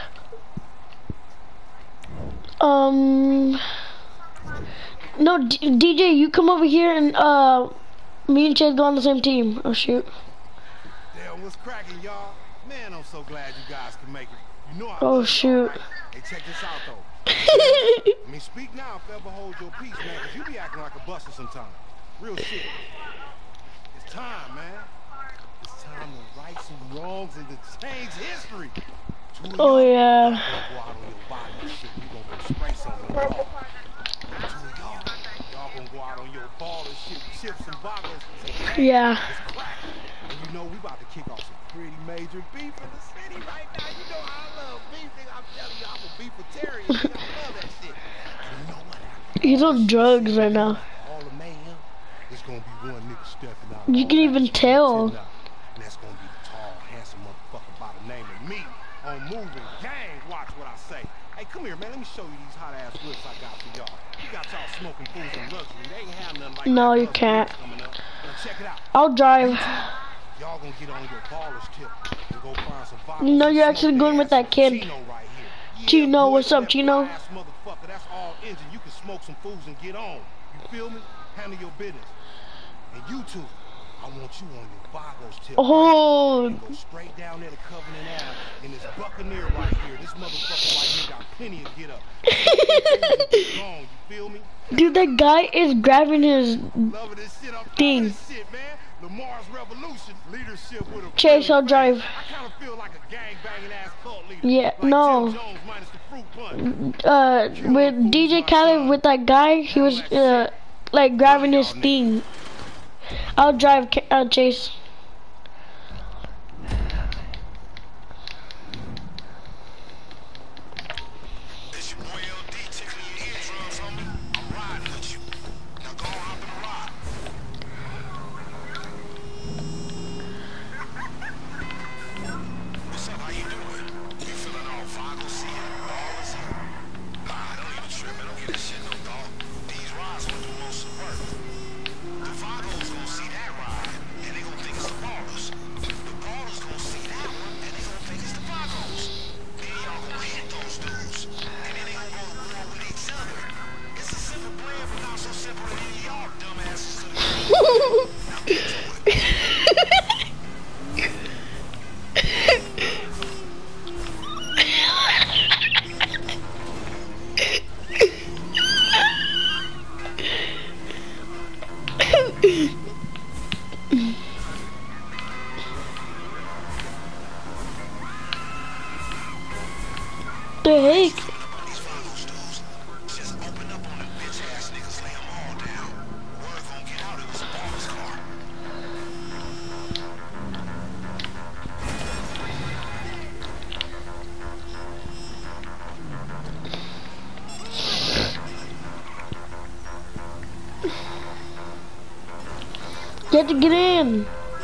Um. No, D DJ, you come over here and uh, me and Chase go on the same team. Oh shoot. Damn, what's cracking, y'all? Man, I'm so glad you guys can make it. You know I Oh shoot. Right? Hey, check this out though. I mean, speak now if ever hold your peace, man, because you be acting like a buster sometimes. Real shit. It's time, man. It's time to right some wrongs and to change history. Oh yeah. ball and shit, chips and bottles. Yeah. It's crack. And you know we about to kick off some pretty major beef in the city right now. You know how I love beef, nigga. I'm telling you, I'm a beefitarian. Nigga. I love that shit. And you know what? He's on drugs right now. All the mayhem, it's gonna be one nigga stepping out. You can even tell. And that's gonna be the tall, handsome motherfucker by the name of me on Moving Gang. Watch what I say. Hey, come here, man. Let me show you these hot ass whips I got for y'all. You got y'all smoking fools in luxury. They ain't have nothing like No, that you can't. coming up. Now check it out. I'll drive. Y'all gonna get on your baller's tip and go find some vodka. You know you're actually going with that kid. Chino right here. Chino, boy, what's up, that Chino? fly-ass motherfucker, that's all engine. You can smoke some fools and get on. You feel me? Handle your business. And you two, I want you on your Vagos tip. Oh. And go straight down there to Covenant Ave in this Buccaneer right here. This motherfucker right here got plenty of get up. Gone, you feel me? Dude, that guy is grabbing his Loving this shit. I'm thing. this shit, man. Lamar's revolution, leadership with a Chase, I'll drive. I kind of feel like a gang banging ass cult leader. Yeah, like no. Jim Jones minus the fruit punch. Uh, with D J Khaled with that guy, he was uh like grabbing his thing. I'll drive, uh, Chase. It's your boy L D tickling your eardrums, homie. I'm riding with you. Now go on up and ride. What's up? How you doing? You feeling all Vagos here? Ballers here? Nah, don't even trip, man. Don't get this shit no dog. These rides will do most of the work. The Vagos gonna see that ride, and they gonna think it's the Ballers. The Ballers gonna see that one, and they gonna think it's the Vagos. Then y'all gonna hit those dudes, and then they gonna go to war with each other. It's a simple plan, but not so simple that any of y'all dumbasses could have. Now get to it. The heck? These Vagos dudes just open up on them bitch ass niggas, lay them all down. Word gonna get out, it was a Baller's car. You have to get in.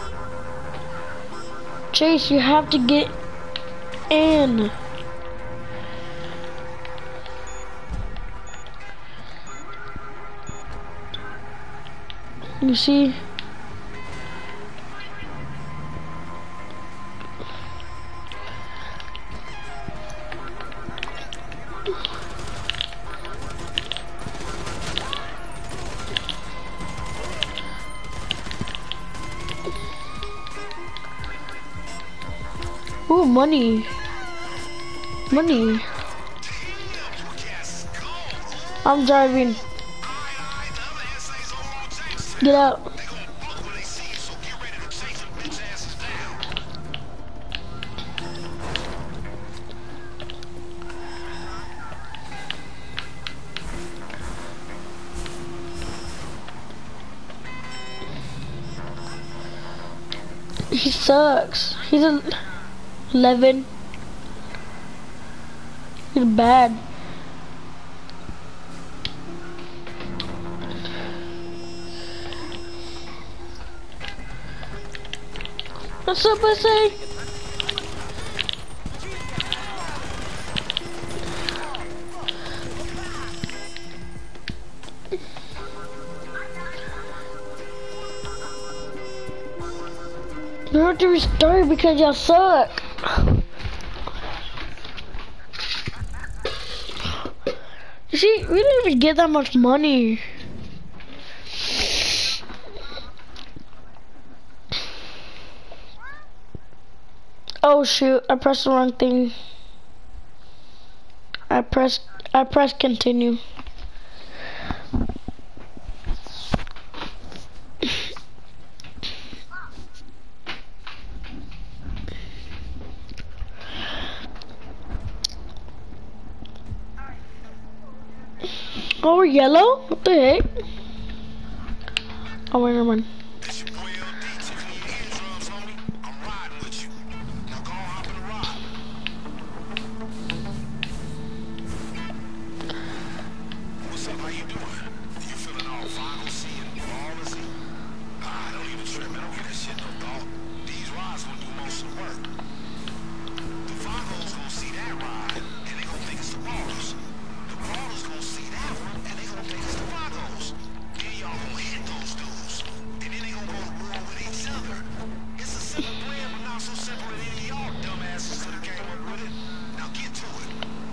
Chase, you have to get in. You see? Ooh, money. Money. I'm driving. Get out. He sucks. He's a eleven. He's bad. What's up, I say? You have to restart because y'all suck. You see, we didn't even get that much money. Oh shoot, I pressed the wrong thing. I pressed, I pressed continue. Oh, we're yellow? What the heck? Oh, wait, never mind. It's your boy L D tickling your eardrums, homie. I'm riding with you. Now go on, hop in the ride. What's up? How you doing? You feeling all foggy and ballsy? Ah, don't even trip, man. Don't get that shit no thought. These rides gonna do most of the work. The Vagos gonna see that ride, and they gonna think it's the Ballers. The Ballers gonna see that one, and they gonna think it's the Vagos. Then y'all gonna hit those dudes, and then they gonna go to war with each other. It's a simple plan, but not so simple that any of y'all dumbasses could have came up with it. Now get to it.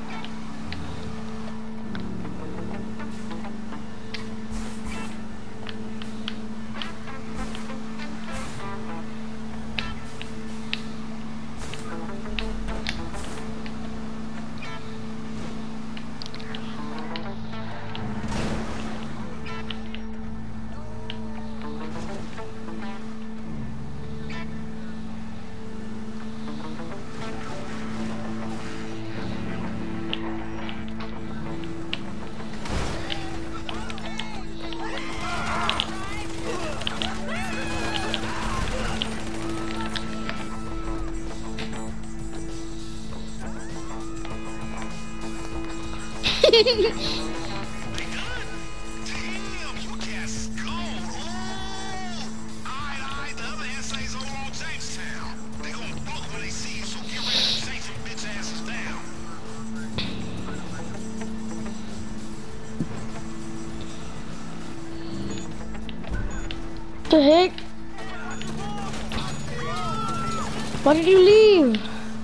They done? Damn, you cats is cold. Ooh. Alright, alright, the other S A's over on Jamestown. They gonna book when they see you, so get ready to take some bitch asses down. The heck? Why did you leave?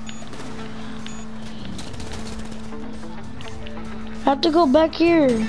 I have to go back here.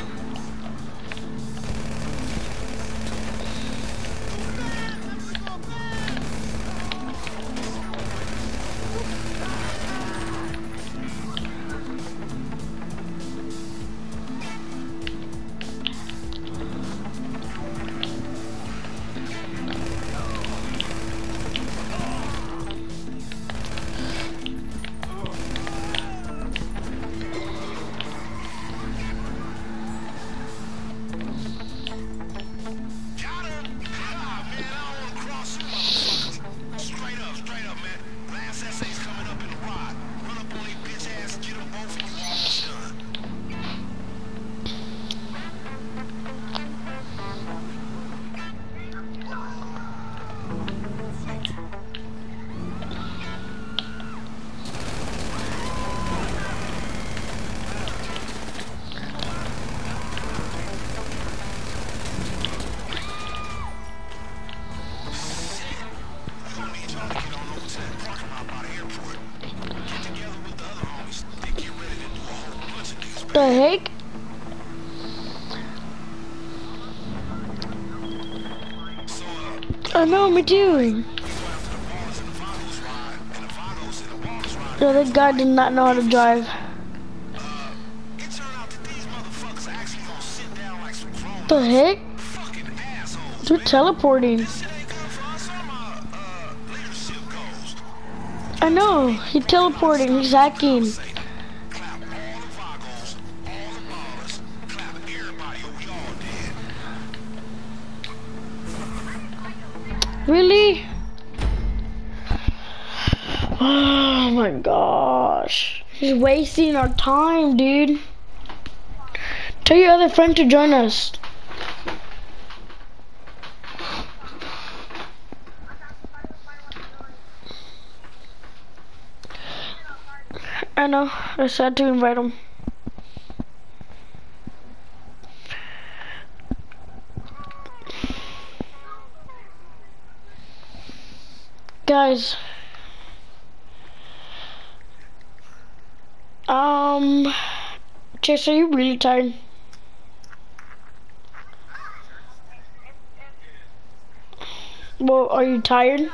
The heck? I know, me too. No, that guy did not know how to drive. The heck? They're teleporting. I know, he's teleporting, he's hacking. Really? Oh my gosh. He's wasting our time, dude. Tell your other friend to join us. I know, I said to invite him. Guys, um, Chase, are you really tired? Well, are you tired?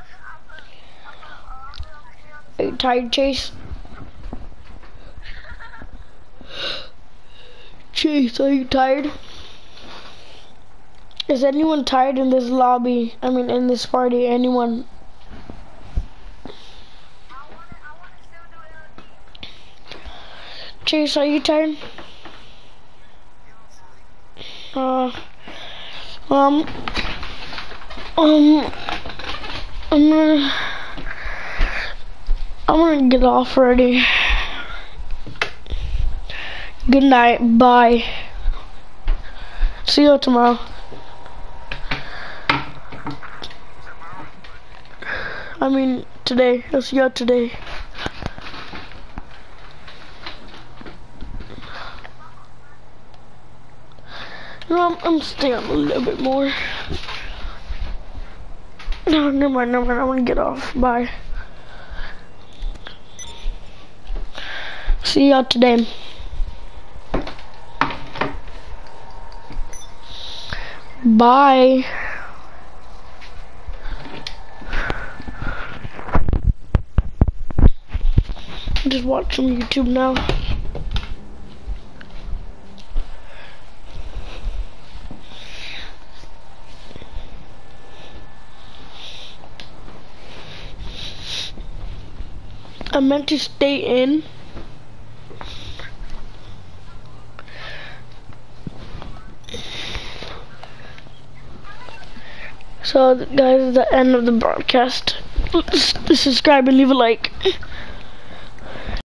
Are you tired, Chase? Chase, are you tired? Is anyone tired in this lobby? I mean, in this party, anyone? Chase, are you tired? Uh, um, Um, I'm gonna, I'm gonna get off already. Good night, bye. See you tomorrow. I mean, today. I'll see you today. No, I'm, I'm staying a little bit more. No, never mind, never mind. I'm gonna get off. Bye. See y'all today. Bye. I'm just watching YouTube now. I meant to stay in. So guys, the end of the broadcast. Subscribe and leave a like.